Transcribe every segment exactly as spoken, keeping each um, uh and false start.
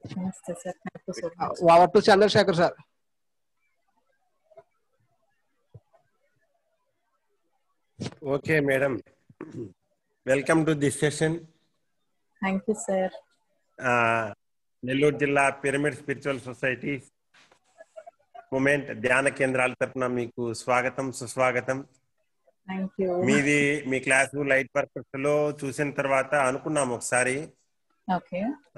Namaste, sir. Thank you so much. Over to Chandrasekhar, sir. Okay, madam. Welcome to this session. Thank you, sir. Uh, Nellore Jilla Pyramid Spiritual Society movement ధ్యాన కేంద్రాల తరపున మీకు స్వాగతం సుస్వాగతం. Thank you. మీది మీ class light purpose లో చూసిన తర్వాత అనుకున్నాము ఒకసారి. ఓకే.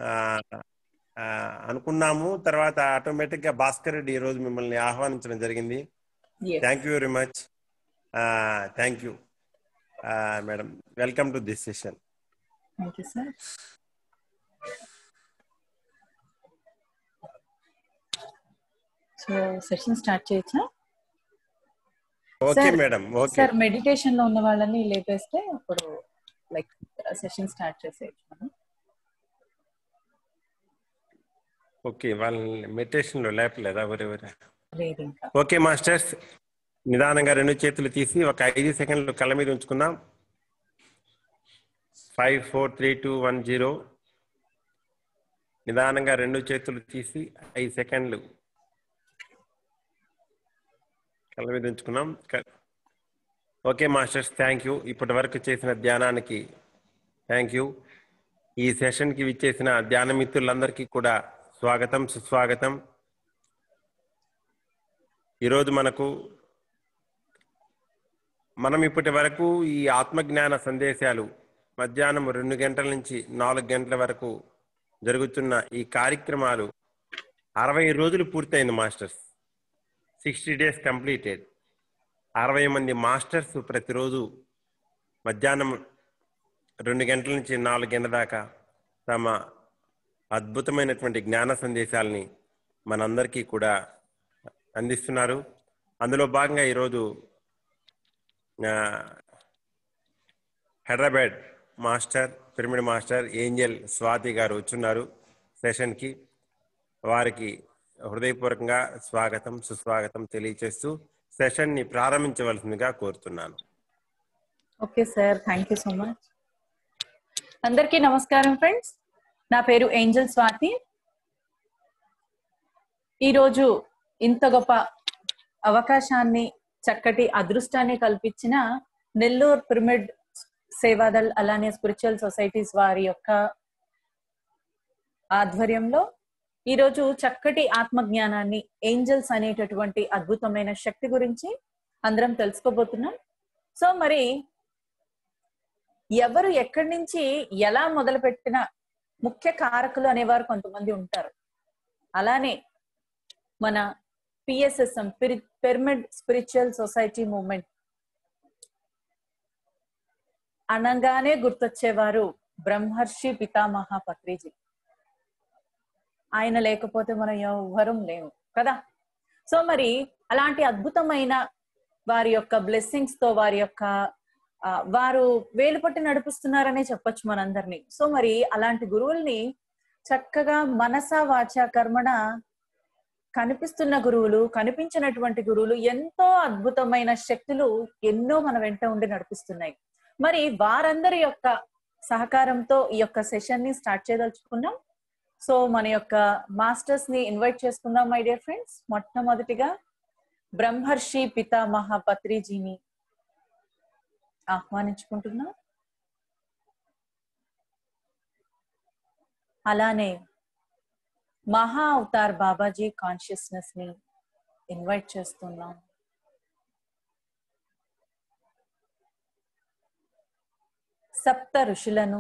అనుకున్నాము తర్వాత ఆటోమేటిక్ గా భాస్కర్ రెడ్డి ఈ రోజు మిమ్మల్ని ఆహ్వానించడం జరిగింది. Thank you very much. Thank you madam. Welcome to this session. Thank you sir. So session start చేయొచ్చా? Okay madam. Okay sir, meditation లో ఉన్న వాళ్ళని లేపేస్తే ఇప్పుడు లైక్ సెషన్ స్టార్ట్ చేసేయచ్చు మనం. ఓకే, వాళ్ళని మెడిటేషన్ లో లేపలేదా ఎవరెవరు? లేదు ఇంకా. ఓకే మాస్టర్స్, నిదానంగా రెండు చేతులు తీసి ఒక ఐదు సెకండ్లు కళ్ళ మీద ఉంచుకుందాం. Five four three two one zero. నిదానంగా రెండు చేతులు తీసి ఐదు సెకండ్లు కళ్ళ మీద ఉంచుకున్నాం. Okay masters, thank you. ఇప్పటి వరకు చేసిన ధ్యానానికి థ్యాంక్ యూ. ఈ సెషన్కి విచ్చేసిన ధ్యాన మిత్రులందరికీ కూడా స్వాగతం సుస్వాగతం. ఈరోజు మనకు మనం ఇప్పటి వరకు ఈ ఆత్మజ్ఞాన సందేశాలు మధ్యాహ్నం రెండు గంటల నుంచి నాలుగు గంటల వరకు జరుగుతున్న ఈ కార్యక్రమాలు అరవై రోజులు పూర్తయింది మాస్టర్స్. Sixty days completed. అరవై మంది మాస్టర్స్ ప్రతిరోజు మధ్యాహ్నం రెండు గంటల నుంచి నాలుగు గంటల దాకా తమ అద్భుతమైనటువంటి జ్ఞాన సందేశాలని మనందరికీ కూడా అందిస్తున్నారు. అందులో భాగంగా ఈరోజు Hyderabad master pyramid master angel Swathi garu వచ్చున్నారు సెషన్కి. వారికి హృదయపూర్వకంగా స్వాగతం సుస్వాగతం తెలియచేస్తూ సెషన్ని ప్రారంభించవలసిందిగా కోరుతున్నాను. Okay sir, thank you so much. అందరికీ నమస్కారం ఫ్రెండ్స్. నా పేరు ఏంజెల్ స్వాతి. ఈరోజు ఇంత గొప్ప అవకాశాన్ని, చక్కటి అదృష్టాన్ని కల్పించిన నెల్లూరు పిరమిడ్ సేవాదల్ అలానే స్పిరిచువల్ సొసైటీస్ వారి యొక్క ఆధ్వర్యంలో ఈరోజు చక్కటి ఆత్మజ్ఞానాన్ని, ఏంజల్స్ అనేటటువంటి అద్భుతమైన శక్తి గురించి అందరం తెలుసుకోబోతున్నాం. సో మరి ఎవరు ఎక్కడి నుంచి ఎలా మొదలు పెట్టిన ముఖ్య కారకులు అనేవారు కొంతమంది ఉంటారు. అలానే మన PSSM pyramid spiritual society movement అనగానే గుర్తొచ్చేవారు బ్రహ్మర్షి పితామహ పత్రిజీ. ఆయన లేకపోతే మనం ఎవ్వరం లేము కదా. సో మరి అలాంటి అద్భుతమైన వారి యొక్క బ్లెస్సింగ్స్ తో వారి యొక్క వారు వేలు పట్టి నడిపిస్తున్నారనే చెప్పొచ్చు మనందరినీ. సో మరి అలాంటి గురువుల్ని చక్కగా మనస వాచ కర్మణ కనిపిస్తున్న గురువులు, కనిపించినటువంటి గురువులు, ఎంతో అద్భుతమైన శక్తులు ఎన్నో మన వెంట ఉండి నడిపిస్తున్నాయి. మరి వారందరి యొక్క సహకారంతో ఈ యొక్క సెషన్ ని స్టార్ట్ చేయదలుచుకున్నాం. సో మన యొక్క మాస్టర్స్ ని ఇన్వైట్ చేసుకుందాం మై డియర్ ఫ్రెండ్స్. మొట్టమొదటిగా బ్రహ్మర్షి పితామహ పత్రిజీని ఆహ్వానించుకుంటున్నాం. అలానే మహా అవతార్ బాబాజీ కాన్షియస్నెస్ ని ఇన్వైట్ చేస్తున్నాం. సప్త ఋషులను,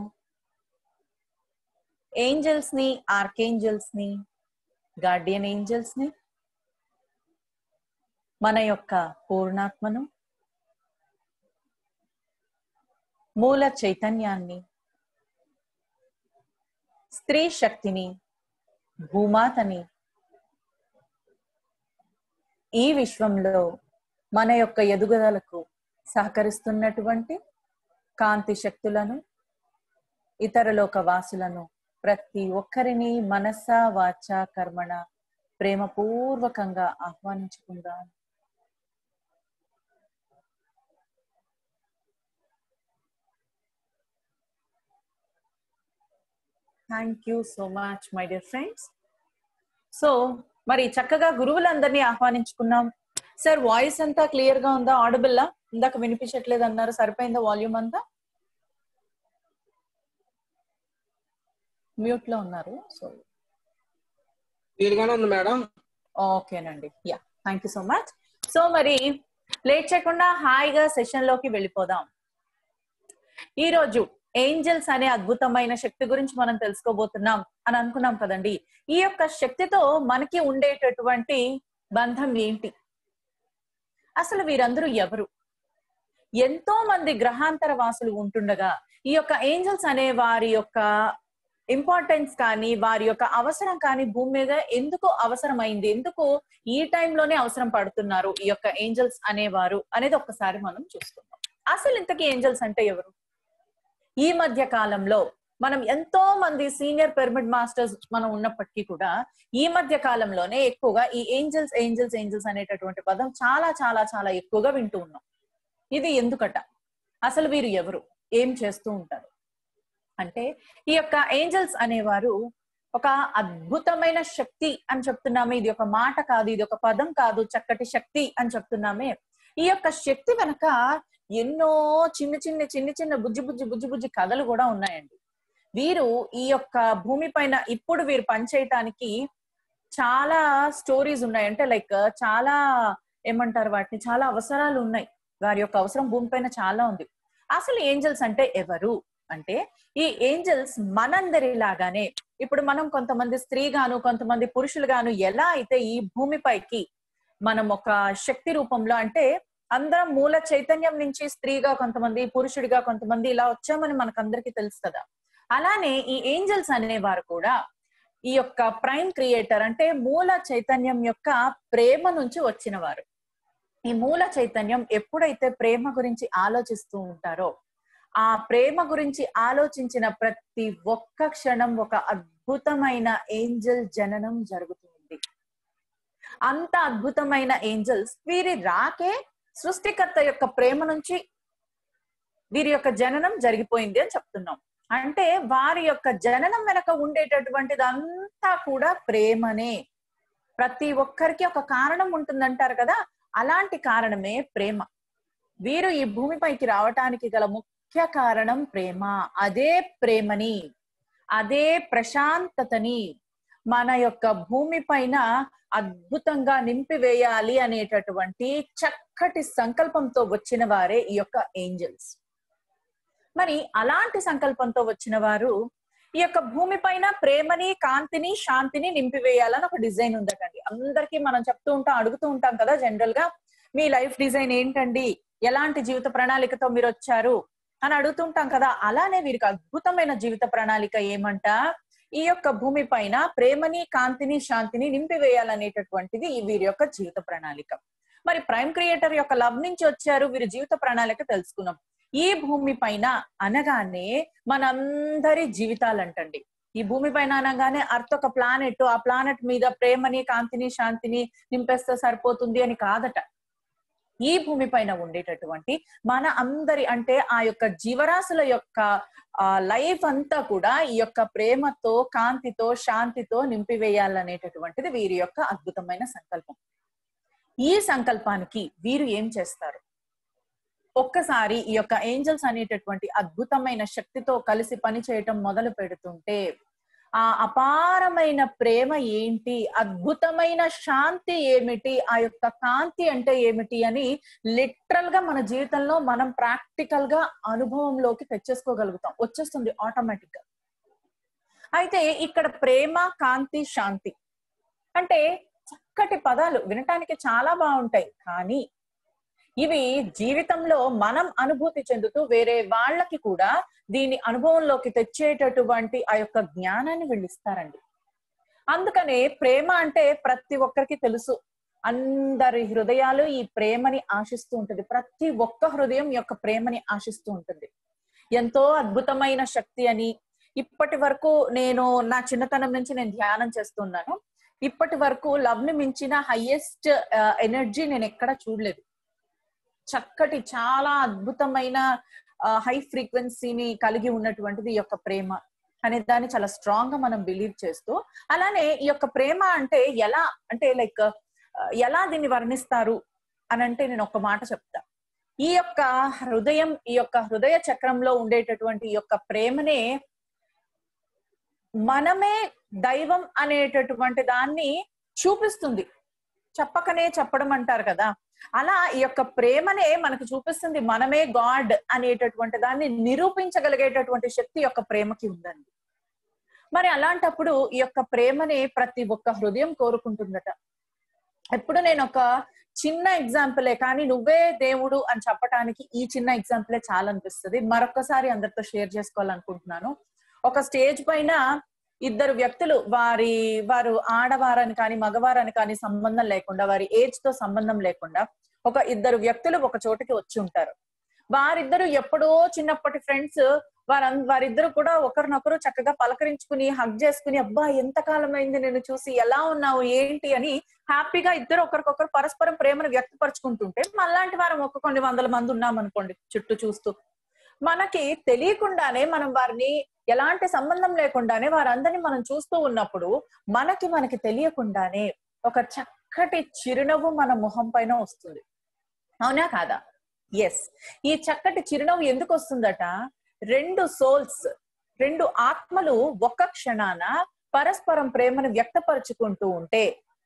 ఏంజల్స్ ని, ఆర్కేంజల్స్ ని, గార్డియన్ ఏంజల్స్ ని, మన యొక్క పూర్ణాత్మను, మూల చైతన్యాన్ని, స్త్రీ శక్తిని, భూమాతని, ఈ విశ్వంలో మన యొక్క ఎదుగుదలకు సహకరిస్తున్నటువంటి కాంతి శక్తులను, ఇతర లోక వాసులను ప్రతి ఒక్కరిని మనస వాచ కర్మణ ప్రేమపూర్వకంగా ఆహ్వానించుకుందాం. Thank you so much my dear friends. So మరి చక్కగా గురువులందరినీ ఆహ్వానించుకున్నాం. సార్ వాయిస్ అంతా క్లియర్ గా ఉందా? ఆడిబుల్లా? ఇందాక వినిపించట్లేదు అన్నారు, సరిపోయిందా వాల్యూమ్ అంతా? మ్యూట్ లో ఉన్నారు. సో క్లియర్ గానే ఉంది మేడం. ఓకేనండి, yeah thank you so much. So మరి లేట్ చేయకుండా హాయిగా సెషన్ లోకి వెళ్ళిపోదాం. ఈ రోజు ఏంజల్స్ అనే అద్భుతమైన శక్తి గురించి మనం తెలుసుకోబోతున్నాం అని అనుకున్నాం కదండి. ఈ యొక్క శక్తితో మనకి ఉండేటటువంటి బంధం ఏంటి, అసలు వీరందరూ ఎవరు? ఎంతో మంది గ్రహాంతర వాసులు ఉంటుండగా ఈ యొక్క ఏంజల్స్ అనే వారి యొక్క ఇంపార్టెన్స్ కానీ వారి యొక్క అవసరం కానీ భూమి మీద ఎందుకు అవసరమైంది, ఎందుకు ఈ టైంలోనే అవసరం పడుతున్నారు ఈ యొక్క ఏంజల్స్ అనేవారు అనేది ఒక్కసారి మనం చూసుకుందాం. అసలు ఇంతకీ ఏంజల్స్ అంటే ఎవరు? ఈ మధ్య కాలంలో మనం ఎంతో మంది సీనియర్ పిరమిడ్ మాస్టర్స్ మనం ఉన్నప్పటికీ కూడా ఈ మధ్య కాలంలోనే ఎక్కువగా ఈ ఏంజల్స్ ఏంజల్స్ ఏంజల్స్ అనేటటువంటి పదం చాలా చాలా చాలా ఎక్కువగా వింటూ ఉన్నాం. ఇది ఎందుకట? అసలు వీరు ఎవరు, ఏం చేస్తూ ఉంటారు అంటే, ఈ యొక్క ఏంజల్స్ అనేవారు ఒక అద్భుతమైన శక్తి అని చెప్తున్నామే. ఇది ఒక మాట కాదు, ఇది ఒక పదం కాదు, చక్కటి శక్తి అని చెప్తున్నామే. ఈ యొక్క శక్తి వెనక ఎన్నో చిన్న చిన్న చిన్న చిన్న బుజ్జి బుజ్జి బుజ్జి బుజ్జి కథలు కూడా ఉన్నాయండి. వీరు ఈ యొక్క భూమి పైన ఇప్పుడు వీరు పనిచేయటానికి చాలా స్టోరీస్ ఉన్నాయి. అంటే లైక్ చాలా ఏమంటారు వాటిని, చాలా అవసరాలు ఉన్నాయి. వారి యొక్క అవసరం భూమి పైన చాలా ఉంది. అసలు ఏంజల్స్ అంటే ఎవరు అంటే, ఈ ఏంజల్స్ మనందరి లాగానే ఇప్పుడు మనం కొంతమంది స్త్రీగాను కొంతమంది పురుషులుగాను ఎలా అయితే ఈ భూమిపైకి మనం ఒక శక్తి రూపంలో, అంటే అందరం మూల చైతన్యం నుంచి స్త్రీగా కొంతమంది, పురుషుడిగా కొంతమంది ఇలా వచ్చామని మనకందరికీ తెలుసు కదా. అలానే ఈ ఏంజల్స్ అనేవారు కూడా ఈ యొక్క ప్రైమ్ క్రియేటర్ అంటే మూల చైతన్యం యొక్క ప్రేమ నుంచి వచ్చిన వారు. ఈ మూల చైతన్యం ఎప్పుడైతే ప్రేమ గురించి ఆలోచిస్తూ ఉంటారో, ఆ ప్రేమ గురించి ఆలోచించిన ప్రతి ఒక్క క్షణం ఒక అద్భుతమైన ఏంజల్ జననం జరుగుతుంది. అంత అద్భుతమైన ఏంజల్స్ వీరి రాకే సృష్టికర్త యొక్క ప్రేమ నుంచి వీరి యొక్క జననం జరిగిపోయింది అని చెప్తున్నాం. అంటే వారి యొక్క జననం వెనక ఉండేటటువంటిది అంతా కూడా ప్రేమనే. ప్రతి ఒక్కరికి ఒక కారణం ఉంటుందంటారు కదా, అలాంటి కారణమే ప్రేమ. వీరు ఈ భూమిపైకి రావటానికి గల ముఖ్య కారణం ప్రేమ. అదే ప్రేమని, అదే ప్రశాంతతని మన యొక్క భూమి పైన అద్భుతంగా నింపివేయాలి అనేటటువంటి చక్కటి సంకల్పంతో వచ్చిన వారే ఈ యొక్క ఏంజల్స్. మరి అలాంటి సంకల్పంతో వచ్చిన వారు ఈ యొక్క భూమి పైన ప్రేమని, కాంతిని, శాంతిని నింపివేయాలని ఒక డిజైన్ ఉందటండి. అందరికీ మనం చెప్తూ ఉంటాం, అడుగుతూ ఉంటాం కదా జనరల్ గా, మీ లైఫ్ డిజైన్ ఏంటండి, ఎలాంటి జీవిత ప్రణాళికతో మీరు వచ్చారు అని అడుగుతుంటాం కదా. అలానే వీరికి అద్భుతమైన జీవిత ప్రణాళిక ఏమంట, ఈ యొక్క భూమి పైన ప్రేమని, కాంతిని, శాంతిని నింపివేయాలనేటటువంటిది వీరి యొక్క జీవిత ప్రణాళిక. మరి ప్రైమ్ క్రియేటర్ యొక్క లవ్ నుంచి వచ్చారు, వీరి జీవిత ప్రణాళిక తెలుసుకున్నాం. ఈ భూమి పైన అనగానే మనందరి జీవితాలంటండి. ఈ భూమి పైన అనగానే అర్త్ ఒక ప్లానెట్, ఆ ప్లానెట్ మీద ప్రేమని, కాంతిని, శాంతిని నింపేస్తే సరిపోతుంది అని కాదట. ఈ భూమి పైన ఉండేటటువంటి మన అందరి, అంటే ఆ యొక్క జీవరాశుల యొక్క ఆ లైఫ్ అంతా కూడా ఈ యొక్క ప్రేమతో, కాంతితో, శాంతితో నింపివేయాలనేటటువంటిది వీరి యొక్క అద్భుతమైన సంకల్పం. ఈ సంకల్పానికి వీరు ఏం చేస్తారు? ఒక్కసారి ఈ యొక్క ఏంజల్స్ అనేటటువంటి అద్భుతమైన శక్తితో కలిసి పని చేయటం మొదలు పెడుతుంటే ఆ అపారమైన ప్రేమ ఏంటి, అద్భుతమైన శాంతి ఏమిటి, ఆ యొక్క కాంతి అంటే ఏమిటి అని లిటరల్ గా మన జీవితంలో మనం ప్రాక్టికల్ గా అనుభవంలోకి తెచ్చేసుకోగలుగుతాం, వచ్చేస్తుంది ఆటోమేటిక్ గా. అయితే ఇక్కడ ప్రేమ, కాంతి, శాంతి అంటే చక్కటి పదాలు, వినటానికి చాలా బాగుంటాయి. కానీ ఇవి జీవితంలో మనం అనుభూతి చెందుతూ వేరే వాళ్ళకి కూడా దీని అనుభవంలోకి తెచ్చేటటువంటి ఆ యొక్క జ్ఞానాన్ని వీళ్ళు ఇస్తారండి. అందుకనే ప్రేమ అంటే ప్రతి ఒక్కరికి తెలుసు, అందరి హృదయాలు ఈ ప్రేమని ఆశిస్తూ ఉంటుంది. ప్రతి ఒక్క హృదయం ఈ యొక్క ప్రేమని ఆశిస్తూ ఉంటుంది. ఎంతో అద్భుతమైన శక్తి అని ఇప్పటి వరకు నేను నా చిన్నతనం నుంచి నేను ధ్యానం చేస్తున్నాను. ఇప్పటి వరకు లవ్ ని మించిన హైయెస్ట్ ఎనర్జీ నేను ఎక్కడ చూడలేదు. చక్కటి, చాలా అద్భుతమైన హై ఫ్రీక్వెన్సీని కలిగి ఉన్నటువంటిది ఈ యొక్క ప్రేమ. అనే దాన్ని చాలా స్ట్రాంగ్ గా మనం బిలీవ్ చేస్తూ, అలానే ఈ యొక్క ప్రేమ అంటే ఎలా అంటే లైక్ ఎలా దీన్ని వర్ణిస్తారు అని అంటే నేను ఒక మాట చెప్తా. ఈ యొక్క హృదయం, ఈ యొక్క హృదయ చక్రంలో ఉండేటటువంటి ఈ యొక్క ప్రేమనే మనమే దైవం అనేటటువంటి దాన్ని చూపిస్తుంది. చెప్పకనే చెప్పడం అంటారు కదా, అలా ఈ యొక్క ప్రేమనే మనకు చూపిస్తుంది. మనమే గాడ్ అనేటటువంటి దాన్ని నిరూపించగలిగేటటువంటి శక్తి యొక్క ప్రేమకి ఉందండి. మరి అలాంటప్పుడు ఈ యొక్క ప్రేమని ప్రతి ఒక్క హృదయం కోరుకుంటుందట. ఎప్పుడు నేను ఒక చిన్న ఎగ్జాంపులే కానీ నువ్వే దేవుడు అని చెప్పడానికి ఈ చిన్న ఎగ్జాంపులే చాలా అనిపిస్తుంది. మరొకసారి అందరితో షేర్ చేసుకోవాలనుకుంటున్నాను. ఒక స్టేజ్ పైన ఇద్దరు వ్యక్తులు, వారి వారు ఆడవారని కానీ మగవారని కానీ సంబంధం లేకుండా, వారి ఏజ్ తో సంబంధం లేకుండా ఒక ఇద్దరు వ్యక్తులు ఒక చోటుకి వచ్చి ఉంటారు. వారిద్దరు ఎప్పుడో చిన్నప్పటి ఫ్రెండ్స్. వారు వారిద్దరు కూడా ఒకరినొకరు చక్కగా పలకరించుకుని హగ్ చేసుకుని, అబ్బా ఎంత కాలం అయింది నేను చూసి, ఎలా ఉన్నావు ఏంటి అని హ్యాపీగా ఇద్దరు ఒకరికొకరు పరస్పరం ప్రేమను వ్యక్తపరచుకుంటుంటే, మళ్ళాంటి వారం ఒక కొన్ని వందల మంది ఉన్నాం అనుకోండి చుట్టూ చూస్తూ, మనకి తెలియకుండానే మనం వారిని ఎలాంటి సంబంధం లేకుండానే వారందరినీ మనం చూస్తూ ఉన్నప్పుడు మనకి మనకి తెలియకుండానే ఒక చక్కటి చిరునవ్వు మన ముఖం పైన వస్తుంది. అవునా కాదా? ఎస్. ఈ చక్కటి చిరునవ్వు ఎందుకు వస్తుందట? రెండు సోల్స్, రెండు ఆత్మలు ఒక్క క్షణాన పరస్పరం ప్రేమను వ్యక్తపరుచుకుంటూ ఉంటే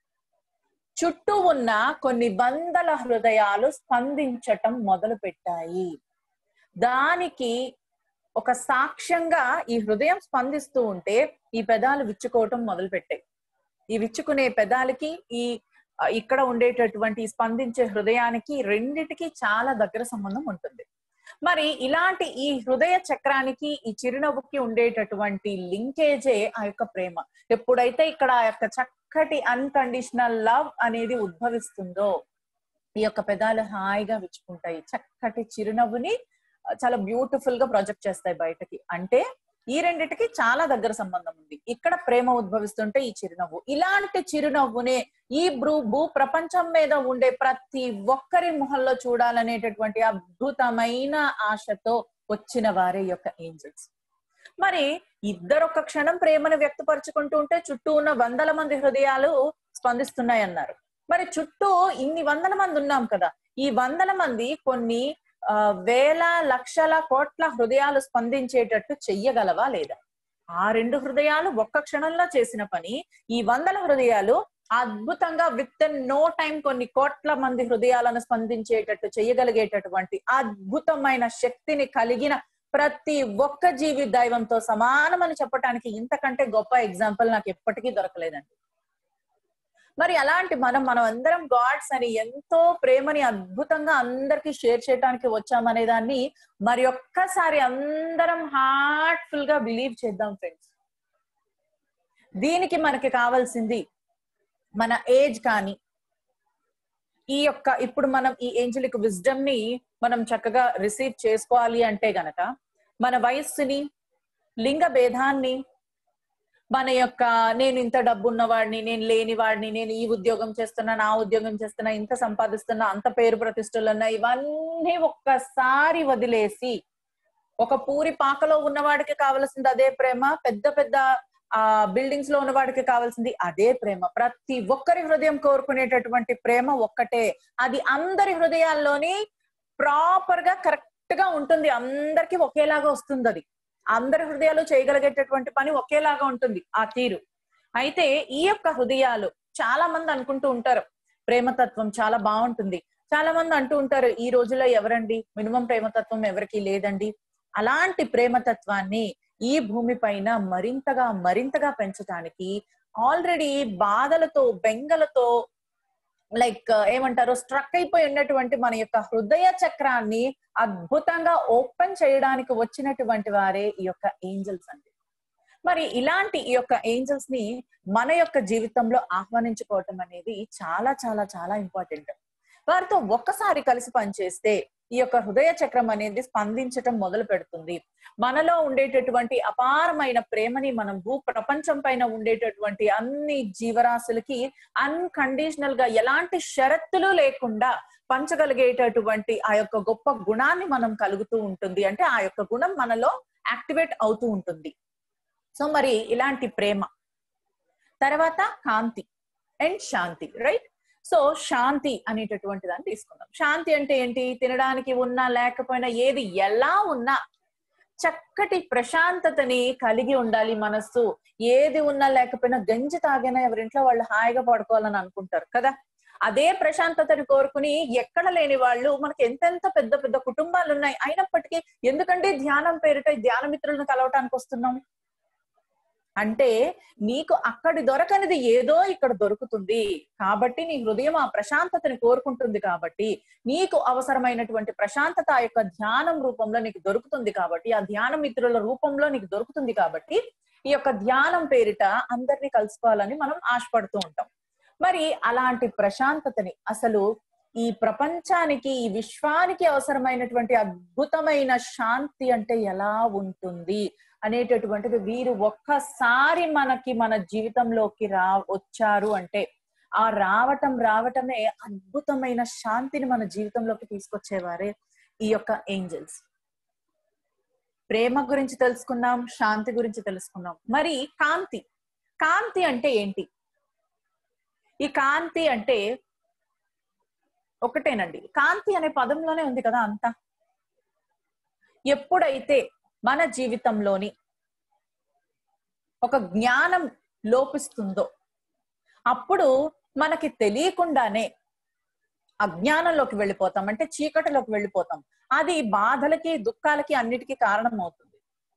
చుట్టూ ఉన్న కొన్ని వందల హృదయాలు స్పందించటం మొదలు పెట్టాయి. దానికి ఒక సాక్ష్యంగా ఈ హృదయం స్పందిస్తూ ఉంటే ఈ పెదాలు విచ్చుకోవటం మొదలు పెట్టాయి. ఈ విచ్చుకునే పెదాలకి ఈ ఇక్కడ ఉండేటటువంటి స్పందించే హృదయానికి రెండిటికి చాలా దగ్గర సంబంధం ఉంటుంది. మరి ఇలాంటి ఈ హృదయ చక్రానికి, ఈ చిరునవ్వుకి ఉండేటటువంటి లింకేజే ఆ యొక్క ప్రేమ. ఎప్పుడైతే ఇక్కడ ఆ యొక్క చక్కటి అన్కండిషనల్ లవ్ అనేది ఉద్భవిస్తుందో ఈ యొక్క పెదాలు హాయిగా విచ్చుకుంటాయి. చక్కటి చిరునవ్వుని చాలా బ్యూటిఫుల్ గా ప్రొజెక్ట్ చేస్తాయి బయటకి. అంటే ఈ రెండిటికి చాలా దగ్గర సంబంధం ఉంది. ఇక్కడ ప్రేమ ఉద్భవిస్తుంటే ఈ చిరునవ్వు, ఇలాంటి చిరునవ్వునే ఈ భూ భూ ప్రపంచం మీద ఉండే ప్రతి ఒక్కరి ముఖంలో చూడాలనేటటువంటి అద్భుతమైన ఆశతో వచ్చిన వారే యొక్క ఏంజల్స్. మరి ఇద్దరొక్క క్షణం ప్రేమను వ్యక్తపరచుకుంటూ ఉంటే చుట్టూ ఉన్న వందల మంది హృదయాలు స్పందిస్తున్నాయి అన్నారు. మరి చుట్టూ ఇన్ని వందల మంది ఉన్నాం కదా, ఈ వందల మంది కొన్ని ఆ వేల లక్షల కోట్ల హృదయాలు స్పందించేటట్టు చెయ్యగలవా లేదా? ఆ రెండు హృదయాలు ఒక్క క్షణంలో చేసిన పని ఈ వందల హృదయాలు అద్భుతంగా విత్ ఇన్ నో టైం కొన్ని కోట్ల మంది హృదయాలను స్పందించేటట్టు చేయగలిగేటటువంటి అద్భుతమైన శక్తిని కలిగిన ప్రతి ఒక్క జీవి దైవంతో సమానమని చెప్పడానికి ఇంతకంటే గొప్ప ఎగ్జాంపుల్ నాకు ఎప్పటికీ దొరకలేదండి. మరి అలాంటి మనం మనం అందరం గాడ్స్ అని ఎంతో ప్రేమని అద్భుతంగా అందరికి షేర్ చేయడానికి వచ్చామనే దాన్ని మరి ఒక్కసారి అందరం హార్ట్ఫుల్ గా బిలీవ్ చేద్దాం ఫ్రెండ్స్. దీనికి మనకి కావాల్సింది మన ఏజ్ కానీ, ఈ యొక్క ఇప్పుడు మనం ఈ ఏంజలిక్ విజ్డమ్ ని మనం చక్కగా రిసీవ్ చేసుకోవాలి అంటే గనక మన వయస్సుని, లింగ భేదాన్ని, మన యొక్క నేను ఇంత డబ్బు ఉన్నవాడిని, నేను లేని వాడిని, నేను ఈ ఉద్యోగం చేస్తున్నా, నా ఉద్యోగం చేస్తున్నా, ఇంత సంపాదిస్తున్నా, అంత పేరు ప్రతిష్టలు ఉన్నా, ఇవన్నీ ఒక్కసారి వదిలేసి ఒక పూరి పాకలో ఉన్నవాడికి కావాల్సింది అదే ప్రేమ, పెద్ద పెద్ద ఆ బిల్డింగ్స్ లో ఉన్నవాడికి కావాల్సింది అదే ప్రేమ. ప్రతి ఒక్కరి హృదయం కోరుకునేటటువంటి ప్రేమ ఒక్కటే. అది అందరి హృదయాల్లోని ప్రాపర్ గా కరెక్ట్ గా ఉంటుంది. అందరికి ఒకేలాగా వస్తుంది. అది అందరి హృదయాలు చేయగలిగేటటువంటి పని ఒకేలాగా ఉంటుంది ఆ తీరు. అయితే ఈ యొక్క హృదయాలు చాలా మంది అనుకుంటూ ఉంటారు ప్రేమతత్వం చాలా బాగుంటుంది. చాలా మంది అంటూ ఉంటారు ఈ రోజుల్లో ఎవరండి మినిమం ప్రేమతత్వం ఎవరికి లేదండి. అలాంటి ప్రేమతత్వాన్ని ఈ భూమి పైన మరింతగా మరింతగా పెంచడానికి ఆల్రెడీ బాధలతో, బెంగలతో, లైక్ ఏమంటారు స్ట్రక్ అయిపోయి ఉన్నటువంటి మన యొక్క హృదయ చక్రాన్ని అద్భుతంగా ఓపెన్ చేయడానికి వచ్చినటువంటి వారే ఈ యొక్క ఏంజల్స్ అండి. మరి ఇలాంటి ఈ యొక్క ఏంజల్స్ ని మన యొక్క జీవితంలో ఆహ్వానించుకోవటం అనేది చాలా చాలా చాలా ఇంపార్టెంట్. వారితో ఒక్కసారి కలిసి పనిచేస్తే ఈ యొక్క హృదయ చక్రం అనేది స్పందించటం మొదలు పెడుతుంది. మనలో ఉండేటటువంటి అపారమైన ప్రేమని మనం భూ ప్రపంచం పైన ఉండేటటువంటి అన్ని జీవరాశులకి అన్కండిషనల్ గా ఎలాంటి షరతులు లేకుండా పంచగలిగేటటువంటి ఆ యొక్క గొప్ప గుణాన్ని మనం కలుగుతూ ఉంటుంది. అంటే ఆ యొక్క గుణం మనలో యాక్టివేట్ అవుతూ ఉంటుంది. సో మరి ఇలాంటి ప్రేమ, తర్వాత కాంతి అండ్ శాంతి, రైట్? సో శాంతి అనేటటువంటి దాన్ని తీసుకుందాం. శాంతి అంటే ఏంటి? తినడానికి ఉన్నా లేకపోయినా ఏది ఎలా ఉన్నా చక్కటి ప్రశాంతతని కలిగి ఉండాలి మనస్సు. ఏది ఉన్నా లేకపోయినా గంజి తాగినా ఎవరింట్లో వాళ్ళు హాయిగా పడుకోవాలని అనుకుంటారు కదా. అదే ప్రశాంతతని కోరుకుని ఎక్కడ లేని వాళ్ళు, మనకి ఎంతెంత పెద్ద పెద్ద కుటుంబాలు ఉన్నాయి, అయినప్పటికీ ఎందుకంటే ధ్యానం పేరిట ధ్యాన మిత్రులను కలవటానికి వస్తున్నాం అంటే నీకు అక్కడి దొరకనిది ఏదో ఇక్కడ దొరుకుతుంది కాబట్టి, నీ హృదయం ఆ ప్రశాంతతని కోరుకుంటుంది కాబట్టి, నీకు అవసరమైనటువంటి ప్రశాంతత ఆ యొక్క ధ్యానం రూపంలో నీకు దొరుకుతుంది కాబట్టి, ఆ ధ్యాన మిత్రుల రూపంలో నీకు దొరుకుతుంది కాబట్టి, ఈ యొక్క ధ్యానం పేరిట అందరినీ కలుసుకోవాలని మనం ఆశపడుతూ ఉంటాం. మరి అలాంటి ప్రశాంతతని అసలు ఈ ప్రపంచానికి, ఈ విశ్వానికి అవసరమైనటువంటి అద్భుతమైన శాంతి అంటే ఎలా ఉంటుంది అనేటటువంటిది వీరు ఒక్కసారి మనకి మన జీవితంలోకి రా వచ్చారు అంటే, ఆ రావటం రావటమే అద్భుతమైన శాంతిని మన జీవితంలోకి తీసుకొచ్చేవారే ఈ యొక్క ఏంజల్స్. ప్రేమ గురించి తెలుసుకున్నాం, శాంతి గురించి తెలుసుకున్నాం. మరి కాంతి, కాంతి అంటే ఏంటి? ఈ కాంతి అంటే ఒకటేనండి. కాంతి అనే పదంలోనే ఉంది కదా అంతా. ఎప్పుడైతే మన జీవితంలోని ఒక జ్ఞానం లోపిస్తుందో అప్పుడు మనకి తెలియకుండానే అజ్ఞానంలోకి వెళ్ళిపోతాం, అంటే చీకటిలోకి వెళ్ళిపోతాం. అది బాధలకి, దుఃఖాలకి, అన్నిటికీ కారణం అవుతుంది.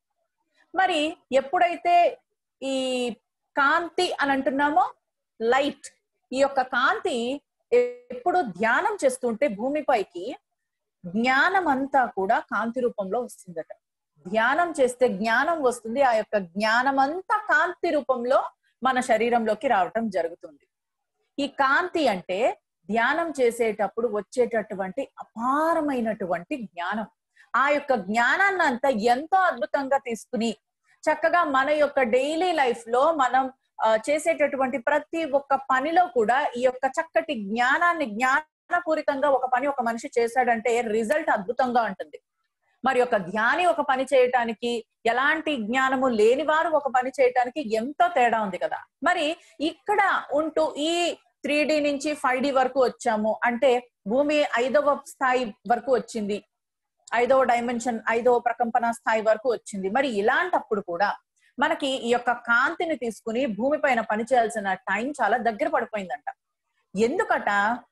మరి ఎప్పుడైతే ఈ కాంతి అని అంటున్నామో, లైట్, ఈ యొక్క కాంతి ఎప్పుడు ధ్యానం చేస్తుంటే భూమిపైకి జ్ఞానం అంతా కూడా కాంతి రూపంలో వస్తుందట. ధ్యానం చేస్తే జ్ఞానం వస్తుంది, ఆ యొక్క జ్ఞానం అంతా కాంతి రూపంలో మన శరీరంలోకి రావటం జరుగుతుంది. ఈ కాంతి అంటే ధ్యానం చేసేటప్పుడు వచ్చేటటువంటి అపారమైనటువంటి జ్ఞానం. ఆ యొక్క జ్ఞానాన్ని అంతా ఎంతో అద్భుతంగా తీసుకుని చక్కగా మన యొక్క డైలీ లైఫ్ లో మనం చేసేటటువంటి ప్రతి ఒక్క పనిలో కూడా ఈ యొక్క చక్కటి జ్ఞానాన్ని, జ్ఞానపూరితంగా ఒక పని ఒక మనిషి చేశాడంటే రిజల్ట్ అద్భుతంగా ఉంటుంది. మరి ఒక ధ్యాని ఒక పని చేయటానికి, ఎలాంటి జ్ఞానము లేని వారు ఒక పని చేయటానికి ఎంతో తేడా ఉంది కదా. మరి ఇక్కడ ఉంటూ ఈ త్రీ డి నుంచి ఫైవ్ డి వరకు వచ్చాము అంటే భూమి ఐదవ స్థాయి వరకు వచ్చింది, ఐదవ డైమెన్షన్, ఐదవ ప్రకంపన స్థాయి వరకు వచ్చింది. మరి ఇలాంటప్పుడు కూడా మనకి ఈ యొక్క కాంతిని తీసుకుని భూమి పైన పనిచేయాల్సిన టైం చాలా దగ్గర పడిపోయిందంట. ఎందుకట?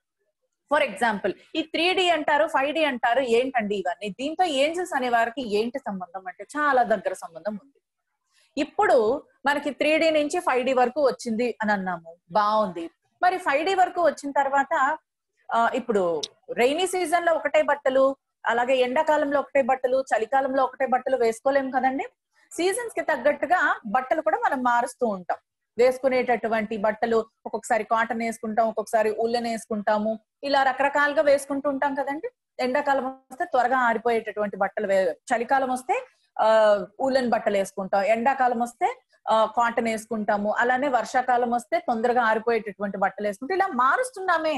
ఫర్ ఎగ్జాంపుల్ ఈ త్రీ డి అంటారు, ఫైవ్ డి అంటారు, ఏంటండి ఇవన్నీ? దీంతో ఏంజల్స్ అనే వారికి ఏంటి సంబంధం అంటే చాలా దగ్గర సంబంధం ఉంది. ఇప్పుడు మనకి త్రీ డి నుంచి ఫైవ్ డి వరకు వచ్చింది అని అన్నాము, బాగుంది. మరి ఫైవ్ డి వరకు వచ్చిన తర్వాత ఆ ఇప్పుడు రైనీ సీజన్ లో ఒకటే బట్టలు, అలాగే ఎండాకాలంలో ఒకటే బట్టలు, చలికాలంలో ఒకటే బట్టలు వేసుకోలేము కదండి. సీజన్స్ కి తగ్గట్టుగా బట్టలు కూడా మనం మారుస్తూ ఉంటాం. వేసుకునేటటువంటి బట్టలు ఒక్కొక్కసారి కాటన్ వేసుకుంటాం, ఒక్కొక్కసారి ఉల్లెన్ వేసుకుంటాము, ఇలా రకరకాలుగా వేసుకుంటూ ఉంటాం కదండి. ఎండాకాలం వస్తే త్వరగా ఆరిపోయేటటువంటి బట్టలు, చలికాలం వస్తే ఆ ఉల్లెన్ బట్టలు వేసుకుంటాం, ఎండాకాలం వస్తే ఆ కాటన్ వేసుకుంటాము, అలానే వర్షాకాలం వస్తే తొందరగా ఆరిపోయేటటువంటి బట్టలు వేసుకుంటాం. ఇలా మారుస్తున్నామే.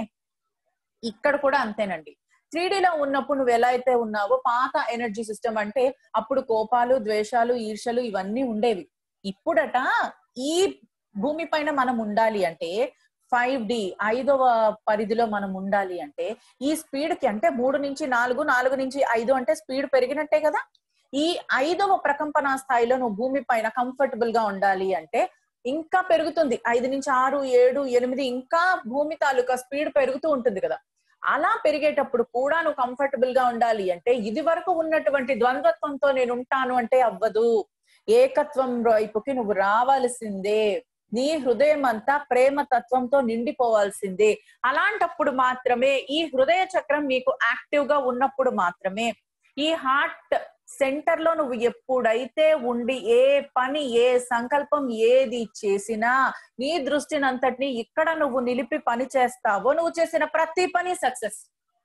ఇక్కడ కూడా అంతేనండి. త్రీ డీలో ఉన్నప్పుడు నువ్వు ఎలా అయితే ఉన్నావో, పాత ఎనర్జీ సిస్టమ్ అంటే అప్పుడు కోపాలు, ద్వేషాలు, ఈర్షలు ఇవన్నీ ఉండేవి. ఇప్పుడట ఈ భూమి పైన మనం ఉండాలి అంటే ఫైవ్ డి ఐదవ పరిధిలో మనం ఉండాలి అంటే ఈ స్పీడ్ కి, అంటే మూడు నుంచి నాలుగు, నాలుగు నుంచి ఐదు అంటే స్పీడ్ పెరిగినట్టే కదా. ఈ ఐదవ ప్రకంపన స్థాయిలో నువ్వు భూమి పైన కంఫర్టబుల్ గా ఉండాలి అంటే ఇంకా పెరుగుతుంది. ఐదు నుంచి ఆరు, ఏడు, ఎనిమిది ఇంకా భూమి తాలూకా స్పీడ్ పెరుగుతూ ఉంటుంది కదా. అలా పెరిగేటప్పుడు కూడా నువ్వు కంఫర్టబుల్ గా ఉండాలి అంటే ఇది వరకు ఉన్నటువంటి ద్వంద్వత్వంతో నేను ఉంటాను అంటే అవ్వదు. ఏకత్వం వైపుకి నువ్వు రావాల్సిందే. నీ హృదయం అంతా ప్రేమ తత్వంతో నిండిపోవాల్సిందే. అలాంటప్పుడు మాత్రమే, ఈ హృదయ చక్రం మీకు యాక్టివ్ గా ఉన్నప్పుడు మాత్రమే, ఈ హార్ట్ సెంటర్ లో నువ్వు ఎప్పుడైతే ఉండి ఏ పని, ఏ సంకల్పం ఏది చేసినా నీ దృష్టిని అంతటిని ఇక్కడ నువ్వు నిలిపి పని చేస్తావో నువ్వు చేసిన ప్రతి పని సక్సెస్.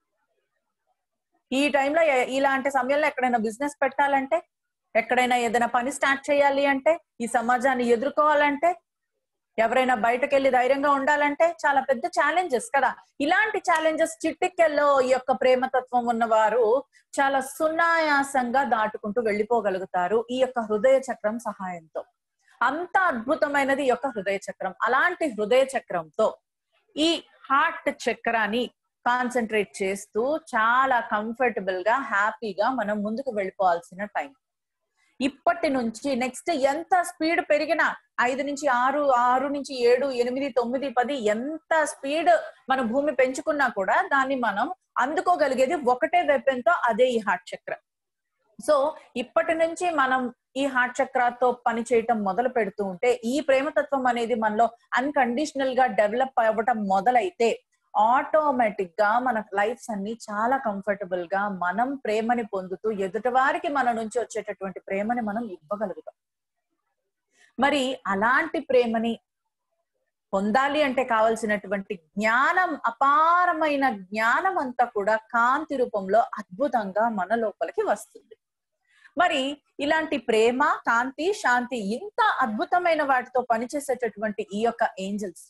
ఈ టైంలో, ఇలాంటి సమయంలో ఎక్కడైనా బిజినెస్ పెట్టాలంటే, ఎక్కడైనా ఏదైనా పని స్టార్ట్ చేయాలి అంటే, ఈ సమాజాన్ని ఎదుర్కోవాలంటే, ఎవరైనా బయటకు వెళ్ళి ధైర్యంగా ఉండాలంటే చాలా పెద్ద ఛాలెంజెస్ కదా. ఇలాంటి ఛాలెంజెస్ చిట్టికెల్లో ఈ యొక్క ప్రేమతత్వం ఉన్నవారు చాలా సునాయాసంగా దాటుకుంటూ వెళ్ళిపోగలుగుతారు ఈ యొక్క హృదయ చక్రం సహాయంతో. అంత అద్భుతమైనది ఈ యొక్క హృదయ చక్రం. అలాంటి హృదయ చక్రంతో ఈ హార్ట్ చక్రాన్ని కాన్సన్ట్రేట్ చేస్తూ చాలా కంఫర్టబుల్ గా హ్యాపీగా మనం ముందుకు వెళ్ళిపోవాల్సిన టైం. ఇప్పటి నుంచి నెక్స్ట్ ఎంత స్పీడ్ పెరిగినా ఐదు నుంచి ఆరు ఆరు నుంచి ఏడు ఎనిమిది తొమ్మిది పది ఎంత స్పీడ్ మన భూమి పెంచుకున్నా కూడా దాన్ని మనం అందుకోగలిగేది ఒకటే వెపన్తో, అదే ఈ హార్ట్ చక్ర. సో ఇప్పటి నుంచి మనం ఈ హార్ట్ చక్రాతో పని చేయటం మొదలు పెడుతూ ఉంటే ఈ ప్రేమతత్వం అనేది మనలో అన్కండిషనల్ గా డెవలప్ అవ్వటం మొదలైతే ఆటోమేటిక్ గా మన లైఫ్స్ అన్ని చాలా కంఫర్టబుల్ గా మనం ప్రేమని పొందుతూ ఎదుటి వారికి మన నుంచి వచ్చేటటువంటి ప్రేమని మనం ఇవ్వగలుగుతాం. మరి అలాంటి ప్రేమని పొందాలి అంటే కావాల్సినటువంటి జ్ఞానం, అపారమైన జ్ఞానం అంతా కూడా కాంతి రూపంలో అద్భుతంగా మన లోపలికి వస్తుంది. మరి ఇలాంటి ప్రేమ, కాంతి, శాంతి ఇంత అద్భుతమైన వాటితో పనిచేసేటటువంటి ఈ యొక్క ఏంజల్స్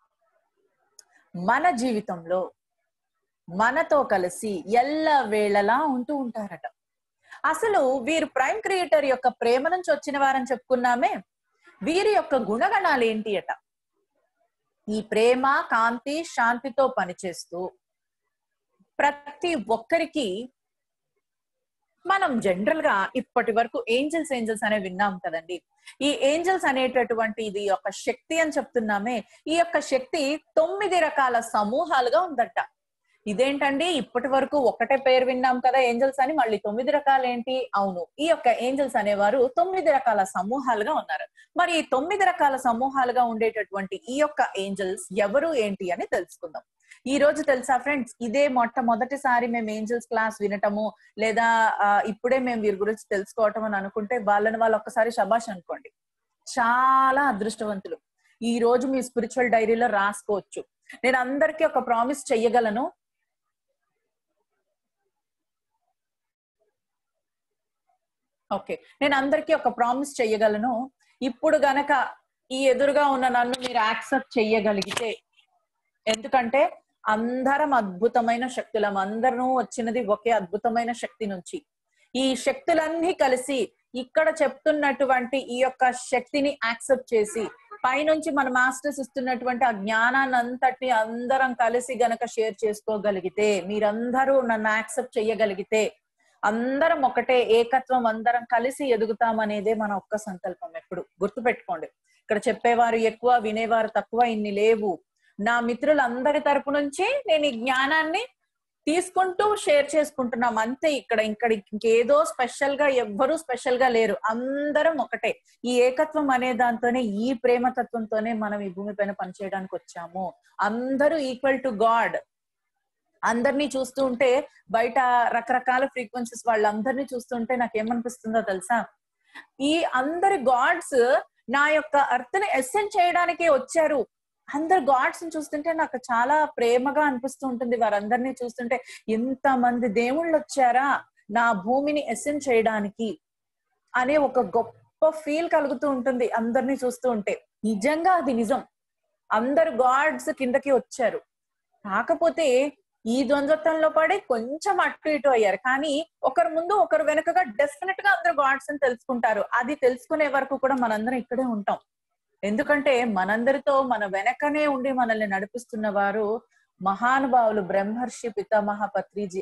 మన జీవితంలో మనతో కలిసి ఎల్ల వేళలా ఉంటూ ఉంటారట. అసలు వీరు ప్రైమ్ క్రియేటర్ యొక్క ప్రేమ నుంచి వచ్చిన వారని చెప్పుకున్నామే, వీరి యొక్క గుణగణాలు ఏంటి అట? ఈ ప్రేమ, కాంతి, శాంతితో పనిచేస్తూ ప్రతి ఒక్కరికి మనం జనరల్ గా ఇప్పటి వరకు ఏంజల్స్ ఏంజల్స్ అనే విన్నాం కదండి. ఈ ఏంజల్స్ అనేటటువంటి ఇది ఒక శక్తి అని చెప్తున్నామే, ఈ యొక్క శక్తి తొమ్మిది రకాల సమూహాలుగా ఉందట. ఇదేంటండి, ఇప్పటి వరకు ఒకటే పేరు విన్నాం కదా ఏంజల్స్ అని, మళ్ళీ తొమ్మిది రకాలు ఏంటి? అవును, ఈ యొక్క ఏంజల్స్ అనేవారు తొమ్మిది రకాల సమూహాలుగా ఉన్నారు. మరి ఈ తొమ్మిది రకాల సమూహాలుగా ఉండేటటువంటి ఈ యొక్క ఏంజల్స్ ఎవరు ఏంటి అని తెలుసుకుందాం. ఈ రోజు తెలుసా ఫ్రెండ్స్, ఇదే మొట్టమొదటిసారి మేము ఏంజల్స్ క్లాస్ వినటము లేదా ఇప్పుడే మేము వీరి గురించి తెలుసుకోవటం అని అనుకుంటే వాళ్ళని వాళ్ళు ఒక్కసారి శబాష్ అనుకోండి. చాలా అదృష్టవంతులు. ఈ రోజు మీ స్పిరిచువల్ డైరీలో రాసుకోవచ్చు. నేను అందరికీ ఒక ప్రామిస్ చెయ్యగలను, ఓకే నేను అందరికీ ఒక ప్రామిస్ చెయ్యగలను. ఇప్పుడు గనక ఈ ఎదురుగా ఉన్న నన్ను మీరు యాక్సెప్ట్ చెయ్యగలిగితే, ఎందుకంటే అందరం అద్భుతమైన శక్తులం, అందరూ వచ్చినది ఒకే అద్భుతమైన శక్తి నుంచి. ఈ శక్తులన్నీ కలిసి ఇక్కడ చెప్తున్నటువంటి ఈ యొక్క శక్తిని యాక్సెప్ట్ చేసి పైనుంచి మన మాస్టర్స్ ఇస్తున్నటువంటి ఆ జ్ఞానాన్ని అంతటి అందరం కలిసి గనక షేర్ చేసుకోగలిగితే, మీరందరూ నన్ను యాక్సెప్ట్ చెయ్యగలిగితే, అందరం ఒకటే ఏకత్వం, అందరం కలిసి ఎదుగుతామనేదే మన ఒక్క సంకల్పం. ఎప్పుడు గుర్తుపెట్టుకోండి, ఇక్కడ చెప్పేవారు ఎక్కువ, వినేవారు తక్కువ, ఇన్ని లేవు. నా మిత్రులందరి తరపు నుంచి నేను ఈ జ్ఞానాన్ని తీసుకుంటూ షేర్ చేసుకుంటున్నాం అంతే. ఇక్కడ ఇక్కడ ఇంకేదో స్పెషల్ గా ఎవ్వరూ స్పెషల్ గా లేరు, అందరం ఒకటే. ఈ ఏకత్వం అనే దాంతోనే, ఈ ప్రేమతత్వంతోనే మనం ఈ భూమి పైన పనిచేయడానికి వచ్చాము. అందరూ ఈక్వల్ టు గాడ్. అందరినీ చూస్తూ ఉంటే, బయట రకరకాల ఫ్రీక్వెన్సీస్ వాళ్ళందరినీ చూస్తుంటే నాకేమనిపిస్తుందో తెలుసా, ఈ అందరి గాడ్స్ నా యొక్క అర్త్ ని ఎసెంట్ చేయడానికే వచ్చారు. అందరు గాడ్స్ ని చూస్తుంటే నాకు చాలా ప్రేమగా అనిపిస్తూ ఉంటుంది. వారందరినీ చూస్తుంటే ఎంత మంది దేవుళ్ళు వచ్చారా నా భూమిని ఎసెంట్ చేయడానికి అనే ఒక గొప్ప ఫీల్ కలుగుతూ ఉంటుంది అందరినీ చూస్తూ ఉంటే. నిజంగా అది నిజం, అందరు గాడ్స్ కిందకి వచ్చారు. కాకపోతే ఈ ద్వంద్వత్వంలో పడి కొంచెం అటు ఇటు అయ్యారు. కానీ ఒకరు ముందు ఒకరు వెనుకగా డెఫినెట్ గా అందరు గాడ్స్ అని తెలుసుకుంటారు. అది తెలుసుకునే వరకు కూడా మనందరం ఇక్కడే ఉంటాం. ఎందుకంటే మనందరితో మన వెనకనే ఉండి మనల్ని నడిపిస్తున్న వారు మహానుభావులు, బ్రహ్మర్షి పితామహ పత్రిజీ.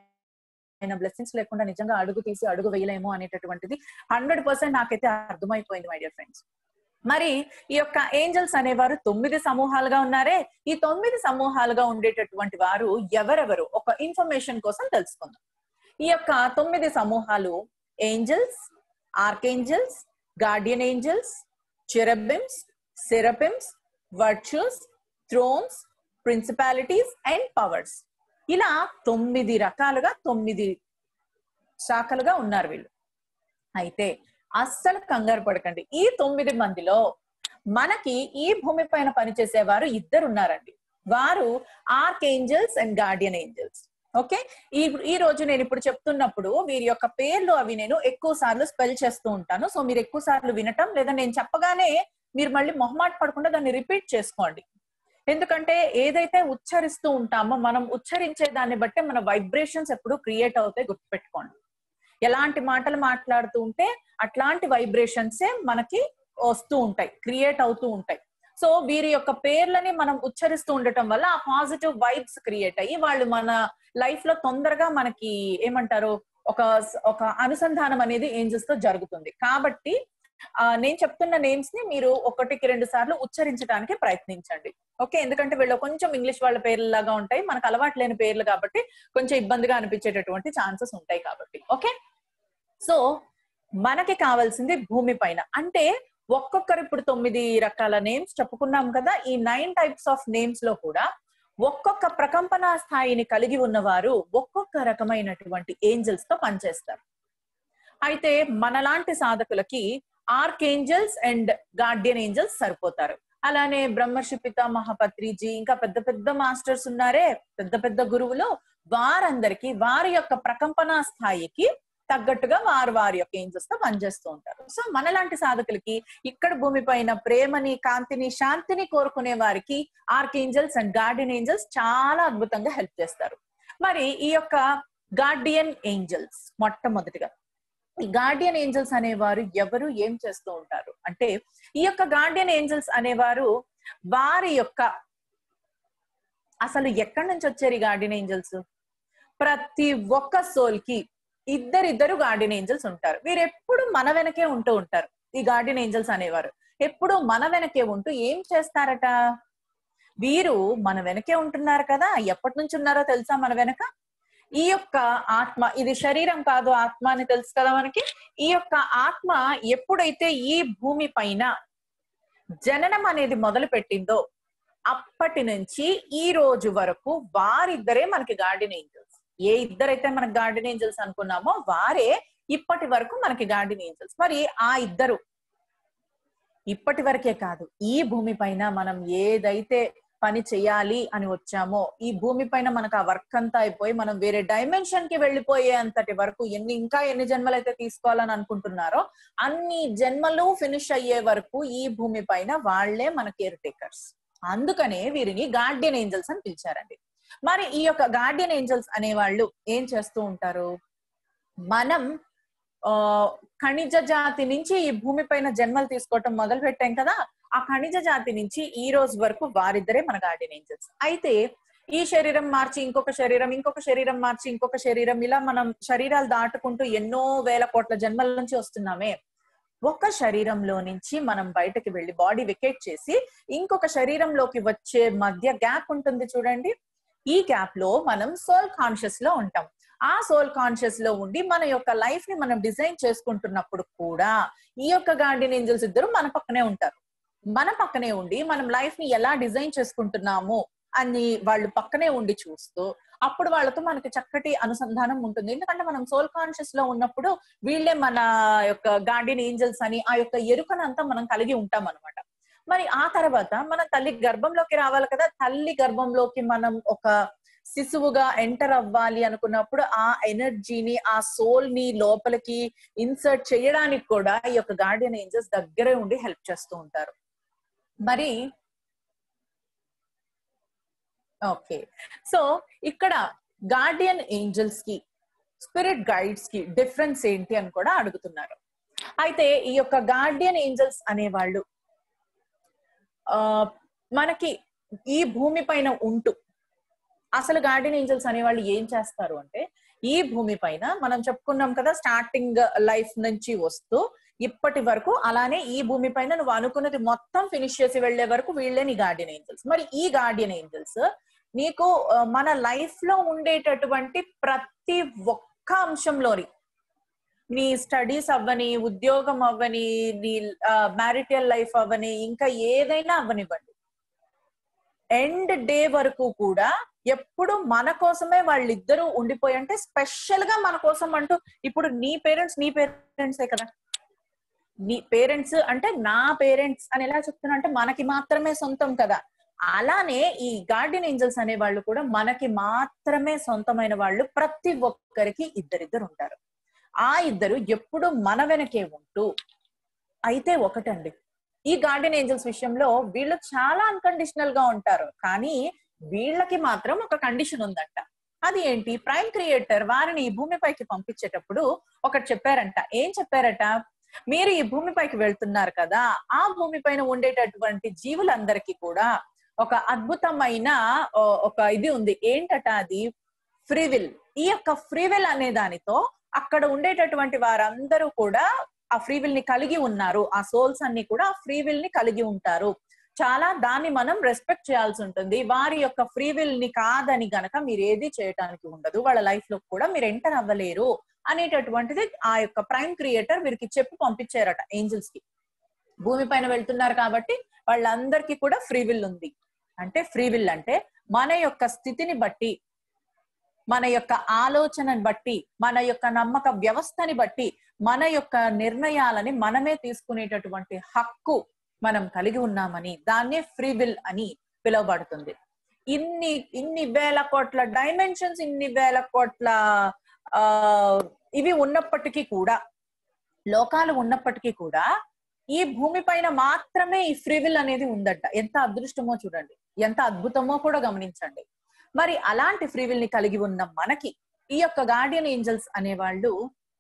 ఆయన బ్లెస్సింగ్స్ లేకుండా నిజంగా అడుగు తీసి అడుగు వేయలేము అనేటటువంటిది హండ్రెడ్ పర్సెంట్ నాకైతే అర్థమైపోయింది మై డియర్ ఫ్రెండ్స్. మరి ఈ యొక్క ఏంజల్స్ అనేవారు తొమ్మిది సమూహాలుగా ఉన్నారే, ఈ తొమ్మిది సమూహాలుగా ఉండేటటువంటి వారు ఎవరెవరు ఒక ఇన్ఫర్మేషన్ కోసం తెలుసుకుందాం. ఈ యొక్క తొమ్మిది సమూహాలు angels, archangels, guardian angels, cherubims, seraphims, virtues, thrones, principalities and powers. ఇలా తొమ్మిది రకాలుగా తొమ్మిది శాఖలుగా ఉన్నారు వీళ్ళు. అయితే అస్సలు కంగారు పడకండి, ఈ తొమ్మిది మందిలో మనకి ఈ భూమి పైన పనిచేసేవారు ఇద్దరు ఉన్నారండి. వారు archangels and guardian angels. Okay, ఈ ఈ రోజు నేను ఇప్పుడు చెప్తున్నప్పుడు వీరి యొక్క పేర్లు అవి నేను ఎక్కువ సార్లు స్పెల్ చేస్తూ ఉంటాను. సో మీరు ఎక్కువ సార్లు వినటం, లేదా నేను చెప్పగానే మీరు మళ్ళీ మొహమాట పడకుండా దాన్ని రిపీట్ చేసుకోండి. ఎందుకంటే ఏదైతే ఉచ్చరిస్తూ ఉంటామో మనం ఉచ్చరించే దాన్ని బట్టే మన వైబ్రేషన్స్ ఎప్పుడు క్రియేట్ అవుతాయి, గుర్తుపెట్టుకోండి. ఎలాంటి మాటలు మాట్లాడుతూ ఉంటే అట్లాంటి వైబ్రేషన్సే మనకి వస్తూ ఉంటాయి, క్రియేట్ అవుతూ ఉంటాయి. సో వీరి యొక్క పేర్లని మనం ఉచ్చరిస్తూ ఉండటం వల్ల ఆ పాజిటివ్ వైబ్స్ క్రియేట్ అయ్యి వాళ్ళు మన లైఫ్ లో తొందరగా మనకి ఏమంటారు ఒక ఒక అనుసంధానం అనేది ఏంజల్స్ తో జరుగుతుంది. కాబట్టి ఆ నేను చెప్తున్న నేమ్స్ ని మీరు ఒకటికి రెండు సార్లు ఉచ్చరించడానికి ప్రయత్నించండి. ఓకే, ఎందుకంటే వీళ్ళు కొంచెం ఇంగ్లీష్ వాళ్ళ పేర్లు లాగా ఉంటాయి, మనకు అలవాటు లేని పేర్లు కాబట్టి కొంచెం ఇబ్బందిగా అనిపించేటటువంటి ఛాన్సెస్ ఉంటాయి కాబట్టి. ఓకే, సో మనకి కావాల్సింది భూమి పైన అంటే ఒక్కొక్కరు ఇప్పుడు తొమ్మిది రకాల నేమ్స్ చెప్పుకున్నాం కదా. ఈ నైన్ టైప్స్ ఆఫ్ నేమ్స్ లో కూడా ఒక్కొక్క ప్రకంపన స్థాయిని కలిగి ఉన్నవారు ఒక్కొక్క రకమైనటువంటి ఏంజల్స్ తో పనిచేస్తారు. అయితే మనలాంటి సాధకులకి archangels and guardian angels సరిపోతారు. అలానే బ్రహ్మర్షి పితామహ పత్రిజీ ఇంకా పెద్ద పెద్ద మాస్టర్స్ ఉన్నారే, పెద్ద పెద్ద గురువులు, వారందరికీ వారి యొక్క ప్రకంపన స్థాయికి తగ్గట్టుగా వారు వారి యొక్క ఏంజల్స్ తో పనిచేస్తూ ఉంటారు. సో మనలాంటి సాధకులకి ఇక్కడ భూమి పైన ప్రేమని, కాంతిని, శాంతిని కోరుకునే వారికి archangels and guardian angels చాలా అద్భుతంగా హెల్ప్ చేస్తారు. మరి ఈ యొక్క గార్డియన్ ఏంజల్స్ మొట్టమొదటిగా ఈ గార్డియన్ ఏంజల్స్ అనేవారు ఎవరు, ఏం చేస్తూ ఉంటారు అంటే ఈ యొక్క గార్డియన్ ఏంజల్స్ అనేవారు వారి యొక్క అసలు ఎక్కడి నుంచి వచ్చారు ఈ గార్డియన్ ఏంజల్స్? ప్రతి ఒక్క సోల్ కి ఇద్దరిద్దరు గార్డియన్ ఏంజల్స్ ఉంటారు. వీరు ఎప్పుడు మన వెనకే ఉంటూ ఉంటారు. ఈ గార్డియన్ ఏంజల్స్ అనేవారు ఎప్పుడు మన వెనకే ఉంటూ ఏం చేస్తారట? వీరు మన వెనకే ఉంటున్నారు కదా, ఎప్పటి నుంచి ఉన్నారో తెలుసా మన వెనక? ఈ యొక్క ఆత్మ, ఇది శరీరం కాదు ఆత్మ అని తెలుసు కదా మనకి. ఈ యొక్క ఆత్మ ఎప్పుడైతే ఈ భూమి పైన జననం అనేది మొదలు పెట్టిందో అప్పటి నుంచి ఈ రోజు వరకు వారిద్దరే మనకి గార్డియన్ ఏంజల్స్. ఏ ఇద్దరైతే మనకి గార్డియన్ ఏంజల్స్ అనుకున్నామో వారే ఇప్పటి వరకు మనకి గార్డియన్ ఏంజల్స్. మరి ఆ ఇద్దరు ఇప్పటి వరకే కాదు, ఈ భూమి పైన మనం ఏదైతే పని చేయాలి అని వచ్చామో ఈ భూమి పైన మనకు ఆ వర్క్ అంతా అయిపోయి మనం వేరే డైమెన్షన్ కి వెళ్ళిపోయే అంతటి వరకు ఎన్ని ఇంకా ఎన్ని జన్మలు అయితే తీసుకోవాలని అనుకుంటున్నారో అన్ని జన్మలు ఫినిష్ అయ్యే వరకు ఈ భూమి పైన వాళ్లే మన కేర్ టేకర్స్. అందుకనే వీరిని గార్డియన్ ఏంజల్స్ అని పిలిచారండి. మరి ఈ యొక్క గార్డియన్ ఏంజల్స్ అనే వాళ్ళు ఏం చేస్తూ ఉంటారు? మనం ఆ ఖనిజ జాతి నుంచి ఈ భూమి పైన జన్మలు తీసుకోవటం మొదలు పెట్టాం కదా, ఆ ఖనిజ జాతి నుంచి ఈ రోజు వరకు వారిద్దరే మన గార్డియన్ ఏంజల్స్. అయితే ఈ శరీరం మార్చి ఇంకొక శరీరం, ఇంకొక శరీరం మార్చి ఇంకొక శరీరం, ఇలా మనం శరీరాలు దాటుకుంటూ ఎన్నో వేల కోట్ల జన్మల నుంచి వస్తున్నామే. ఒక శరీరంలో నుంచి మనం బయటకి వెళ్ళి బాడీ వెకేట్ చేసి ఇంకొక శరీరంలోకి వచ్చే మధ్య గ్యాప్ ఉంటుంది చూడండి. ఈ గ్యాప్ లో మనం సోల్ కాన్షియస్ లో ఉంటాం. ఆ సోల్ కాన్షియస్ లో ఉండి మన యొక్క లైఫ్ ని మనం డిజైన్ చేసుకుంటున్నప్పుడు కూడా ఈ యొక్క గార్డియన్ ఏంజల్స్ ఇద్దరు మన పక్కనే ఉంటారు. మన పక్కనే ఉండి మనం లైఫ్ ని ఎలా డిజైన్ చేసుకుంటున్నాము అని వాళ్ళు పక్కనే ఉండి చూస్తూ అప్పుడు వాళ్ళతో మనకి చక్కటి అనుసంధానం ఉంటుంది. ఎందుకంటే మనం సోల్ కాన్షియస్ లో ఉన్నప్పుడు వీళ్ళే మన యొక్క గార్డియన్ ఏంజల్స్ అని ఆ యొక్క ఎరుకనంతా మనం కలిగి ఉంటాం అనమాట. మరి ఆ తర్వాత మన తల్లి గర్భంలోకి రావాలి కదా, తల్లి గర్భంలోకి మనం ఒక శిశువుగా ఎంటర్ అవ్వాలి అనుకున్నప్పుడు ఆ ఎనర్జీని, ఆ సోల్ ని లోపలికి ఇన్సర్ట్ చేయడానికి కూడా ఈ యొక్క గార్డియన్ ఏంజల్స్ దగ్గరే ఉండి హెల్ప్ చేస్తూ ఉంటారు. మరి ఓకే, సో ఇక్కడ గార్డియన్ ఏంజల్స్ కి స్పిరిట్ గైడ్స్ కి డిఫరెన్స్ ఏంటి అని కూడా అడుగుతున్నారు. అయితే ఈ యొక్క గార్డియన్ ఏంజల్స్ అనేవాళ్ళు ఆ మనకి ఈ భూమి పైన ఉంటూ, అసలు గార్డియన్ ఏంజల్స్ అనేవాళ్ళు ఏం చేస్తారు అంటే ఈ భూమి పైన మనం చెప్పుకున్నాం కదా స్టార్టింగ్ లైఫ్ నుంచి వస్తూ ఇప్పటి వరకు, అలానే ఈ భూమి పైన నువ్వు అనుకున్నది మొత్తం ఫినిష్ చేసి వెళ్లే వరకు వీళ్ళే నీ గార్డియన్ ఏంజల్స్. మరి ఈ గార్డియన్ ఏంజల్స్ నీకు మన లైఫ్ లో ఉండేటటువంటి ప్రతి ఒక్క అంశంలోని, నీ స్టడీస్ అవ్వని, ఉద్యోగం అవ్వని, నీ మ్యారిటల్ లైఫ్ అవ్వని, ఇంకా ఏదైనా అవ్వనివ్వండి, ఎండ్ డే వరకు కూడా ఎప్పుడు మన కోసమే వాళ్ళిద్దరూ ఉండిపోయి, అంటే స్పెషల్ గా మన కోసం అంటూ, ఇప్పుడు నీ పేరెంట్స్ నీ పేరెంట్సే కదా, నీ పేరెంట్స్ అంటే నా పేరెంట్స్ అని ఎలా చెప్తున్నా అంటే మనకి మాత్రమే సొంతం కదా. అలానే ఈ గార్డియన్ ఏంజల్స్ అనే వాళ్ళు కూడా మనకి మాత్రమే సొంతమైన వాళ్ళు. ప్రతి ఒక్కరికి ఇద్దరిద్దరు ఉంటారు. ఆ ఇద్దరు ఎప్పుడు మన వెనకే ఉంటూ, అయితే ఒకటండి ఈ గార్డియన్ ఏంజల్స్ విషయంలో వీళ్ళు చాలా అన్కండిషనల్ గా ఉంటారు. కానీ వీళ్ళకి మాత్రం ఒక కండిషన్ ఉందంట. అది ఏంటి? ప్రైమ్ క్రియేటర్ వారిని ఈ భూమిపైకి పంపించేటప్పుడు ఒకటి చెప్పారంట. ఏం చెప్పారట? మీరు ఈ భూమిపైకి వెళ్తున్నారు కదా, ఆ భూమిపైన ఉండేటటువంటి జీవులందరికీ కూడా ఒక అద్భుతమైన ఒక ఇది ఉంది. ఏంటట అది? ఫ్రీవిల్. ఈ యొక్క ఫ్రీవిల్ అనే దానితో అక్కడ ఉండేటటువంటి వారందరూ కూడా ఆ ఫ్రీవిల్ ని కలిగి ఉన్నారు. ఆ సోల్స్ అన్ని కూడా ఆ ఫ్రీవిల్ ని కలిగి ఉంటారు. చాలా దాన్ని మనం రెస్పెక్ట్ చేయాల్సి ఉంటుంది. వారి యొక్క ఫ్రీవిల్ ని కాదని గనక మీరు ఏది చేయటానికి ఉండదు. వాళ్ళ లైఫ్ లో కూడా మీరు ఎంటర్ అవ్వలేరు అనేటటువంటిది ఆ యొక్క ప్రైమ్ క్రియేటర్ వీరికి చెప్పి పంపించారట ఏంజల్స్ కి. భూమి పైన వెళ్తున్నారు కాబట్టి వాళ్ళందరికీ కూడా ఫ్రీవిల్ ఉంది. అంటే ఫ్రీవిల్ అంటే మన యొక్క స్థితిని బట్టి, మన యొక్క ఆలోచనని బట్టి, మన యొక్క నమ్మక వ్యవస్థని బట్టి, మన యొక్క నిర్ణయాలని మనమే తీసుకునేటటువంటి హక్కు మనం కలిగి ఉన్నామని, దాన్నే ఫ్రీ విల్ అని పిలువబడుతుంది. ఇన్ని ఇన్ని వేల కోట్ల డైమెన్షన్స్, ఇన్ని వేల కోట్ల ఆ ఇవి ఉన్నప్పటికీ కూడా, లోకాలు ఉన్నప్పటికీ కూడా ఈ భూమి పైన మాత్రమే ఈ ఫ్రీ విల్ అనేది ఉందట. ఎంత అదృష్టమో చూడండి, ఎంత అద్భుతమో కూడా గమనించండి. మరి అలాంటి ఫ్రీ విల్ ని కలిగి ఉన్న మనకి ఈ యొక్క గార్డియన్ ఏంజల్స్ అనేవాళ్ళు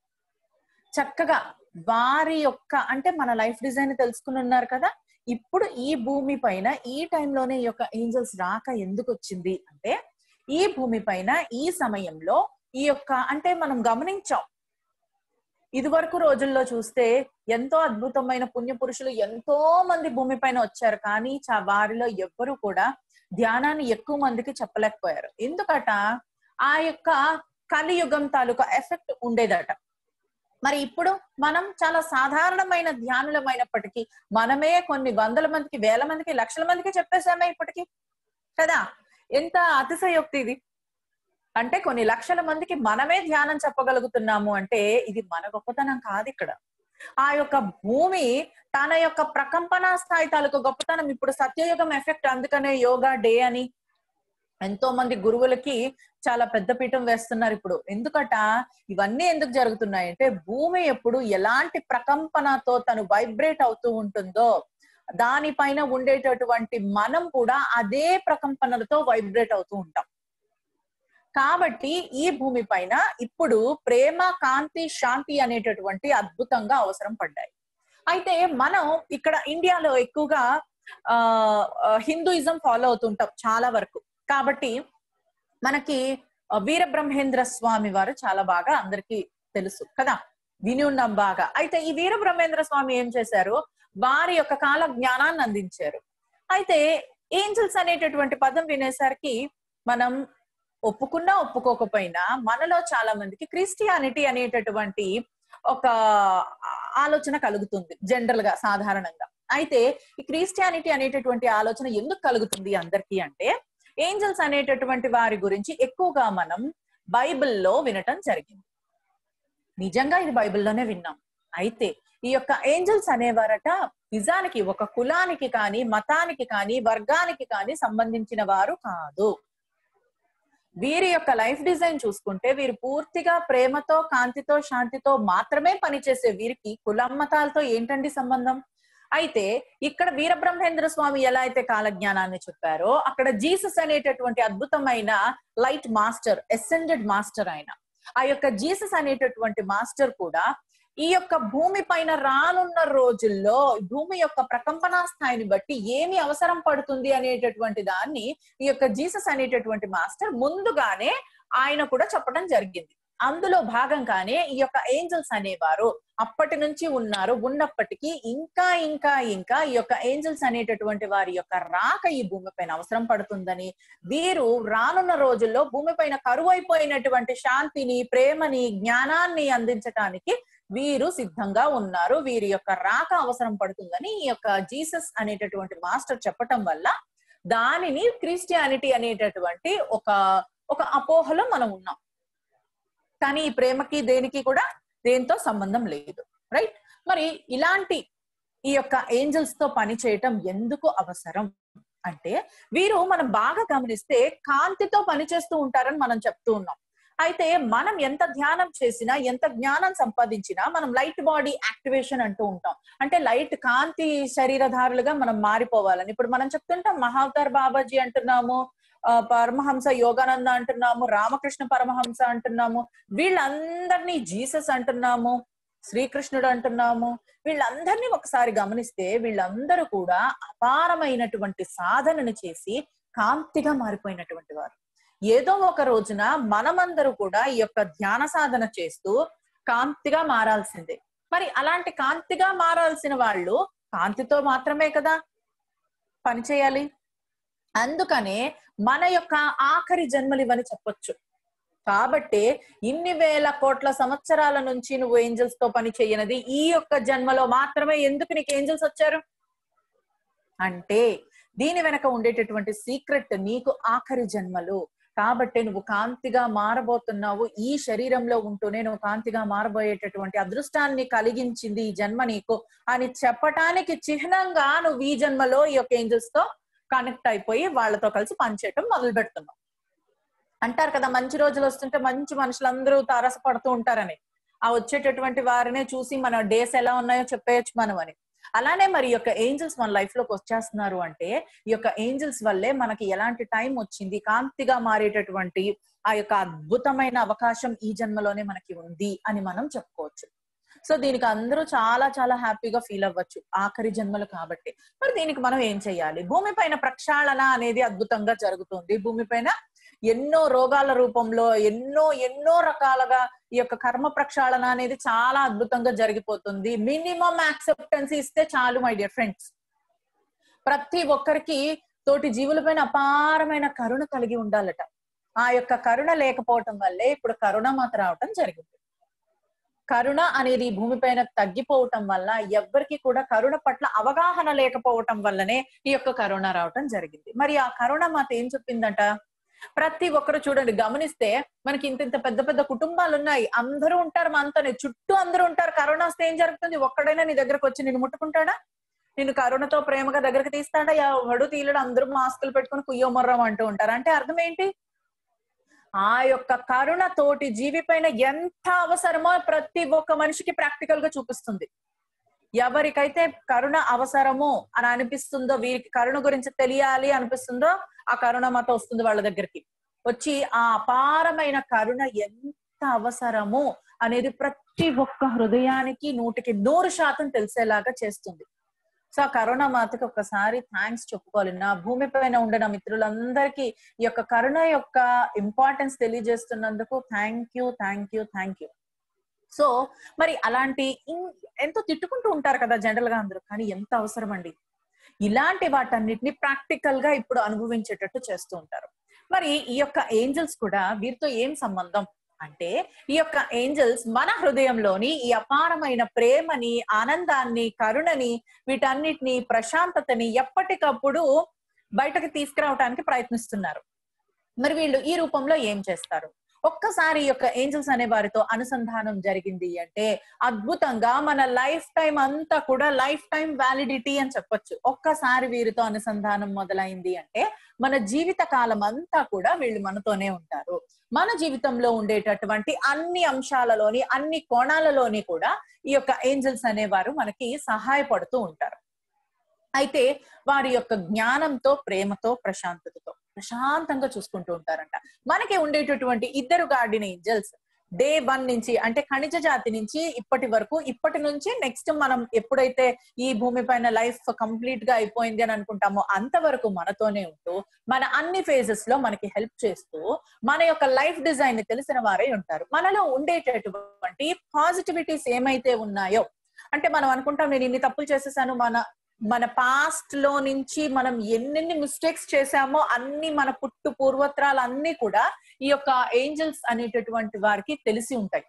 చక్కగా వారి యొక్క అంటే మన లైఫ్ డిజైన్ తెలుసుకుని ఉన్నారు కదా. ఇప్పుడు ఈ భూమి పైన ఈ టైంలోనే ఈ యొక్క ఏంజల్స్ రాక ఎందుకు వచ్చింది అంటే, ఈ భూమి పైన ఈ సమయంలో ఈ యొక్క అంటే మనం గమనించాం, ఇది వరకు రోజుల్లో చూస్తే ఎంతో అద్భుతమైన పుణ్య పురుషులు ఎంతో మంది భూమి పైన వచ్చారు. కానీ వారిలో ఎవ్వరూ కూడా ధ్యానాన్ని ఎక్కువ మందికి చెప్పలేకపోయారు. ఎందుకట? ఆ యొక్క కలియుగం తాలూకా ఎఫెక్ట్ ఉండేదట. మరి ఇప్పుడు మనం చాలా సాధారణమైన ధ్యానులమైనప్పటికీ మనమే కొన్ని వందల మందికి, వేల మందికి, లక్షల మందికి చెప్పేసామే ఇప్పటికీ కదా. ఎంత అతిశయోక్తి ఇది! అంటే కొన్ని లక్షల మందికి మనమే ధ్యానం చెప్పగలుగుతున్నాము అంటే ఇది మన గొప్పతనం కాదు. ఇక్కడ ఆ యొక్క భూమి తన యొక్క ప్రకంపన స్థాయి తాలూకు గొప్పతనం. ఇప్పుడు సత్యయుగం ఎఫెక్ట్, అందుకనే యోగా డే అని ఎంతో మంది గురువులకి చాలా పెద్ద పీఠం వేస్తున్నారు ఇప్పుడు. ఎందుకట ఇవన్నీ ఎందుకు జరుగుతున్నాయంటే, భూమి ఎప్పుడు ఎలాంటి ప్రకంపనతో తను వైబ్రేట్ అవుతూ ఉంటుందో దానిపైన ఉండేటటువంటి మనం కూడా అదే ప్రకంపనలతో వైబ్రేట్ అవుతూ ఉంటాం. కాబట్టి ఈ భూమి పైన ఇప్పుడు ప్రేమ, కాంతి, శాంతి అనేటటువంటి అద్భుతంగా అవసరం పడ్డాయి. అయితే మనం ఇక్కడ ఇండియాలో ఎక్కువగా ఆ హిందూయిజం ఫాలో అవుతుంటాం చాలా వరకు. కాబట్టి మనకి వీరబ్రహ్మేంద్ర స్వామి వారు చాలా బాగా అందరికీ తెలుసు కదా, విని ఉన్నాం బాగా. అయితే ఈ వీరబ్రహ్మేంద్ర స్వామి ఏం చేశారు? వారి యొక్క కాల జ్ఞానాన్ని అందించారు. అయితే ఏంజల్స్ అనేటటువంటి పదం వినేసరికి మనం ఒప్పుకున్నా ఒప్పుకోకపోయినా మనలో చాలా మందికి క్రిస్టియానిటీ అనేటటువంటి ఒక ఆలోచన కలుగుతుంది జనరల్ గా, సాధారణంగా. అయితే ఈ క్రిస్టియానిటీ అనేటటువంటి ఆలోచన ఎందుకు కలుగుతుంది అందరికీ అంటే, ఏంజల్స్ అనేటటువంటి వారి గురించి ఎక్కువగా మనం బైబిల్లో వినటం జరిగింది. నిజంగా ఇది బైబిల్లోనే విన్నాం. అయితే ఈ యొక్క ఏంజల్స్ అనేవారట నిజానికి ఒక కులానికి కానీ, మతానికి కానీ, వర్గానికి కానీ సంబంధించిన వారు కాదు. వీరి యొక్క లైఫ్ డిజైన్ చూసుకుంటే వీరు పూర్తిగా ప్రేమతో, కాంతితో, శాంతితో మాత్రమే పనిచేసే వీరికి కులం, మతాలతో ఏంటండి సంబంధం? అయితే ఇక్కడ వీరబ్రహ్మేంద్ర స్వామి ఎలా అయితే కాలజ్ఞానాన్ని చెప్పారో, అక్కడ జీసస్ అనేటటువంటి అద్భుతమైన లైట్ మాస్టర్, ఎసెండెడ్ మాస్టర్ ఆయన. ఆ యొక్క జీసస్ అనేటటువంటి మాస్టర్ కూడా ఈ యొక్క భూమి పైన రానున్న రోజుల్లో భూమి యొక్క ప్రకంపనా స్థాయిని బట్టి ఏమి అవసరం పడుతుంది అనేటటువంటి దాన్ని ఈ యొక్క జీసస్ అనేటటువంటి మాస్టర్ ముందుగానే ఆయన కూడా చెప్పడం జరిగింది. అందులో భాగంగానే ఈ యొక్క ఏంజల్స్ అనేవారు అప్పటి నుంచి ఉన్నారు. ఉన్నప్పటికీ ఇంకా ఇంకా ఇంకా ఈ యొక్క ఏంజల్స్ అనేటటువంటి వారి యొక్క రాక ఈ భూమి పైన అవసరం పడుతుందని, వీరు రానున్న రోజుల్లో భూమి పైన కరువైపోయినటువంటి శాంతిని, ప్రేమని, జ్ఞానాన్ని అందించటానికి వీరు సిద్ధంగా ఉన్నారు. వీరి యొక్క రాక అవసరం పడుతుందని ఈ యొక్క జీసస్ అనేటటువంటి మాస్టర్ చెప్పటం వల్ల దానిని క్రిస్టియానిటీ అనేటటువంటి ఒక ఒక అపోహలో మనం ఉన్నాం. కానీ ఈ ప్రేమకి దేనికి కూడా దేంతో సంబంధం లేదు, రైట్? మరి ఇలాంటి ఈ యొక్క ఏంజల్స్ తో పని చేయటం ఎందుకు అవసరం అంటే, వీరు మనం బాగా గమనిస్తే కాంతితో పనిచేస్తూ ఉంటారని మనం చెప్తూ ఉన్నాం. అయితే మనం ఎంత ధ్యానం చేసినా, ఎంత జ్ఞానం సంపాదించినా మనం లైట్ బాడీ యాక్టివేషన్ అంటూ ఉంటాం. అంటే లైట్ కాంతి శరీరధారులుగా మనం మారిపోవాలని ఇప్పుడు మనం చెప్తుంటాం. మహావతార్ బాబాజీ అంటున్నాము, పరమహంస యోగానంద అంటున్నాము, రామకృష్ణ పరమహంస అంటున్నాము, వీళ్ళందరినీ జీసస్ అంటున్నాము. శ్రీకృష్ణుడు అంటున్నాము. వీళ్ళందరినీ ఒకసారి గమనిస్తే వీళ్ళందరూ కూడా అపారమైనటువంటి సాధనను చేసి కాంతిగా మారిపోయినటువంటి వారు. ఏదో ఒక రోజున మనమందరూ కూడా ఈ యొక్క ధ్యాన సాధన చేస్తూ కాంతిగా మారాల్సిందే. మరి అలాంటి కాంతిగా మారాల్సిన వాళ్ళు కాంతితో మాత్రమే కదా పని చేయాలి. అందుకనే మన యొక్క ఆఖరి జన్మలు ఇవని చెప్పొచ్చు. కాబట్టి ఇన్ని వేల కోట్ల సంవత్సరాల నుంచి నువ్వు ఏంజల్స్ తో పని చేయనది ఈ యొక్క జన్మలో మాత్రమే ఎందుకు నీకు ఏంజల్స్ వచ్చారు అంటే దీని వెనక ఉండేటటువంటి సీక్రెట్ నీకు ఆఖరి జన్మలు. కాబట్టి నువ్వు కాంతిగా మారబోతున్నావు. ఈ శరీరంలో ఉంటూనే నువ్వు కాంతిగా మారబోయేటటువంటి అదృష్టాన్ని కలిగించింది ఈ జన్మ నీకు అని చెప్పటానికి చిహ్నంగా నువ్వు ఈ జన్మలో ఈ యొక్క ఏంజల్స్ తో కనెక్ట్ అయిపోయి వాళ్ళతో కలిసి పనిచేయటం మొదలు పెడుతున్నావు. అంటారు కదా మంచి రోజులు వస్తుంటే మంచి మనుషులందరూ తారసపడుతూ ఉంటారని. ఆ వచ్చేటటువంటి వారినే చూసి మన డేస్ ఎలా ఉన్నాయో చెప్పేయచ్చు మనం అని. అలానే మరి ఈ యొక్క ఏంజల్స్ మన లైఫ్ లోకి వచ్చేస్తున్నారు అంటే ఈ యొక్క ఏంజల్స్ వల్లే మనకి ఎలాంటి టైం వచ్చింది, కాంతిగా మారేటటువంటి ఆ యొక్క అద్భుతమైన అవకాశం ఈ జన్మలోనే మనకి ఉంది అని మనం చెప్పుకోవచ్చు. సో దీనికి అందరూ చాలా చాలా హ్యాపీగా ఫీల్ అవ్వచ్చు ఆఖరి జన్మలు కాబట్టి. మరి దీనికి మనం ఏం చెయ్యాలి? భూమి పైన ప్రక్షాళన అనేది అద్భుతంగా జరుగుతుంది. భూమి పైన ఎన్నో రోగాల రూపంలో ఎన్నో ఎన్నో రకాలుగా ఈ యొక్క కర్మ ప్రక్షాళన అనేది చాలా అద్భుతంగా జరిగిపోతుంది. మినిమం యాక్సెప్టెన్స్ ఇస్తే చాలు మై డియర్ ఫ్రెండ్స్. ప్రతి ఒక్కరికి తోటి జీవుల పైన అపారమైన కరుణ కలిగి ఉండాలట. ఆ యొక్క కరుణ లేకపోవటం వల్లే ఇప్పుడు కరుణమాత రావటం జరిగింది. కరుణ అనేది భూమి పైన తగ్గిపోవటం వల్ల ఎవ్వరికి కూడా కరుణ పట్ల అవగాహన లేకపోవటం వల్లనే ఈ యొక్క కరోనా రావటం జరిగింది. మరి ఆ కరుణమాత ఏం చెప్పిందంట? ప్రతి ఒక్కరు చూడండి గమనిస్తే మనకి ఇంత ఇంత పెద్ద పెద్ద కుటుంబాలు ఉన్నాయి, అందరూ ఉంటారు మనతోనే, చుట్టూ అందరూ ఉంటారు. కరోనా వస్తే ఏం జరుగుతుంది? ఒక్కడైనా నీ దగ్గరకు వచ్చి నిన్ను ముట్టుకుంటాడా? నిన్ను కరోనాతో ప్రేమగా దగ్గరకు తీస్తాడా? ఎవడు తీయడు, అందరూ మాస్కులు పెట్టుకుని కుయ్యో మొర్రం అంటూ ఉంటారు. అంటే అర్థం ఏంటి? ఆ యొక్క కరుణ తోటి జీవి పైన ఎంత అవసరమో ప్రతి ఒక్క మనిషికి ప్రాక్టికల్ గా చూపిస్తుంది. ఎవరికైతే కరుణ అవసరమో అని అనిపిస్తుందో, వీరికి కరుణ గురించి తెలియాలి అనిపిస్తుందో ఆ కరుణ మాత వస్తుంది వాళ్ళ దగ్గరికి వచ్చి ఆ అపారమైన కరుణ ఎంత అవసరమో అనేది ప్రతి ఒక్క హృదయానికి నూటికి నూరు శాతం తెలిసేలాగా చేస్తుంది. సో ఆ కరుణ మాతకి ఒక్కసారి థ్యాంక్స్ చెప్పుకోవాలి. నా భూమి పైన ఉండే నా మిత్రులందరికీ ఈ యొక్క కరుణ యొక్క ఇంపార్టెన్స్ తెలియజేస్తున్నందుకు thank you thank you thank you. So మరి అలాంటి ఎంతో తిట్టుకుంటూ ఉంటారు కదా జనరల్ గా అందరూ, కానీ ఎంత అవసరం అండి ఇలాంటి వాటన్నిటిని ప్రాక్టికల్ గా ఇప్పుడు అనుభవించేటట్టు చేస్తూ ఉంటారు. మరి ఈ యొక్క ఏంజల్స్ కూడా వీరితో ఏం సంబంధం అంటే ఈ యొక్క ఏంజల్స్ మన హృదయంలోని ఈ అపారమైన ప్రేమని, ఆనందాన్ని, కరుణని, వీటన్నిటిని, ప్రశాంతతని ఎప్పటికప్పుడు బయటకు తీసుకురావడానికి ప్రయత్నిస్తున్నారు. మరి వీళ్ళు ఈ రూపంలో ఏం చేస్తారు? ఒక్కసారి ఈ యొక్క ఏంజల్స్ అనే వారితో అనుసంధానం జరిగింది అంటే అద్భుతంగా మన లైఫ్ టైం అంతా కూడా లైఫ్ టైం వ్యాలిడిటీ అని చెప్పొచ్చు. ఒక్కసారి వీరితో అనుసంధానం మొదలైంది అంటే మన జీవిత కాలం అంతా కూడా వీళ్ళు మనతోనే ఉంటారు. మన జీవితంలో ఉండేటటువంటి అన్ని అంశాలలోని, అన్ని కోణాలలోని కూడా ఈ యొక్క ఏంజల్స్ అనేవారు మనకి సహాయపడుతూ ఉంటారు. అయితే వారి యొక్క జ్ఞానంతో, ప్రేమతో, ప్రశాంతతతో ప్రశాంతంగా చూసుకుంటూ ఉంటారంట. మనకి ఉండేటటువంటి ఇద్దరు గార్డియన్ ఏంజల్స్ డే వన్ నుంచి అంటే ఖనిజ జాతి నుంచి ఇప్పటి వరకు, ఇప్పటి నుంచి నెక్స్ట్ మనం ఎప్పుడైతే ఈ భూమి పైన లైఫ్ కంప్లీట్ గా అయిపోయింది అని అనుకుంటామో అంతవరకు మనతోనే ఉంటూ మన అన్ని ఫేజెస్ లో మనకి హెల్ప్ చేస్తూ మన యొక్క లైఫ్ డిజైన్ ని తెలిసిన వారే ఉంటారు. మనలో ఉండేటటువంటి పాజిటివిటీస్ ఏమైతే ఉన్నాయో అంటే మనం అనుకుంటాం నేను ఇన్ని తప్పులు చేసేసాను, మన మన పాస్ట్ లో నుంచి మనం ఎన్నెన్ని మిస్టేక్స్ చేశామో అన్ని మన పుట్టు పూర్వత్రాలు అన్ని కూడా ఈ యొక్క ఏంజల్స్ అనేటటువంటి వారికి తెలిసి ఉంటాయి.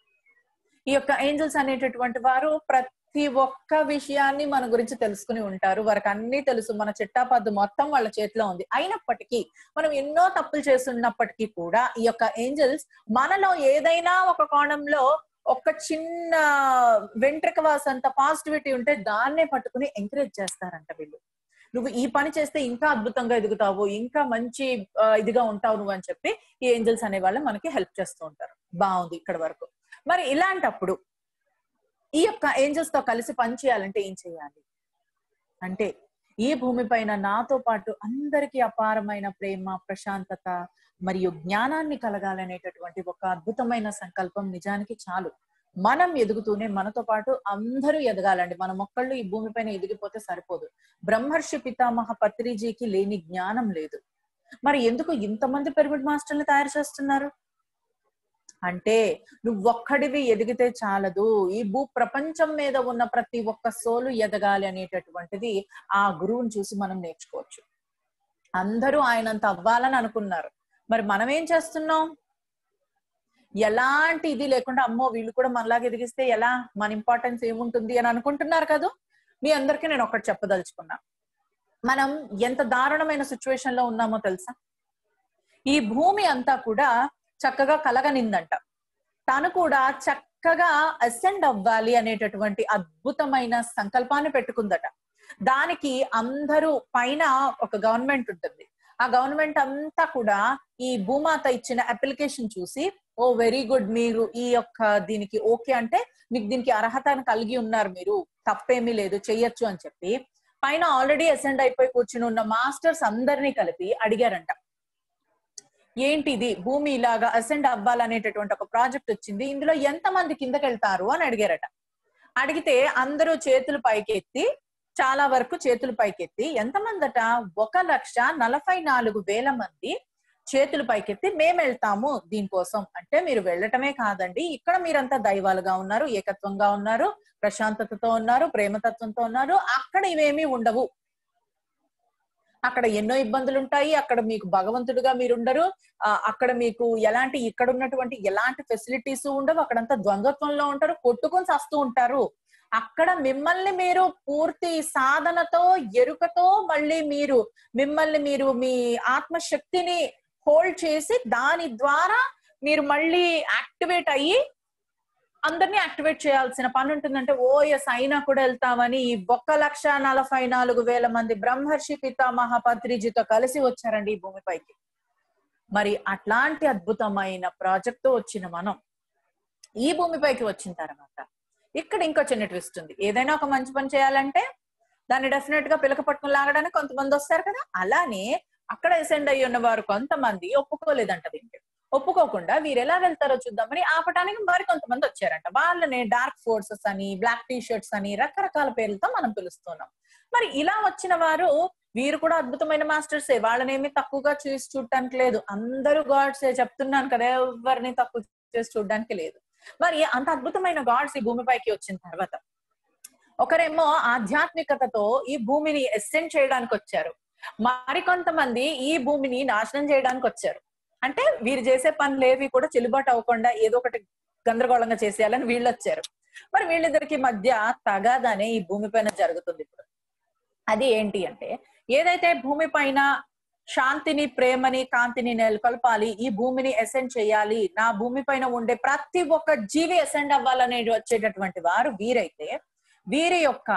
ఈ యొక్క ఏంజల్స్ అనేటటువంటి వారు ప్రతి ఒక్క విషయాన్ని మన గురించి తెలుసుకుని ఉంటారు. వారికి అన్ని తెలుసు. మన చిట్టాపద్దు మొత్తం వాళ్ళ చేతిలో ఉంది. అయినప్పటికీ మనం ఎన్నో తప్పులు చేస్తున్నప్పటికీ కూడా ఈ యొక్క ఏంజల్స్ మనలో ఏదైనా ఒక కోణంలో ఒక చిన్న వెంట్రుక వాసంత పాజిటివిటీ ఉంటే దాన్నే పట్టుకుని ఎంకరేజ్ చేస్తారంట వీళ్ళు. నువ్వు ఈ పని చేస్తే ఇంకా అద్భుతంగా ఎదుగుతావు, ఇంకా మంచి ఇదిగా ఉంటావు నువ్వు అని చెప్పి ఈ ఏంజల్స్ అనే వాళ్ళు మనకి హెల్ప్ చేస్తూ ఉంటారు. బాగుంది ఇక్కడ వరకు. మరి ఇలాంటప్పుడు ఈ యొక్క ఏంజల్స్ తో కలిసి పని చేయాలంటే ఏం చేయాలి అంటే ఈ భూమి పైన నాతో పాటు అందరికీ అపారమైన ప్రేమ, ప్రశాంతత మరియు జ్ఞానాన్ని కలగాలనేటటువంటి ఒక అద్భుతమైన సంకల్పం నిజానికి చాలు. మనం ఎదుగుతూనే మనతో పాటు అందరూ ఎదగాలండి. మన మొక్కళ్ళు ఈ భూమిపైన ఎదిగిపోతే సరిపోదు. బ్రహ్మర్షి పితామహ పత్రిజీకి లేని జ్ఞానం లేదు. మరి ఎందుకు ఇంతమంది పిరమిడ్ మాస్టర్లు తయారు చేస్తున్నారు అంటే, నువ్వొక్కడివి ఎదిగితే చాలదు, ఈ భూ ప్రపంచం మీద ఉన్న ప్రతి ఒక్క సోలు ఎదగాలి అనేటటువంటిది ఆ గురువుని చూసి మనం నేర్చుకోవచ్చు. అందరూ ఆయనంత అవ్వాలని అనుకున్నారు. మరి మనం ఏం చేస్తున్నాం? ఎలాంటి ఇది లేకుండా, అమ్మో వీళ్ళు కూడా మనలాగా ఎదిగిస్తే ఎలా, మన ఇంపార్టెన్స్ ఏముంటుంది అని అనుకుంటున్నారు కదా. మీ అందరికీ నేను ఒకటి చెప్పదలుచుకున్నా. మనం ఎంత దారుణమైన సిచ్యువేషన్ లో ఉన్నామో తెలుసా? ఈ భూమి అంతా కూడా చక్కగా కలగనిందంట. తను కూడా చక్కగా అసెండ్ అవ్వాలి అనేటటువంటి అద్భుతమైన సంకల్పాన్ని పెట్టుకుందట. దానికి అందరూ పైన ఒక గవర్నమెంట్ ఉంటుంది. ఆ గవర్నమెంట్ అంతా కూడా ఈ భూమాత ఇచ్చిన అప్లికేషన్ చూసి, ఓ వెరీ గుడ్, మీరు ఈ యొక్క దీనికి ఓకే అంటే మీకు దీనికి అర్హతను కలిగి ఉన్నారు, మీరు తప్పేమీ లేదు, చెయ్యొచ్చు అని చెప్పి పైన ఆల్రెడీ అసెండ్ అయిపోయి కూర్చుని ఉన్న మాస్టర్స్ అందరినీ కలిపి అడిగారంట, ఏంటిది భూమి ఇలాగా అసెండ్ అవ్వాలనేటటువంటి ఒక ప్రాజెక్ట్ వచ్చింది, ఇందులో ఎంత మంది కిందకి వెళ్తారు అని అడిగారట. అడిగితే అందరూ చేతులు పైకెత్తి, చాలా వరకు చేతులు పైకెత్తి, ఎంతమందట, ఒక లక్ష నలభై నాలుగు వేల మంది చేతులు పైకెత్తి మేము వెళ్తాము దీనికోసం. అంటే మీరు వెళ్ళటమే కాదండి, ఇక్కడ మీరంతా దైవాలుగా ఉన్నారు, ఏకత్వంగా ఉన్నారు, ప్రశాంతతతో ఉన్నారు, ప్రేమతత్వంతో ఉన్నారు, అక్కడ ఇవేమీ ఉండవు, అక్కడ ఎన్నో ఇబ్బందులు ఉంటాయి, అక్కడ మీకు భగవంతుడిగా మీరు ఉండరు, అక్కడ మీకు ఎలాంటి ఇక్కడ ఉన్నటువంటి ఎలాంటి ఫెసిలిటీస్ ఉండవు, అక్కడంతా ద్వంద్వత్వంలో ఉంటారు, కొట్టుకొని చస్తూ ఉంటారు. అక్కడ మిమ్మల్ని మీరు పూర్తి సాధనతో ఎరుకతో మళ్ళీ మీరు మిమ్మల్ని మీరు మీ ఆత్మశక్తిని హోల్డ్ చేసి దాని ద్వారా మీరు మళ్ళీ యాక్టివేట్ అయ్యి అందరినీ యాక్టివేట్ చేయాల్సిన పని ఉంటుందంటే, ఓ ఎస్ అయినా కూడా వెళ్తామని ఈ ఒక్క లక్ష నలభై నాలుగు వేల మంది బ్రహ్మర్షి పితామహ పత్రిజీతో కలిసి వచ్చారండి ఈ భూమిపైకి. మరి అట్లాంటి అద్భుతమైన ప్రాజెక్ట్ తో వచ్చిన మనం ఈ భూమిపైకి వచ్చిన తర్వాత ఇక్కడ ఇంకో చిన్న ట్విస్ట్ ఉంది. ఏదైనా ఒక మంచి పని చేయాలంటే దాన్ని డెఫినెట్ గా పిలక పట్టుకుని లాగడానికి కొంతమంది వస్తారు కదా. అలానే అక్కడ అసెండ్ అయ్యి ఉన్న వారు కొంతమంది ఒప్పుకోలేదంట. దీనికి ఒప్పుకోకుండా వీరు ఎలా వెళ్తారో చూద్దామని ఆపటానికి మరి కొంతమంది వచ్చారంట. వాళ్ళని డార్క్ ఫోర్సెస్ అని, బ్లాక్ టీ షర్ట్స్ అని రకరకాల పేర్లతో మనం పిలుస్తున్నాం. మరి ఇలా వచ్చిన వారు వీరు కూడా అద్భుతమైన మాస్టర్సే, వాళ్ళనేమి తక్కువగా చూసి చూడటానికి లేదు. అందరూ గాడ్సే చెప్తున్నాను కదా, ఎవరిని తక్కువ చేసి చూడడానికి లేదు. మరి అంత అద్భుతమైన గాడ్స్ ఈ భూమిపైకి వచ్చిన తర్వాత ఒకరేమో ఆధ్యాత్మికతతో ఈ భూమిని ఎస్సెండ్ చేయడానికి వచ్చారు, మరికొంతమంది ఈ భూమిని నాశనం చేయడానికి వచ్చారు. అంటే వీరు చేసే పనులేవి కూడా చెల్లుబాటు అవ్వకుండా ఏదో ఒకటి గందరగోళంగా చేసేయాలని వీళ్ళు వచ్చారు. మరి వీళ్ళిద్దరికి మధ్య తగాదానే ఈ భూమి పైన జరుగుతుంది ఇప్పుడు. అది ఏంటి అంటే, ఏదైతే భూమి పైన శాంతిని, ప్రేమని, కాంతిని నెలకొల్పాలి, ఈ భూమిని అసెండ్ చేయాలి, నా భూమి పైన ఉండే ప్రతి ఒక్క జీవి అసెండ్ అవ్వాలనే వచ్చేటటువంటి వారు వీరైతే, వీరి యొక్క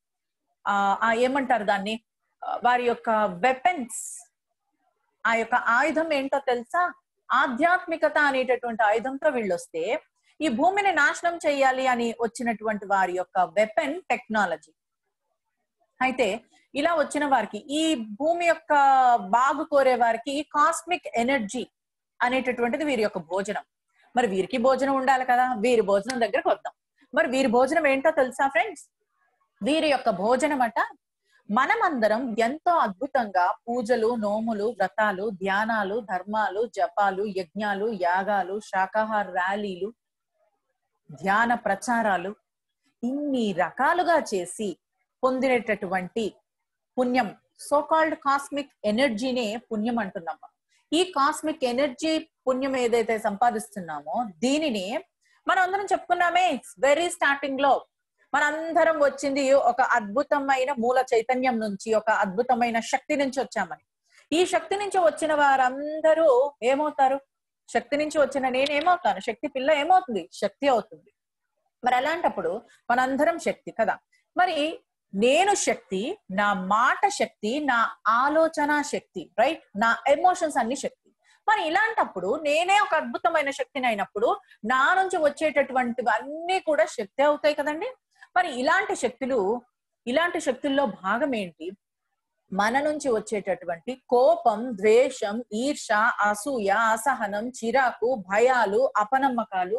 ఆ ఏమంటారు దాన్ని, వారి యొక్క వెపన్స్, ఆ యొక్క ఆయుధం ఏంటో తెలుసా? ఆధ్యాత్మికత అనేటటువంటి ఆయుధంతో వీళ్ళు వస్తే ఈ భూమిని నాశనం చేయాలి అని వచ్చినటువంటి వారి యొక్క వెపన్ టెక్నాలజీ. అయితే ఇలా వచ్చిన వారికి, ఈ భూమి యొక్క బాగు కోరే వారికి కాస్మిక్ ఎనర్జీ అనేటటువంటిది వీరి యొక్క భోజనం. మరి వీరికి భోజనం ఉండాలి కదా, వీరి భోజనం దగ్గరకు వద్దాం. మరి వీరి భోజనం ఏంటో తెలుసా ఫ్రెండ్స్? వీరి యొక్క భోజనం అట, మనమందరం ఎంతో అద్భుతంగా పూజలు, నోములు, వ్రతాలు, ధ్యానాలు, ధర్మాలు, జపాలు, యజ్ఞాలు, యాగాలు, శాకాహార ర్యాలీలు, ధ్యాన ప్రచారాలు ఇన్ని రకాలుగా చేసి పొందినటువంటి పుణ్యం, సో కాల్డ్ కాస్మిక్ ఎనర్జీనే పుణ్యం అంటున్నాం. ఈ కాస్మిక్ ఎనర్జీ పుణ్యం ఏదైతే సంపాదిస్తున్నామో దీనిని మనం అందరం చెప్పుకున్నామే వెరీ స్టార్టింగ్ లో, మనందరం వచ్చింది ఒక అద్భుతమైన మూల చైతన్యం నుంచి, ఒక అద్భుతమైన శక్తి నుంచి వచ్చామని. ఈ శక్తి నుంచి వచ్చిన వారందరూ ఏమవుతారు? శక్తి నుంచి వచ్చిన నేను ఏమవుతాను? శక్తి పిల్ల ఏమవుతుంది? శక్తి అవుతుంది. మరి అలాంటప్పుడు మనందరం శక్తి కదా. మరి నేను శక్తి, నా మాట శక్తి, నా ఆలోచన శక్తి, రైట్, నా ఎమోషన్స్ అన్ని శక్తి. మరి ఇలాంటప్పుడు నేనే ఒక అద్భుతమైన శక్తిని అయినప్పుడు నా నుంచి వచ్చేటటువంటివి అన్ని కూడా శక్తి అవుతాయి కదండి. మరి ఇలాంటి శక్తులు, ఇలాంటి శక్తుల్లో భాగం ఏంటి? మన నుంచి వచ్చేటటువంటి కోపం, ద్వేషం, ఈర్ష, అసూయ, అసహనం, చిరాకు, భయాలు, అపనమ్మకాలు,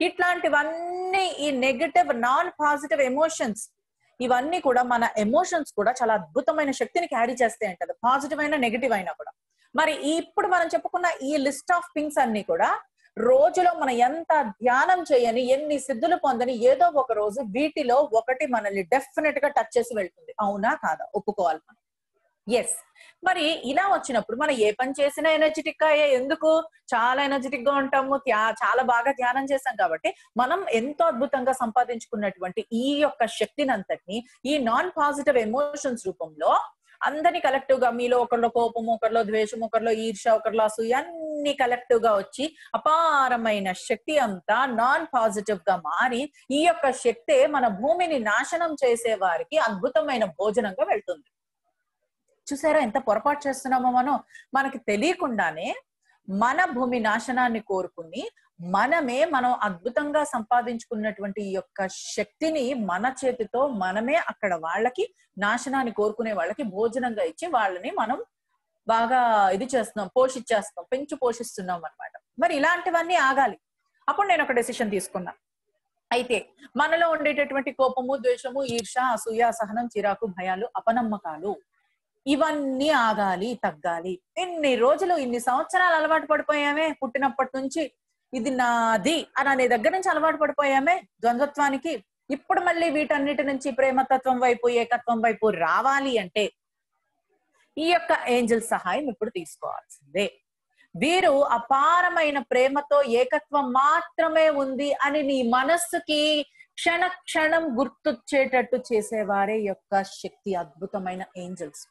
ఇట్లాంటివన్నీ ఈ నెగటివ్ నాన్ పాజిటివ్ ఎమోషన్స్ ఇవన్నీ కూడా మన ఎమోషన్స్ కూడా చాలా అద్భుతమైన శక్తిని క్యారీ చేస్తాయి అంటది, పాజిటివ్ అయినా నెగిటివ్ అయినా కూడా. మరి ఇప్పుడు మనం చెప్పుకున్న ఈ లిస్ట్ ఆఫ్ థింగ్స్ అన్ని కూడా రోజులో మనం ఎంత ధ్యానం చేయని, ఎన్ని సిద్ధులు పొందని, ఏదో ఒక రోజు వీటిలో ఒకటి మనల్ని డెఫినెట్ గా టచ్ చేసి వెళ్తుంది. అవునా కాదా? ఒప్పుకోవాలి మనం. ఎస్. మరి ఇలా వచ్చినప్పుడు మనం ఏ పని చేసినా ఎనర్జెటిక్ గా, ఎందుకు చాలా ఎనర్జెటిక్ గా ఉంటాము, చాలా బాగా ధ్యానం చేస్తాం కాబట్టి మనం ఎంతో అద్భుతంగా సంపాదించుకున్నటువంటి ఈ యొక్క శక్తిని అంతటిని ఈ నాన్ పాజిటివ్ ఎమోషన్స్ రూపంలో అందరినీ కలెక్టివ్ గా, మీలో ఒకరిలో కోపం, ఒకరిలో ద్వేషం, ఒకరిలో ఈర్ష, ఒకరిలో అసూయ అన్ని కలెక్టివ్ గా వచ్చి అపారమైన శక్తి అంతా నాన్ పాజిటివ్ గా మారి ఈ యొక్క శక్తే మన భూమిని నాశనం చేసే వారికి అద్భుతమైన భోజనంగా వెళ్తుంది. చూసారా ఎంత పొరపాటు చేస్తున్నామో మనం? మనకి తెలియకుండానే మన భూమి నాశనాన్ని కోరుకుని మనమే మనం అద్భుతంగా సంపాదించుకున్నటువంటి ఈ యొక్క శక్తిని మన చేతితో మనమే అక్కడ వాళ్ళకి, నాశనాన్ని కోరుకునే వాళ్ళకి భోజనంగా ఇచ్చి వాళ్ళని మనం బాగా ఇది చేస్తున్నాం, పోషించేస్తున్నాం, పెంచు పోషిస్తున్నాం అనమాట. మరి ఇలాంటివన్నీ ఆగాలి. అప్పుడు నేను ఒక డెసిషన్ తీసుకున్నా. అయితే మనలో ఉండేటటువంటి కోపము, ద్వేషము, ఈర్ష, అసూయ, అసహనం, చిరాకు, భయాలు, అపనమ్మకాలు ఇవన్నీ ఆగాలి, తగ్గాలి. ఇన్ని రోజులు ఇన్ని సంవత్సరాలు అలవాటు పడిపోయామే, పుట్టినప్పటి నుంచి ఇది నాది అని అనే దగ్గర నుంచి అలవాటు పడిపోయామే ద్వంద్వత్వానికి. ఇప్పుడు మళ్ళీ వీటన్నిటి నుంచి ప్రేమతత్వం వైపు, ఏకత్వం వైపు రావాలి అంటే ఈ యొక్క ఏంజల్ సహాయం ఇప్పుడు తీసుకోవాల్సిందే. వీరు అపారమైన ప్రేమతో ఏకత్వం మాత్రమే ఉంది అని నీ మనస్సుకి క్షణ క్షణం గుర్తొచ్చేటట్టు చేసేవారే యొక్క శక్తి, అద్భుతమైన ఏంజల్స్.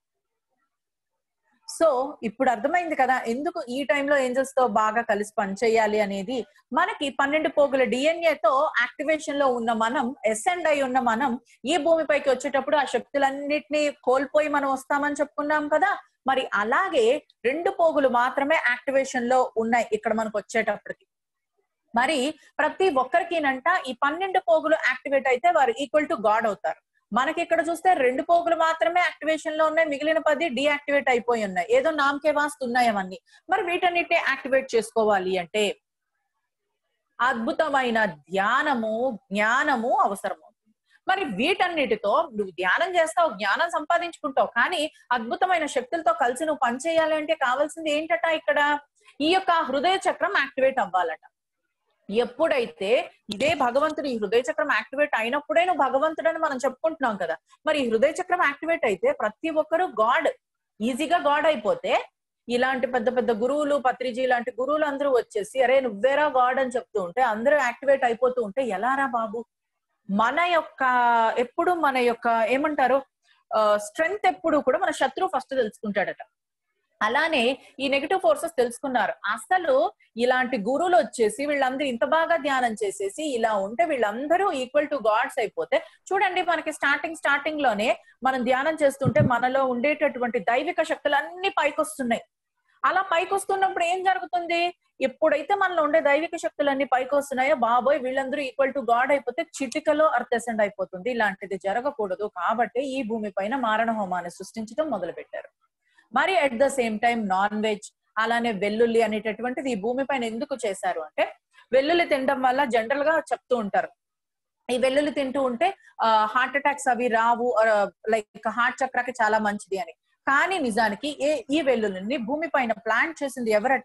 సో ఇప్పుడు అర్థమైంది కదా ఎందుకు ఈ టైంలో ఏంజల్స్ తో బాగా కలిసి పనిచేయాలి అనేది. మనకి పన్నెండు పోగుల డిఎన్ఏతో యాక్టివేషన్ లో ఉన్న మనం, ఎసెండ్ అయి ఉన్న మనం ఈ భూమిపైకి వచ్చేటప్పుడు ఆ శక్తులన్నిటినీ కోల్పోయి మనం వస్తామని చెప్పుకున్నాం కదా. మరి అలాగే రెండు పోగులు మాత్రమే యాక్టివేషన్ లో ఉన్నాయి ఇక్కడ మనకు వచ్చేటప్పటికి. మరి ప్రతి ఒక్కరికినంట ఈ పన్నెండు పోగులు యాక్టివేట్ అయితే వారు ఈక్వల్ టు గాడ్ అవుతారు. మనకి ఇక్కడ చూస్తే రెండు పోగులు మాత్రమే యాక్టివేషన్ లో ఉన్నాయి, మిగిలిన పది డియాక్టివేట్ అయిపోయి ఉన్నాయి, ఏదో నామకే వాస్తు ఉన్నాయి అవన్నీ. మరి వీటన్నిటిని యాక్టివేట్ చేసుకోవాలి అంటే అద్భుతమైన ధ్యానము, జ్ఞానము అవసరము. మరి వీటన్నిటితో నువ్వు ధ్యానం చేస్తావు, జ్ఞానం సంపాదించుకుంటావు, కానీ అద్భుతమైన శక్తులతో కలిసి నువ్వు పనిచేయాలి అంటే కావాల్సింది ఏంటట? ఇక్కడ ఈ యొక్క హృదయ చక్రం యాక్టివేట్ అవ్వాలట. ఎప్పుడైతే ఇదే భగవంతుడు ఈ హృదయ చక్రం యాక్టివేట్ అయినప్పుడే నువ్వు భగవంతుడు అని మనం చెప్పుకుంటున్నాం కదా. మరి ఈ హృదయ చక్రం యాక్టివేట్ అయితే ప్రతి ఒక్కరు గాడ్, ఈజీగా గాడ్ అయిపోతే ఇలాంటి పెద్ద పెద్ద గురువులు, పత్రిజీ లాంటి గురువులు అందరూ వచ్చేసి అరే నువ్వేరా గాడ్ అని చెప్తూ ఉంటే అందరూ యాక్టివేట్ అయిపోతూ ఉంటే ఎలారా బాబు? మన యొక్క ఎప్పుడు మన యొక్క ఏమంటారు స్ట్రెంగ్త్ ఎప్పుడు కూడా మన శత్రువు ఫస్ట్ తెలుసుకుంటాడట. అలానే ఈ నెగటివ్ ఫోర్సెస్ తెలుసుకున్నారు. అసలు ఇలాంటి గురువులు వచ్చేసి వీళ్ళందరూ ఇంత బాగా ధ్యానం చేసేసి ఇలా ఉంటే వీళ్ళందరూ ఈక్వల్ టు గాడ్స్ అయిపోతే చూడండి, మనకి స్టార్టింగ్ స్టార్టింగ్ లోనే మనం ధ్యానం చేస్తుంటే మనలో ఉండేటటువంటి దైవిక శక్తులన్నీ పైకొస్తున్నాయి. అలా పైకొస్తున్నప్పుడు ఏం జరుగుతుంది? ఎప్పుడైతే మనలో ఉండే దైవిక శక్తులన్నీ పైకి వస్తున్నాయో బాబోయ్ వీళ్ళందరూ ఈక్వల్ టు గాడ్ అయిపోతే చిటికలో అర్త్ అసెండ్ అయిపోతుంది. ఇలాంటిది జరగకూడదు కాబట్టి ఈ భూమి పైన మారణ హోమాన్ని సృష్టించడం మొదలు పెట్టారు. మరి at the same time non veg, అలానే వెల్లుల్లి అనేటటువంటిది ఈ భూమి పైన ఎందుకు చేశారు అంటే వెల్లుల్లి తినడం వల్ల జనరల్ గా చెప్తూ ఉంటారు ఈ వెల్లుల్లి తింటూ ఉంటే హార్ట్ అటాక్స్ అవి రావు, లైక్ హార్ట్ చక్రకి చాలా మంచిది అని. కానీ నిజానికి ఏ ఈ వెల్లుల్లిని భూమి పైన ప్లాంట్ చేసింది ఎవరట?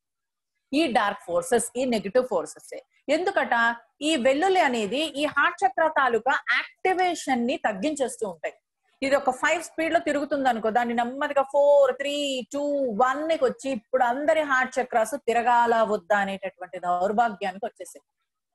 ఈ డార్క్ ఫోర్సెస్, ఈ నెగటివ్ ఫోర్సెస్. ఎందుకట? ఈ వెల్లుల్లి అనేది ఈ హార్ట్ చక్ర తాలూకా యాక్టివేషన్ ని తగ్గించేస్తూ ఉంటాయి. ఇది ఒక ఫైవ్ స్పీడ్ లో తిరుగుతుంది అనుకో, దాన్ని నెమ్మదిగా ఫోర్ త్రీ టూ వన్ కి వచ్చి ఇప్పుడు అందరి హార్ట్ చక్రాస్ తిరగాల వద్దా అనేటటువంటి దౌర్భాగ్యానికి వచ్చేసాయి.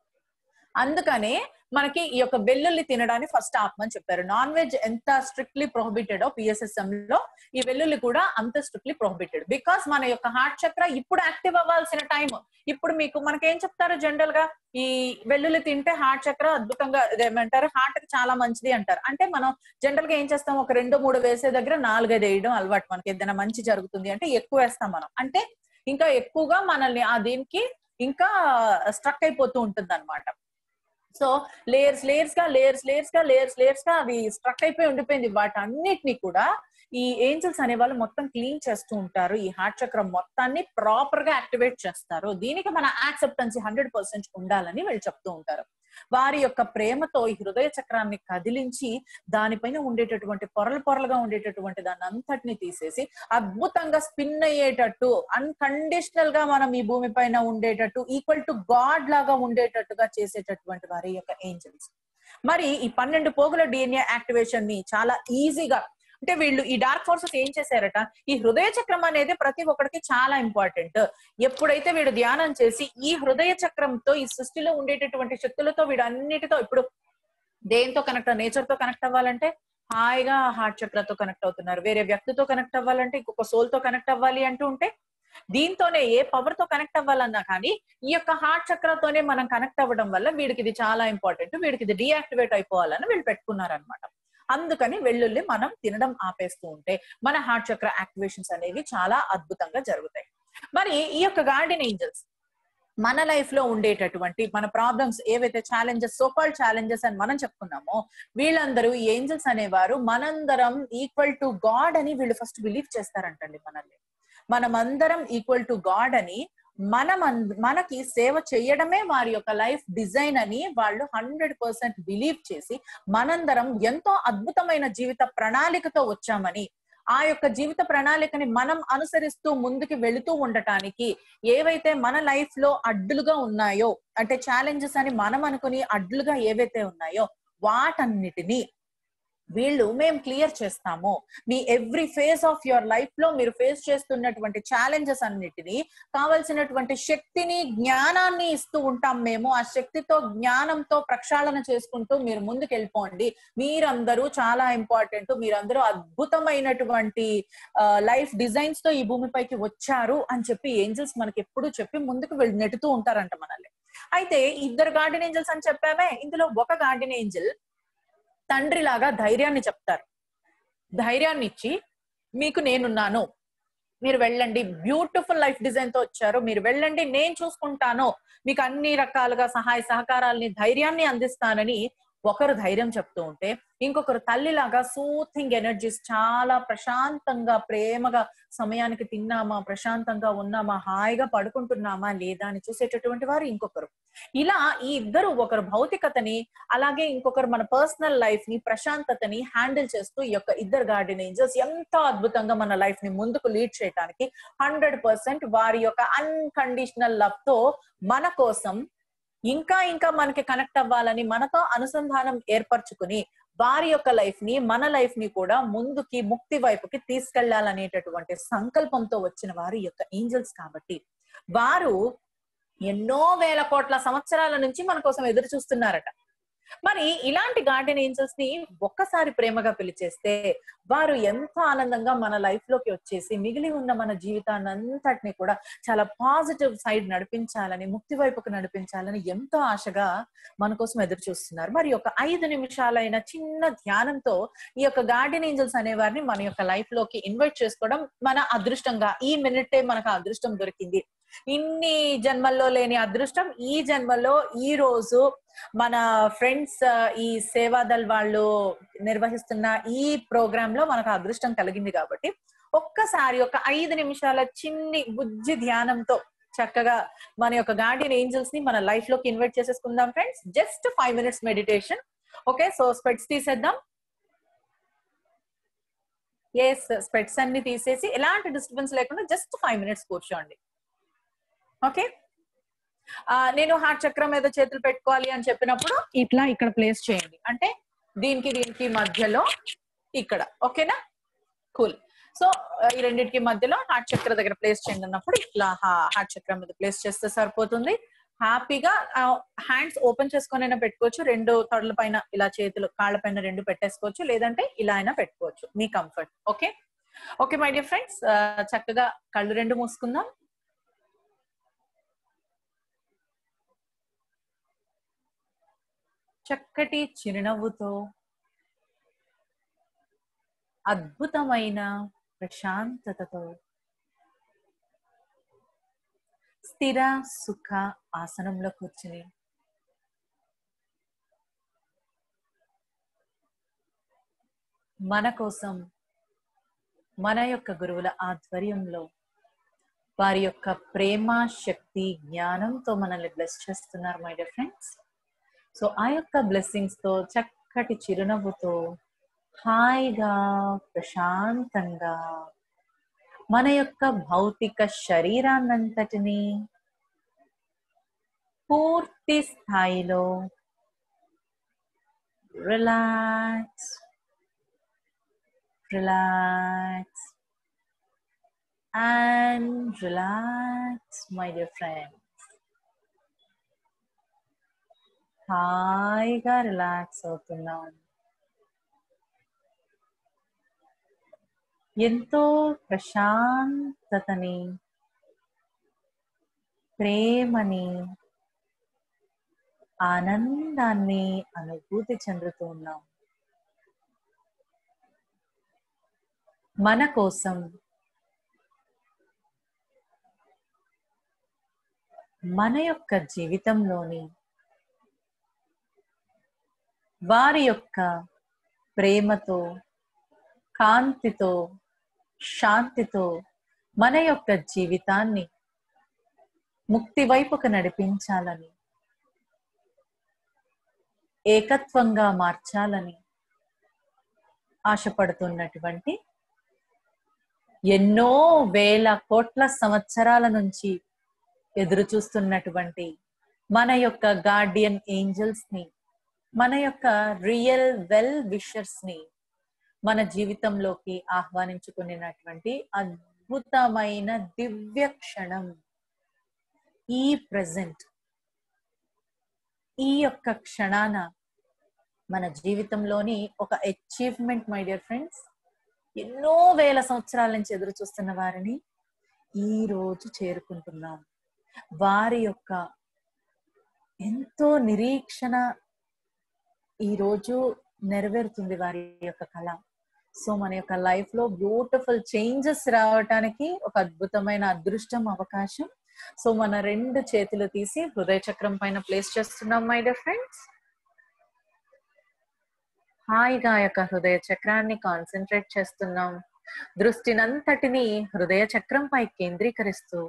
అందుకనే మనకి ఈ యొక్క వెల్లుల్లి తినడాన్ని ఫస్ట్ ఆపమని చెప్పారు. నాన్ వెజ్ ఎంత స్ట్రిక్ట్లీ ప్రొహిబిటెడ్ పిఎస్ఎస్ఎం లో ఈ వెల్లుల్లి కూడా అంత స్ట్రిక్ట్లీ ప్రొహిబిటెడ్. బికాస్ మన యొక్క హార్ట్ చక్ర ఇప్పుడు యాక్టివ్ అవ్వాల్సిన టైం. ఇప్పుడు మీకు మనకేం చెప్తారు జనరల్ గా, ఈ వెల్లుల్లి తింటే హార్ట్ చక్ర అద్భుతంగా ఏమంటారు హార్ట్ కి చాలా మంచిది అంటారు. అంటే మనం జనరల్ గా ఏం చేస్తాం, ఒక రెండు మూడు వేసే దగ్గర నాలుగైదు వేయడం అలవాటు. మనకి ఏదైనా మంచి జరుగుతుంది అంటే ఎక్కువ వేస్తాం మనం, అంటే ఇంకా ఎక్కువగా మనల్ని ఆ దీనికి ఇంకా స్ట్రక్ అయిపోతూ ఉంటుంది అనమాట. సో లేయర్స్ లేయర్స్ గా లేయర్స్ లేయర్స్ గా లేయర్స్ లేయర్స్ గా అవి స్ట్రక్ అయిపోయి ఉండిపోయింది. వాటన్నిటిని కూడా ఈ ఏంజల్స్ అనే వాళ్ళు మొత్తం క్లీన్ చేస్తూ ఉంటారు. ఈ హార్ట్ చక్రం మొత్తాన్ని ప్రాపర్ గా యాక్టివేట్ చేస్తారు. దీనికి మన యాక్సెప్టెన్సీ హండ్రెడ్ పర్సెంట్ ఉండాలని వీళ్ళు చెప్తూ ఉంటారు. వారి యొక్క ప్రేమతో ఈ హృదయ చక్రాన్ని కదిలించి దానిపైన ఉండేటటువంటి పొరలు పొరలుగా ఉండేటటువంటి దాన్ని అంతటిని తీసేసి అద్భుతంగా స్పిన్ అయ్యేటట్టు, అన్కండిషనల్ గా మనం ఈ భూమి పైన ఉండేటట్టు, ఈక్వల్ టు గాడ్ లాగా ఉండేటట్టుగా చేసేటటువంటి వారి యొక్క ఏంజల్స్. మరి ఈ పన్నెండు పోగుల డిఎన్ఏ యాక్టివేషన్ ని చాలా ఈజీగా, అంటే వీళ్ళు ఈ డార్క్ ఫోర్సెస్ ఏం చేశారట, ఈ హృదయ చక్రం అనేది ప్రతి ఒక్కరికి చాలా ఇంపార్టెంట్. ఎప్పుడైతే వీడు ధ్యానం చేసి ఈ హృదయ చక్రంతో ఈ సృష్టిలో ఉండేటటువంటి శక్తులతో వీడు అన్నిటితో, ఇప్పుడు దేంతో కనెక్ట్, నేచర్ తో కనెక్ట్ అవ్వాలంటే హాయిగా హార్ట్ చక్రతో కనెక్ట్ అవుతున్నారు. వేరే వ్యక్తితో కనెక్ట్ అవ్వాలంటే ఇంకొక సోల్ తో కనెక్ట్ అవ్వాలి అంటూ ఉంటే దీంతోనే ఏ పవర్ తో కనెక్ట్ అవ్వాలన్నా కానీ ఈ యొక్క హార్ట్ చక్రతోనే మనం కనెక్ట్ అవ్వడం వల్ల వీడికి ఇది చాలా ఇంపార్టెంట్, వీడికి ఇది డీయాక్టివేట్ అయిపోవాలని వీళ్ళు పెట్టుకున్నారనమాట. అందుకని వెల్లుల్లి మనం తినడం ఆపేస్తూ ఉంటే మన హార్ట్ చక్ర యాక్టివేషన్స్ అనేవి చాలా అద్భుతంగా జరుగుతాయి. మరి ఈ యొక్క గార్డెన్ ఏంజల్స్ మన లైఫ్ లో ఉండేటటువంటి మన ప్రాబ్లమ్స్ ఏవైతే ఛాలెంజెస్, సోకాల్ ఛాలెంజెస్ అని మనం చెప్పుకున్నామో, వీళ్ళందరూ ఈ ఏంజల్స్ అనేవారు మనందరం ఈక్వల్ టు గాడ్ అని వీళ్ళు ఫస్ట్ బిలీవ్ చేస్తారంటండి. మనల్ని మనమందరం ఈక్వల్ టు గాడ్ అని, మనం మనకి సేవ చేయడమే వారి యొక్క లైఫ్ డిజైన్ అని వాళ్ళు హండ్రెడ్ పర్సెంట్ బిలీవ్ చేసి మనందరం ఎంతో అద్భుతమైన జీవిత ప్రణాళికతో వచ్చామని, ఆ యొక్క జీవిత ప్రణాళికని మనం అనుసరిస్తూ ముందుకు వెళుతూ ఉండటానికి ఏవైతే మన లైఫ్ లో అడ్డులుగా ఉన్నాయో, అంటే ఛాలెంజెస్ అని మనం అనుకుని అడ్డులుగా ఏవైతే ఉన్నాయో వాటన్నిటినీ వీళ్ళు మేము క్లియర్ చేస్తాము. మీ every phase of your life లో మీరు ఫేస్ చేస్తున్నటువంటి ఛాలెంజెస్ అన్నిటినీ కావలసినటువంటి శక్తిని, జ్ఞానాన్ని ఇస్తూ ఉంటాం మేము. ఆ శక్తితో, జ్ఞానంతో ప్రక్షాళన చేసుకుంటూ మీరు ముందుకు వెళ్ళిపోండి. మీరందరూ చాలా ఇంపార్టెంట్, మీరందరూ అద్భుతమైనటువంటి లైఫ్ డిజైన్స్ తో ఈ భూమిపైకి వచ్చారు అని చెప్పి ఏంజల్స్ మనకి ఎప్పుడు చెప్పి ముందుకు వెళ్ళి నెట్టుతూ ఉంటారంట మనల్ని. అయితే ఇద్దరు గార్డెన్ ఏంజల్స్ అని చెప్పామే, ఇందులో ఒక గార్డెన్ ఏంజల్ తండ్రి లాగా ధైర్యాన్ని చెప్తారు. ధైర్యాన్ని ఇచ్చి మీకు నేనున్నాను, మీరు వెళ్ళండి, బ్యూటిఫుల్ లైఫ్ డిజైన్ తో వచ్చారు, మీరు వెళ్ళండి, నేను చూసుకుంటాను, మీకు అన్ని రకాలుగా సహాయ సహకారాలని, ధైర్యాన్ని అందిస్తానని ఒకరు ధైర్యం చెప్తూ ఉంటే, ఇంకొకరు తల్లిలాగా సూథింగ్ ఎనర్జీస్, చాలా ప్రశాంతంగా ప్రేమగా సమయానికి తిన్నామా, ప్రశాంతంగా ఉన్నామా, హాయిగా పడుకుంటున్నామా లేదా అని చూసేటటువంటి వారు ఇంకొకరు. ఇలా ఈ ఇద్దరు, ఒకరు భౌతికతని అలాగే ఇంకొకరు మన పర్సనల్ లైఫ్ ని, ప్రశాంతతని హ్యాండిల్ చేస్తూ ఈ యొక్క ఇద్దరు గార్డెన్ ఏంజల్స్ ఎంతో అద్భుతంగా మన లైఫ్ ని ముందుకు లీడ్ చేయడానికి హండ్రెడ్ పర్సెంట్ వారి యొక్క అన్కండిషనల్ లవ్ తో మన కోసం ఇంకా ఇంకా మనకి కనెక్ట్ అవ్వాలని, మనతో అనుసంధానం ఏర్పరచుకుని వారి యొక్క లైఫ్ ని, మన లైఫ్ ని కూడా ముందుకి ముక్తి వైపుకి తీసుకెళ్లాలనేటటువంటి సంకల్పంతో వచ్చిన వారి యొక్క ఏంజల్స్. కాబట్టి వారు ఎన్నో వేల కోట్ల సంవత్సరాల నుంచి మన కోసం ఎదురు చూస్తున్నారట. మరి ఇలాంటి గార్డెన్ ఏంజల్స్ ని ఒక్కసారి ప్రేమగా పిలిచేస్తే వారు ఎంతో ఆనందంగా మన లైఫ్ లోకి వచ్చేసి మిగిలి ఉన్న మన జీవితాన్ని అంతటిని కూడా చాలా పాజిటివ్ సైడ్ నడిపించాలని, ముక్తి వైపుకు నడిపించాలని ఎంతో ఆశగా మన కోసం ఎదురు చూస్తున్నారు. మరి ఒక ఐదు నిమిషాలైన చిన్న ధ్యానంతో ఈ యొక్క గార్డెన్ ఏంజల్స్ అనే వారిని మన యొక్క లైఫ్ లోకి ఇన్వైట్ చేసుకోవడం మన అదృష్టంగా, ఈ మినిటే మనకు అదృష్టం దొరికింది. ఇన్ని జన్మల్లో లేని అదృష్టం ఈ జన్మలో ఈ రోజు మన ఫ్రెండ్స్ ఈ సేవాదల్ వాళ్ళు నిర్వహిస్తున్న ఈ ప్రోగ్రామ్ లో మనకు అదృష్టం కలిగింది. కాబట్టి ఒక్కసారి ఒక ఐదు నిమిషాల చిన్ని బుజ్జి ధ్యానంతో చక్కగా మన యొక్క గార్డియన్ ఏంజల్స్ ని మన లైఫ్ లోకి ఇన్వైట్ చేసేసుకుందాం friends. Just five minutes meditation. Okay, so specs తీసేద్దాం. ఎస్, స్పెట్స్ అన్ని తీసేసి ఎలాంటి డిస్టర్బెన్స్ లేకుండా జస్ట్ ఫైవ్ మినిట్స్ కూర్చోండి. ఓకే, నేను హార్ట్ చక్రం మీద చేతులు పెట్టుకోవాలి అని చెప్పినప్పుడు ఇట్లా ఇక్కడ ప్లేస్ చేయండి, అంటే దీనికి దీనికి మధ్యలో ఇక్కడ. ఓకేనా, కూల్. సో ఈ రెండింటికి మధ్యలో హార్ట్ చక్ర దగ్గర ప్లేస్ చేయండి అన్నప్పుడు ఇట్లా హార్ట్ చక్రం మీద ప్లేస్ చేస్తే సరిపోతుంది. హ్యాపీగా హ్యాండ్స్ ఓపెన్ చేసుకొని అయినా పెట్టుకోవచ్చు, రెండు తొడల పైన ఇలా చేతులు కాళ్ళ పైన రెండు పెట్టేసుకోవచ్చు, లేదంటే ఇలా అయినా పెట్టుకోవచ్చు, మీ comfort. Okay okay my dear friends, చక్కగా కళ్ళు రెండు మూసుకుందాం. చక్కటి చిరునవ్వుతో, అద్భుతమైన ప్రశాంతతతో స్థిర సుఖ ఆసనంలో కూర్చుని మన కోసం మన యొక్క గురువుల ఆధ్వర్యంలో వారి యొక్క ప్రేమ, శక్తి, జ్ఞానంతో మనల్ని బ్లెస్ చేస్తున్నారు మై డియర్ ఫ్రెండ్స్. సో ఆ యొక్క బ్లెస్సింగ్స్ తో చక్కటి చిరునవ్వుతో హాయిగా ప్రశాంతంగా మన యొక్క భౌతిక శరీరాన్నంతటిని పూర్తి స్థాయిలో relax relax and relax my dear friends. హాయిగా రిలాక్స్ అవుతున్నాం. ఎంతో ప్రశాంతతని, ప్రేమని, ఆనందాన్ని అనుభూతి చెందుతూ ఉన్నాం. మన కోసం మన యొక్క జీవితంలోని వారి యొక్క ప్రేమతో, కాంతితో, శాంతితో మన యొక్క జీవితాన్ని ముక్తి వైపుకు నడిపించాలని, ఏకత్వంగా మార్చాలని ఆశపడుతున్నటువంటి ఎన్నో వేల కోట్ల సంవత్సరాల నుంచి ఎదురు చూస్తున్నటువంటి మన యొక్క గార్డియన్ ఏంజల్స్ ని, మన యొక్క రియల్ వెల్ విషర్స్ ని మన జీవితంలోకి ఆహ్వానించుకునేటువంటి అద్భుతమైన దివ్య క్షణం ఈ ప్రెజెంట్. ఈ యొక్క క్షణాన మన జీవితంలోని ఒక అచీవ్మెంట్ మై డియర్ ఫ్రెండ్స్. ఎన్నో వేల సంవత్సరాల నుంచి ఎదురు చూస్తున్న వారిని ఈ రోజు చేరుకుంటున్నాం. వారి యొక్క ఎంతో నిరీక్షణ ఈరోజు నెరవేరుతుంది, వారి యొక్క కళ. సో మన యొక్క లైఫ్ లో బ్యూటిఫుల్ చేంజెస్ రావటానికి ఒక అద్భుతమైన అదృష్టం, అవకాశం. సో మన రెండు చేతులు తీసి హృదయ చక్రం పైన ప్లేస్ చేస్తున్నాం మై డియర్ ఫ్రెండ్స్. హాయిగా యొక్క హృదయ చక్రాన్ని కాన్సన్ట్రేట్ చేస్తున్నాం. దృష్టినంతటిని హృదయ చక్రంపై కేంద్రీకరిస్తూ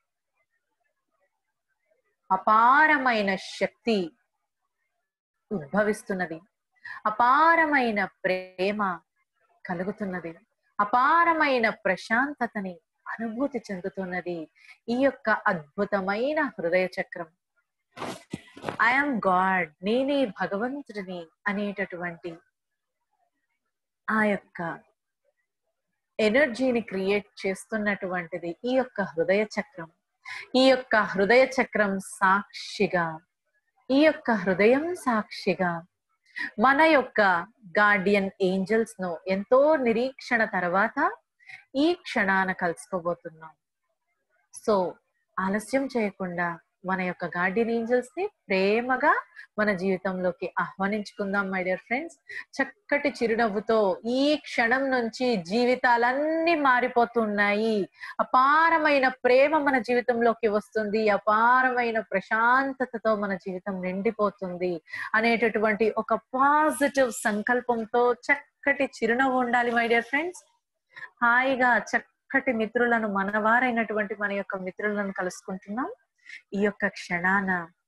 అపారమైన శక్తి ఉద్భవిస్తున్నది, అపారమైన ప్రేమ కలుగుతున్నది, అపారమైన ప్రశాంతతని అనుభూతి చెందుతున్నది ఈ యొక్క అద్భుతమైన హృదయ చక్రం. ఐఎమ్ గాడ్, నేనే భగవంతుడిని అనేటటువంటి ఆ యొక్క ఎనర్జీని క్రియేట్ చేస్తున్నటువంటిది ఈ యొక్క హృదయ చక్రం. ఈ యొక్క హృదయ చక్రం సాక్షిగా, ఈ యొక్క హృదయం సాక్షిగా మన యొక్క గార్డియన్ ఏంజల్స్ ను ఎంతో నిరీక్షణ తర్వాత ఈ క్షణాన కలుసుకోబోతున్నాం. సో ఆలస్యం చేయకుండా మన యొక్క గార్డియన్ ఏంజల్స్ ని ప్రేమగా మన జీవితంలోకి ఆహ్వానించుకుందాం మై డియర్ ఫ్రెండ్స్. చక్కటి చిరునవ్వుతో ఈ క్షణం నుంచి జీవితాలన్నీ మారిపోతున్నాయి. అపారమైన ప్రేమ మన జీవితంలోకి వస్తుంది, అపారమైన ప్రశాంతతతో మన జీవితం నిండిపోతుంది అనేటటువంటి ఒక పాజిటివ్ సంకల్పంతో చక్కటి చిరునవ్వు ఉండాలి మై డియర్ ఫ్రెండ్స్. హాయిగా చక్కటి మిత్రులను, మనవారైనటువంటి మన యొక్క మిత్రులను కలుసుకుంటున్నాం. ఈ యొక్క క్షణాన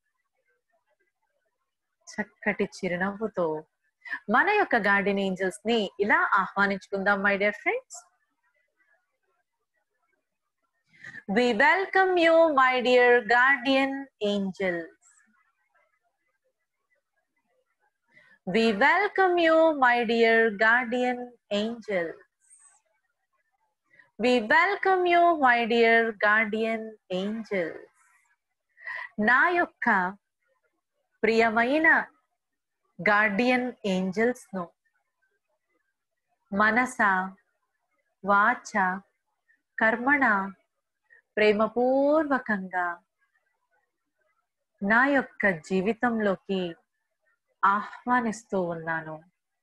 చక్కటి చిరునవ్వుతో మన యొక్క గార్డియన్ ఏంజల్స్ ని ఇలా ఆహ్వానించుకుందాం my dear friends. We welcome you my dear guardian angels. We welcome you my dear guardian angels. We welcome you my dear guardian angels. నా యొక్క ప్రియమైన గార్డియన్ ఏంజల్స్ ను మనస, వాచ, కర్మణ ప్రేమపూర్వకంగా నా యొక్క జీవితంలోకి ఆహ్వానిస్తూ ఉన్నాను.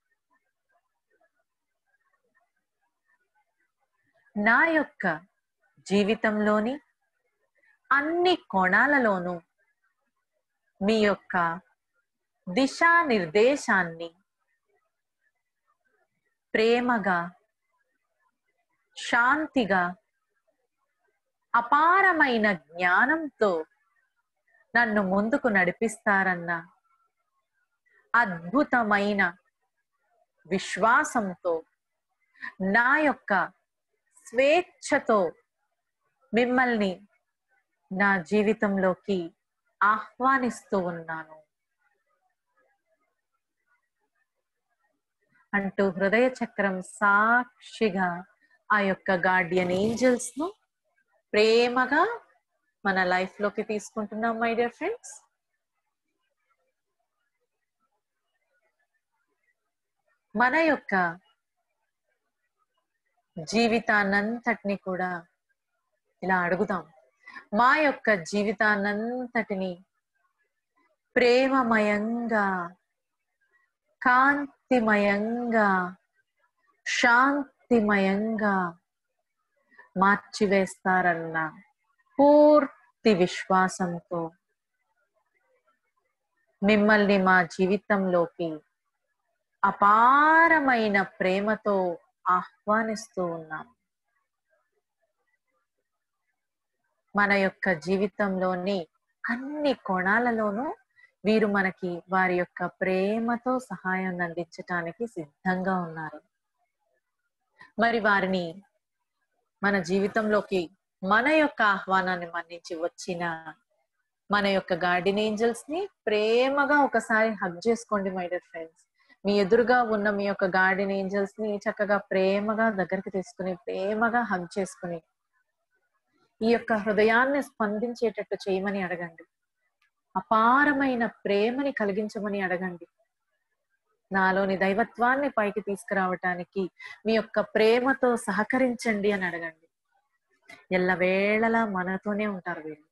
నా యొక్క జీవితంలోని అన్ని కోణాలలోనూ మీ యొక్క దిశా నిర్దేశాన్ని ప్రేమగా, శాంతిగా అపారమైన జ్ఞానంతో నన్ను ముందుకు నడిపిస్తారన్న అద్భుతమైన విశ్వాసంతో నా యొక్క స్వేచ్ఛతో మిమ్మల్ని నా జీవితంలోకి ఆహ్వానిస్తూ ఉన్నాను అంటూ హృదయ చక్రం సాక్షిగా ఆ యొక్క గార్డియన్ ఏంజల్స్ ను ప్రేమగా మన లైఫ్ లోకి తీసుకుంటున్నాం మై డియర్ ఫ్రెండ్స్. మన యొక్క జీవితాన్నంతటిని కూడా ఇలా అడుగుదాం, మా యొక్క జీవితాన్నంతటిని ప్రేమమయంగా, కాంతిమయంగా, శాంతిమయంగా మార్చివేస్తారన్న పూర్తి విశ్వాసంతో మిమ్మల్ని మా జీవితంలోకి అపారమైన ప్రేమతో ఆహ్వానిస్తూ ఉన్నాం. మన యొక్క జీవితంలోని అన్ని కోణాలలోనూ వీరు మనకి వారి యొక్క ప్రేమతో సహాయం అందించటానికి సిద్ధంగా ఉన్నారు. మరి వారిని మన జీవితంలోకి మన యొక్క ఆహ్వానాన్ని మన్నించి వచ్చిన మన యొక్క గార్డియన్ ఏంజల్స్ ని ప్రేమగా ఒకసారి హగ్ చేసుకోండి మై డియర్ ఫ్రెండ్స్. మీ ఎదురుగా ఉన్న మీ యొక్క గార్డియన్ ఏంజల్స్ ని చక్కగా ప్రేమగా దగ్గరికి తీసుకుని ప్రేమగా హగ్ చేసుకుని ఈ యొక్క హృదయాన్ని స్పందించేటట్టు చేయమని అడగండి. అపారమైన ప్రేమని కలిగించమని అడగండి. నాలోని దైవత్వాన్ని పైకి తీసుకురావటానికి మీ యొక్క ప్రేమతో సహకరించండి అని అడగండి. ఎల్లవేళలా మనతోనే ఉంటారు వీళ్ళు.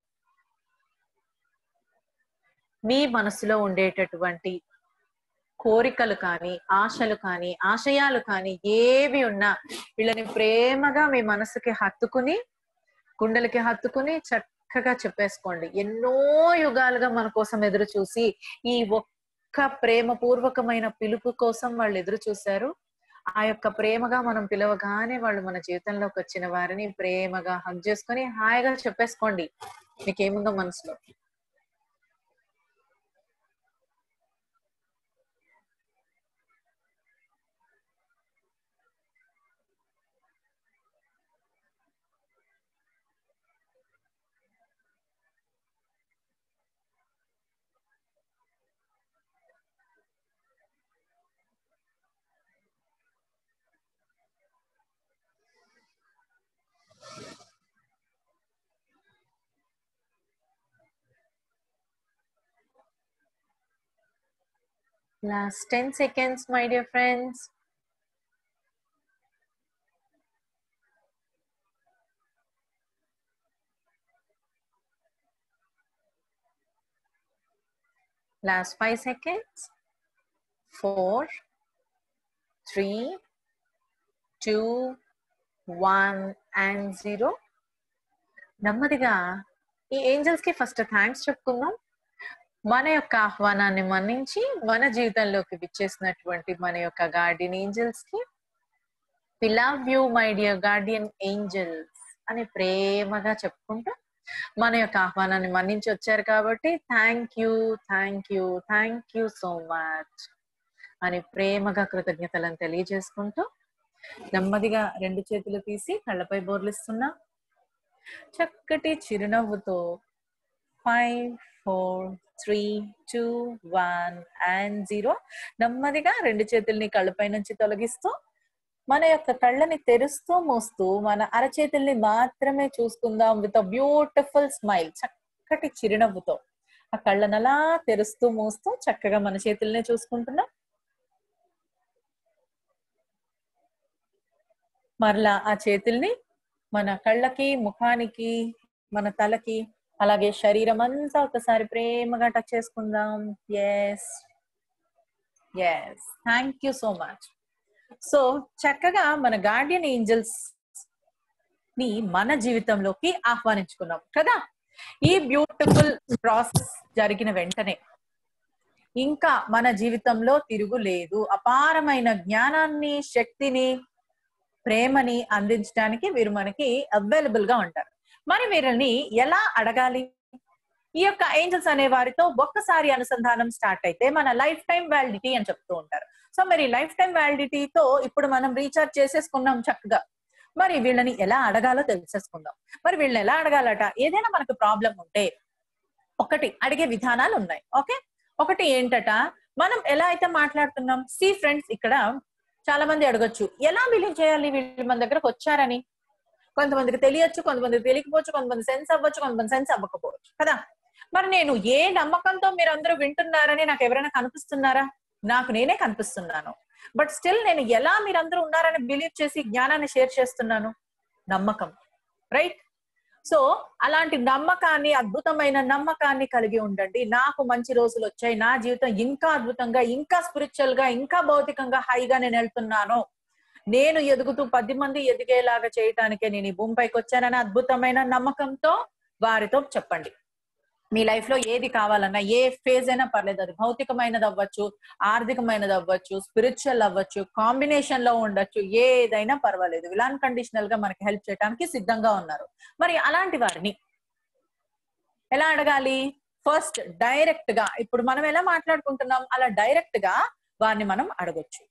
మీ మనసులో ఉండేటటువంటి కోరికలు కానీ, ఆశలు కానీ, ఆశయాలు కానీ ఏవి ఉన్నా వీళ్ళని ప్రేమగా మీ మనసుకి హత్తుకుని, గుండెలకి హత్తుకుని చక్కగా చెప్పేసుకోండి. ఎన్నో యుగాలుగా మన కోసం ఎదురు చూసి ఈ ఒక్క ప్రేమ పూర్వకమైన పిలుపు కోసం వాళ్ళు ఎదురు చూశారు. ఆ యొక్క ప్రేమగా మనం పిలవగానే వాళ్ళు మన జీవితంలోకి వచ్చిన వారిని ప్రేమగా హగ్ చేసుకొని హాయిగా చెప్పేసుకోండి మీకేముందో మనసులో. Last ten seconds, my dear friends. Last five seconds. Four, three, two, one, and zero. నెమ్మదిగా ఈ ఏంజల్స్ కి ఫస్ట్ థ్యాంక్స్ చెప్పుకుందాం. మన యొక్క ఆహ్వానాన్ని మన్నించి మన జీవితంలోకి విచ్చేసినటువంటి మన యొక్క గార్డియన్ ఏంజల్స్ కి we love you my dear guardian angels అని ప్రేమగా చెప్పుకుంటూ మన యొక్క ఆహ్వానాన్ని మన్నించి వచ్చారు కాబట్టి thank you thank you thank you so much అని ప్రేమగా కృతజ్ఞతలను తెలియజేసుకుంటూ నెమ్మదిగా రెండు చేతులు తీసి కళ్ళపై బోర్లిస్తున్నా. చక్కటి చిరునవ్వుతో five four three two one and zero నెమ్మదిగా రెండు చేతుల్ని కళ్ళపై నుంచి తొలగిస్తూ మన యొక్క కళ్ళని తెరుస్తూ మూస్తూ మన అరచేతుల్ని మాత్రమే చూసుకుందాం విత్ అ బ్యూటిఫుల్ స్మైల్. చక్కటి చిరునవ్వుతో ఆ కళ్ళను అలా తెరుస్తూ మూస్తూ చక్కగా మన చేతుల్నే చూసుకుంటున్నాం. మరలా ఆ చేతుల్ని మన కళ్ళకి, ముఖానికి, మన తలకి, అలాగే శరీరం అంతా ఒకసారి ప్రేమగా టచ్ చేసుకుందాం. Yes yes thank you so much. So చక్కగా మన గార్డియన్ ఏంజల్స్ ని మన జీవితంలోకి ఆహ్వానించుకున్నాం కదా. ఈ బ్యూటిఫుల్ ప్రాసెస్ జరిగిన వెంటనే ఇంకా మన జీవితంలో తిరుగులేదు. అపారమైన జ్ఞానాన్ని, శక్తిని ప్రేమని అందించడానికి వీరు మనకి అవైలబుల్ గా ఉంటారు. మరి వీరిని ఎలా అడగాలి? ఈ యొక్క ఏంజల్స్ అనే వారితో ఒక్కసారి అనుసంధానం స్టార్ట్ అయితే మన లైఫ్ టైం వ్యాలిడిటీ అని చెప్తూ ఉంటారు. సో మరి లైఫ్ టైం వ్యాలిడిటీతో ఇప్పుడు మనం రీఛార్జ్ చేసేసుకున్నాం చక్కగా. మరి వీళ్ళని ఎలా అడగాలో తెలిసేసుకుందాం. మరి వీళ్ళని ఎలా అడగాలట? ఏదైనా మనకు ప్రాబ్లం ఉంటే ఒకటి అడిగే విధానాలు ఉన్నాయి. ఓకే, ఒకటి ఏంటట, మనం ఎలా అయితే మాట్లాడుతున్నాం. సి ఫ్రెండ్స్, ఇక్కడ చాలా మంది అడగొచ్చు, ఎలా బిలీవ్ చేయాలి వీళ్ళు మన దగ్గరకు వచ్చారని? కొంతమందికి తెలియచ్చు, కొంతమందికి తెలియకపోవచ్చు, కొంతమంది సెన్స్ అవ్వచ్చు, కొంతమంది సెన్స్ అవ్వకపోవచ్చు కదా. మరి నేను ఏ నమ్మకంతో మీరు అందరూ వింటున్నారని నాకు ఎవరైనా కనిపిస్తున్నారా? నాకు నేనే కనిపిస్తున్నాను. బట్ స్టిల్ నేను ఎలా మీరందరూ ఉన్నారని బిలీవ్ చేసి జ్ఞానాన్ని షేర్ చేస్తున్నాను? నమ్మకం, రైట్? సో అలాంటి నమ్మకాన్ని, అద్భుతమైన నమ్మకాన్ని కలిగి ఉండండి. నాకు మంచి రోజులు వచ్చాయి, నా జీవితం ఇంకా అద్భుతంగా, ఇంకా స్పిరిచువల్ గా, ఇంకా భౌతికంగా హైగా నేను వెళ్తున్నాను, నేను ఎదుగుతూ పది మంది ఎదిగేలాగా చేయటానికే నేను ఈ భూమిపైకి వచ్చానని అద్భుతమైన నమ్మకంతో వారితో చెప్పండి. మీ లైఫ్ లో ఏది కావాలన్నా, ఏ ఫేజ్ అయినా పర్లేదు, అది భౌతికమైనది అవ్వచ్చు, ఆర్థికమైనది అవ్వచ్చు, స్పిరిచువల్ అవ్వచ్చు, కాంబినేషన్ లో ఉండొచ్చు, ఏదైనా పర్వాలేదు. ఇలా అన్కండిషనల్ గా మనకి హెల్ప్ చేయడానికి సిద్ధంగా ఉన్నారు. మరి అలాంటి వారిని ఎలా అడగాలి? ఫస్ట్ డైరెక్ట్ గా, ఇప్పుడు మనం ఎలా మాట్లాడుకుంటున్నాం అలా డైరెక్ట్ గా వారిని మనం అడగొచ్చు.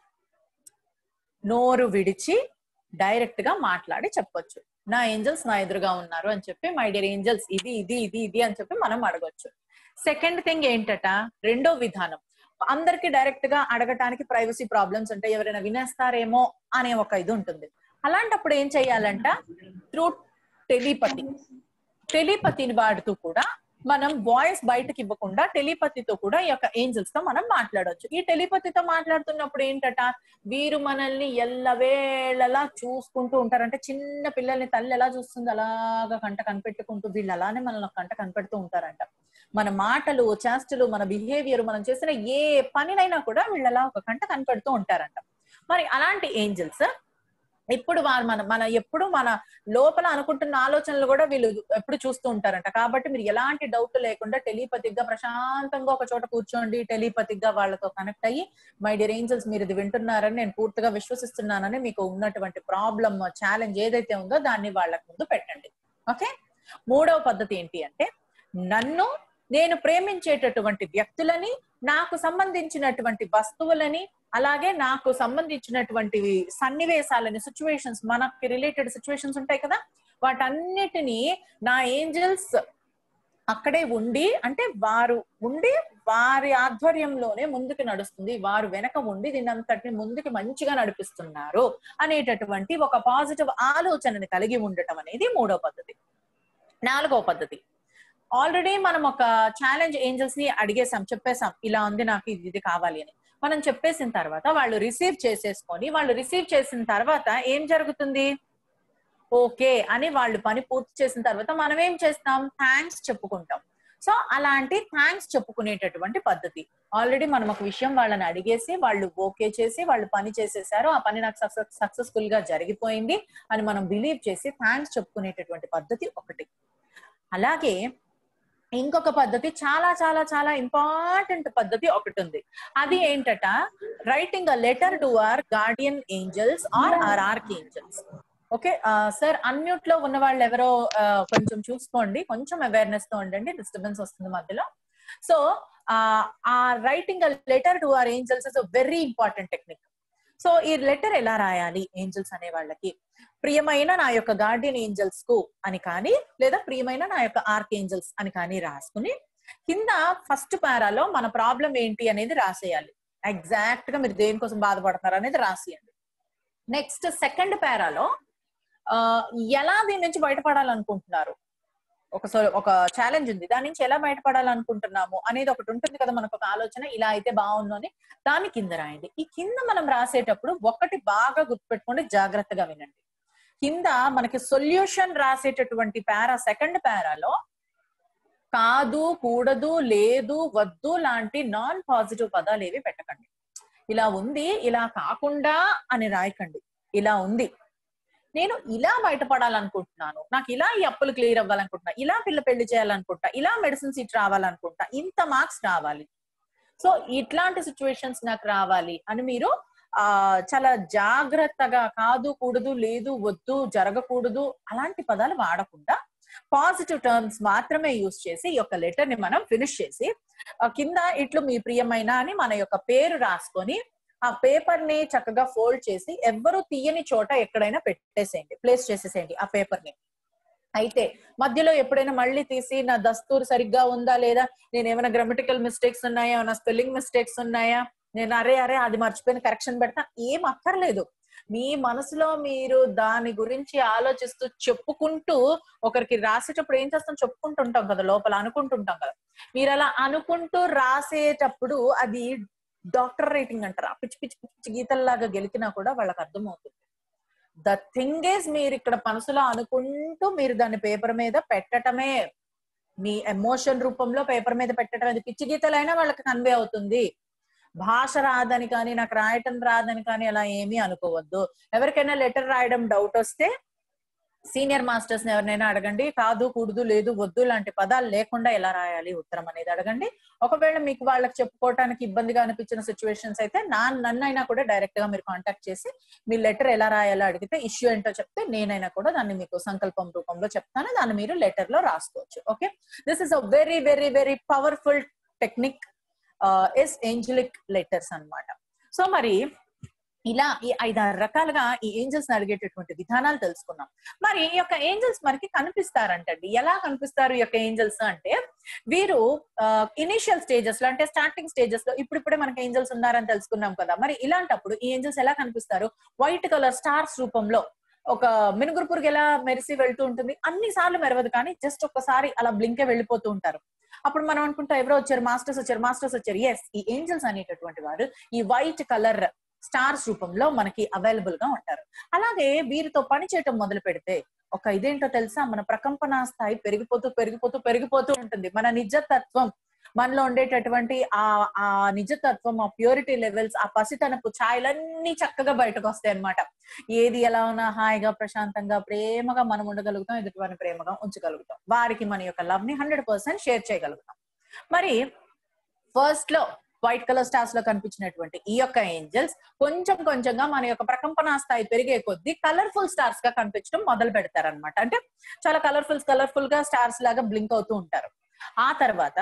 నోరు విడిచి డైరెక్ట్ గా మాట్లాడి చెప్పొచ్చు, నా ఏంజల్స్ నా ఎదురుగా ఉన్నారు అని చెప్పి, మై డియర్ ఏంజల్స్ ఇది ఇది ఇది ఇది అని చెప్పి మనం అడగొచ్చు. సెకండ్ థింగ్ ఏంటట, రెండో విధానం, అందరికి డైరెక్ట్ గా అడగటానికి ప్రైవసీ ప్రాబ్లమ్స్ ఉంటాయి, ఎవరైనా వినేస్తారేమో అనే ఒక ఇది ఉంటుంది. అలాంటప్పుడు ఏం చెయ్యాలంట, త్రూ టెలిపతి టెలిపతిని వాడుతూ కూడా మనం వాయిస్ బయటకి ఇవ్వకుండా టెలిపతితో కూడా ఈ యొక్క ఏంజల్స్ తో మనం మాట్లాడవచ్చు. ఈ టెలిపతితో మాట్లాడుతున్నప్పుడు ఏంటట, వీరు మనల్ని ఎల్లవేళలా చూసుకుంటూ ఉంటారు. అంటే చిన్న పిల్లల్ని తల్లి ఎలా చూస్తుంది అలాగా కంట కనిపెట్టుకుంటూ వీళ్ళు అలానే మనల్ని కంట కనిపెడుతూ ఉంటారంట. మన మాటలు, చేష్టలు, మన బిహేవియర్, మనం చేసిన ఏ పనినైనా కూడా వీళ్ళు అలా ఒక కంట కనిపెడుతూ ఉంటారంట. మరి అలాంటి ఏంజల్స్ ఇప్పుడు వారు మన మన ఎప్పుడు మన లోపల అనుకుంటున్న ఆలోచనలు కూడా వీళ్ళు ఎప్పుడు చూస్తూ ఉంటారంట. కాబట్టి మీరు ఎలాంటి డౌట్ లేకుండా టెలిపతిక్ గా ప్రశాంతంగా ఒక చోట కూర్చోండి, టెలిపతిక్ గా వాళ్ళతో కనెక్ట్ అయ్యి, మై డియర్ ఏంజల్స్ మీరు ఇది వింటున్నారని నేను పూర్తిగా విశ్వసిస్తున్నానని, మీకు ఉన్నటువంటి ప్రాబ్లమ్, ఛాలెంజ్ ఏదైతే ఉందో దాన్ని వాళ్ళకు ముందు పెట్టండి. ఓకే, మూడవ పద్ధతి ఏంటి అంటే, నన్ను నేను ప్రేమించేటటువంటి వ్యక్తులని, నాకు సంబంధించినటువంటి వస్తువులని, అలాగే నాకు సంబంధించినటువంటి సన్నివేశాలని, సిచ్యువేషన్స్, మనకి రిలేటెడ్ సిచ్యువేషన్స్ ఉంటాయి కదా, వాటన్నిటినీ నా ఏంజల్స్ అక్కడే ఉండి, అంటే వారు ఉండి వారి ఆధ్వర్యంలోనే ముందుకు నడుస్తుంది, వారు వెనక ఉండి దీని అంతటిని ముందుకు మంచిగా నడిపిస్తున్నారు అనేటటువంటి ఒక పాజిటివ్ ఆలోచనని కలిగి ఉండటం అనేది మూడో పద్ధతి. నాలుగో పద్ధతి, ఆల్రెడీ మనం ఒక ఛాలెంజ్ ఏంజల్స్ ని అడిగేసాం, చెప్పేసాం ఇలా ఉంది నాకు ఇది ఇది కావాలి అని. మనం చెప్పేసిన తర్వాత వాళ్ళు రిసీవ్ చేసేసుకొని, వాళ్ళు రిసీవ్ చేసిన తర్వాత ఏం జరుగుతుంది, ఓకే అని వాళ్ళు పని పూర్తి చేసిన తర్వాత మనం ఏం చేస్తాం, థ్యాంక్స్ చెప్పుకుంటాం. సో అలాంటి థ్యాంక్స్ చెప్పుకునేటటువంటి పద్ధతి, ఆల్రెడీ మనం ఒక విషయం వాళ్ళని అడిగేసి వాళ్ళు ఓకే చేసి వాళ్ళు పని చేసేసారు, ఆ పని నాకు సక్సెస్ సక్సెస్ఫుల్ గా జరిగిపోయింది అని మనం బిలీవ్ చేసి థ్యాంక్స్ చెప్పుకునేటటువంటి పద్ధతి ఒకటి. అలాగే ఇంకొక పద్ధతి, చాలా చాలా చాలా ఇంపార్టెంట్ పద్ధతి ఒకటి ఉంది. అది ఏంటట, writing a letter to our guardian angels or or archangels. Okay sir, unmute లో ఉన్న వాళ్ళు ఎవరో కొంచెం చూసుకోండి, కొంచెం అవేర్నెస్ తో ఉండండి, డిస్టర్బెన్స్ వస్తుంది మధ్యలో. సో ఆ writing a letter to our angels is a very important technique. So ఈ లెటర్ ఎలా రాయాలి ఏంజల్స్ అనే వాళ్ళకి, ప్రియమైన నా యొక్క గార్డియన్ ఏంజల్స్ కు అని కానీ, లేదా ప్రియమైన నా యొక్క ఆర్క్ ఏంజల్స్ అని కానీ రాసుకుని, కింద ఫస్ట్ పారాలో మన ప్రాబ్లం ఏంటి అనేది రాసేయాలి. ఎగ్జాక్ట్ గా మీరు దేనికోసం బాధపడుతున్నారు అనేది రాసేయండి. నెక్స్ట్ సెకండ్ పారాలో ఎలా దీని నుంచి బయటపడాలనుకుంటున్నారు, ఒక ఒక ఛాలెంజ్ ఉంది, దాని నుంచి ఎలా బయటపడాలనుకుంటున్నాము అనేది ఒకటి ఉంటుంది కదా మనకు ఒక ఆలోచన, ఇలా అయితే బాగుండు అని, దాని కింద రాయండి. ఈ కింద మనం రాసేటప్పుడు ఒకటి బాగా గుర్తుపెట్టుకోండి, జాగ్రత్తగా వినండి. కింద మనకి సొల్యూషన్ రాసేటటువంటి పారా, సెకండ్ పారాలో కాదు, కూడదు, లేదు, వద్దు లాంటి నాన్ పాజిటివ్ పదాలు ఏవి పెట్టకండి. ఇలా ఉంది, ఇలా కాకుండా అని రాయకండి. ఇలా ఉంది, నేను ఇలా బయటపడాలనుకుంటున్నాను, నాకు ఇలా ఈ అప్పులు క్లియర్ అవ్వాలనుకుంటున్నా, ఇలా పిల్ల పెళ్లి చేయాలనుకుంటా, ఇలా మెడిసిన్ సీట్ రావాలనుకుంటా, ఇంత మార్క్స్ రావాలి, సో ఇట్లాంటి సిచ్యువేషన్స్ నాకు రావాలి అని మీరు ఆ చాలా జాగ్రత్తగా కాదు, కూడదు, లేదు, వద్దు, జరగకూడదు అలాంటి పదాలు వాడకుండా పాజిటివ్ టర్మ్స్ మాత్రమే యూజ్ చేసి ఈ యొక్క లెటర్ ని మనం ఫినిష్ చేసి కింద ఇట్లు మీ ప్రియమైన అని మన యొక్క పేరు రాసుకొని ఆ పేపర్ ని చక్కగా ఫోల్డ్ చేసి ఎవ్వరూ తీయని చోట ఎక్కడైనా పెట్టేసేయండి, ప్లేస్ చేసేసేయండి ఆ పేపర్ ని. అయితే మధ్యలో ఎప్పుడైనా మళ్ళీ తీసి నా దస్తూరు సరిగ్గా ఉందా లేదా, నేను ఏమైనా గ్రామటికల్ మిస్టేక్స్ ఉన్నాయా, ఏమైనా స్పెల్లింగ్ మిస్టేక్స్ ఉన్నాయా, నేను అరే అరే అది మర్చిపోయిన కరెక్షన్ పెడతా, ఏం అక్కర్లేదు. మీ మనసులో మీరు దాని గురించి ఆలోచిస్తూ చెప్పుకుంటూ ఒకరికి రాసేటప్పుడు ఏం చేస్తాం, చెప్పుకుంటుంటాం కదా, లోపల అనుకుంటుంటాం కదా. మీరు అలా అనుకుంటూ రాసేటప్పుడు అది డాక్టర్ రైటింగ్ అంటారు. పిచ్చి పిచ్చి పిచ్చి గీతల్లాగా గెలికినా కూడా వాళ్ళకి అర్థమవుతుంది. ద థింగ్ ఈజ్ మీరు ఇక్కడ మనసులో అనుకుంటూ మీరు దాన్ని పేపర్ మీద పెట్టటమే, మీ ఎమోషన్ రూపంలో పేపర్ మీద పెట్టడం. అది పిచ్చి గీతలైనా వాళ్ళకి కన్వే అవుతుంది. భాష రాదని కానీ నాకు రాయటం రాదని కానీ అలా ఏమీ అనుకోవద్దు. ఎవరికైనా లెటర్ రాయడం డౌట్ వస్తే సీనియర్ మాస్టర్స్ ని ఎవరినైనా అడగండి. కాదు, కూడదు, లేదు, వద్దు లాంటి పదాలు లేకుండా ఎలా రాయాలి ఉత్తరం అనేది అడగండి. ఒకవేళ మీకు వాళ్ళకి చెప్పుకోవడానికి ఇబ్బందిగా అనిపించిన సిచ్యువేషన్స్ అయితే నా నన్నైనా కూడా డైరెక్ట్ గా మీరు కాంటాక్ట్ చేసి మీ లెటర్ ఎలా రాయాలో అడిగితే ఇష్యూ ఏంటో చెప్తే నేనైనా కూడా దాన్ని మీకు సంకల్పం రూపంలో చెప్తాను. దాన్ని మీరు లెటర్ లో రాసుకోవచ్చు. Okay, this is a very very very powerful technique, is angelic letters అన్నమాట. సో మరి ఇలా ఈ ఐదారు రకాలుగా ఈ ఏంజల్స్ ని అడిగేటటువంటి విధానాలు తెలుసుకున్నాం. మరి ఈ యొక్క ఏంజల్స్ మనకి కనిపిస్తారంటండి. ఎలా కనిపిస్తారు ఈ యొక్క ఏంజల్స్ అంటే, వీరు ఇనిషియల్ స్టేజెస్ లో అంటే స్టార్టింగ్ స్టేజెస్ లో ఇప్పుడిప్పుడే మనకి ఏంజల్స్ ఉన్నారని తెలుసుకున్నాం కదా. మరి ఇలాంటప్పుడు ఈ ఏంజల్స్ ఎలా కనిపిస్తారు, వైట్ కలర్ స్టార్స్ రూపంలో. ఒక మినుగురు పురుగు ఎలా మెరిసి వెళ్తూ ఉంటుంది, అన్ని సార్లు మెరవదు కానీ జస్ట్ ఒక్కసారి అలా బ్లింకే వెళ్ళిపోతూ ఉంటారు. అప్పుడు మనం అనుకుంటాం ఎవరో వచ్చారు, మాస్టర్స్ వచ్చారు, మాస్టర్స్ వచ్చారు. ఎస్, ఈ ఏంజల్స్ అనేటటువంటి వారు ఈ వైట్ కలర్ స్టార్స్ రూపంలో మనకి అవైలబుల్ గా ఉంటారు. అలాగే వీరితో పని చేయటం మొదలు పెడితే ఒక ఇదేంటో తెలుసా, మన ప్రకంపన స్థాయి పెరిగిపోతూ పెరిగిపోతూ పెరిగిపోతూ ఉంటుంది. మన నిజతత్వం, మనలో ఉండేటటువంటి ఆ ఆ నిజతత్వం, ఆ ప్యూరిటీ లెవెల్స్, ఆ పసితనపు ఛాయలన్నీ చక్కగా బయటకు వస్తాయి అన్నమాట. ఏది ఎలా ఉన్నా హాయిగా ప్రశాంతంగా ప్రేమగా మనం ఉండగలుగుతాం, ఎదుటి వారిని ప్రేమగా ఉంచగలుగుతాం, వారికి మన యొక్క లవ్ ని హండ్రెడ్ పర్సెంట్ షేర్ చేయగలుగుతాం. మరి ఫస్ట్ లో వైట్ కలర్ స్టార్స్ లో కనిపించినటువంటి ఈ యొక్క ఏంజల్స్ కొంచెం కొంచెంగా మన యొక్క ప్రకంపన స్థాయి పెరిగే కొద్దీ కలర్ఫుల్ స్టార్స్ గా కనిపించడం మొదలు పెడతారు అనమాట. అంటే చాలా కలర్ఫుల్ కలర్ఫుల్ గా స్టార్స్ లాగా బ్లింక్ అవుతూ ఉంటారు. ఆ తర్వాత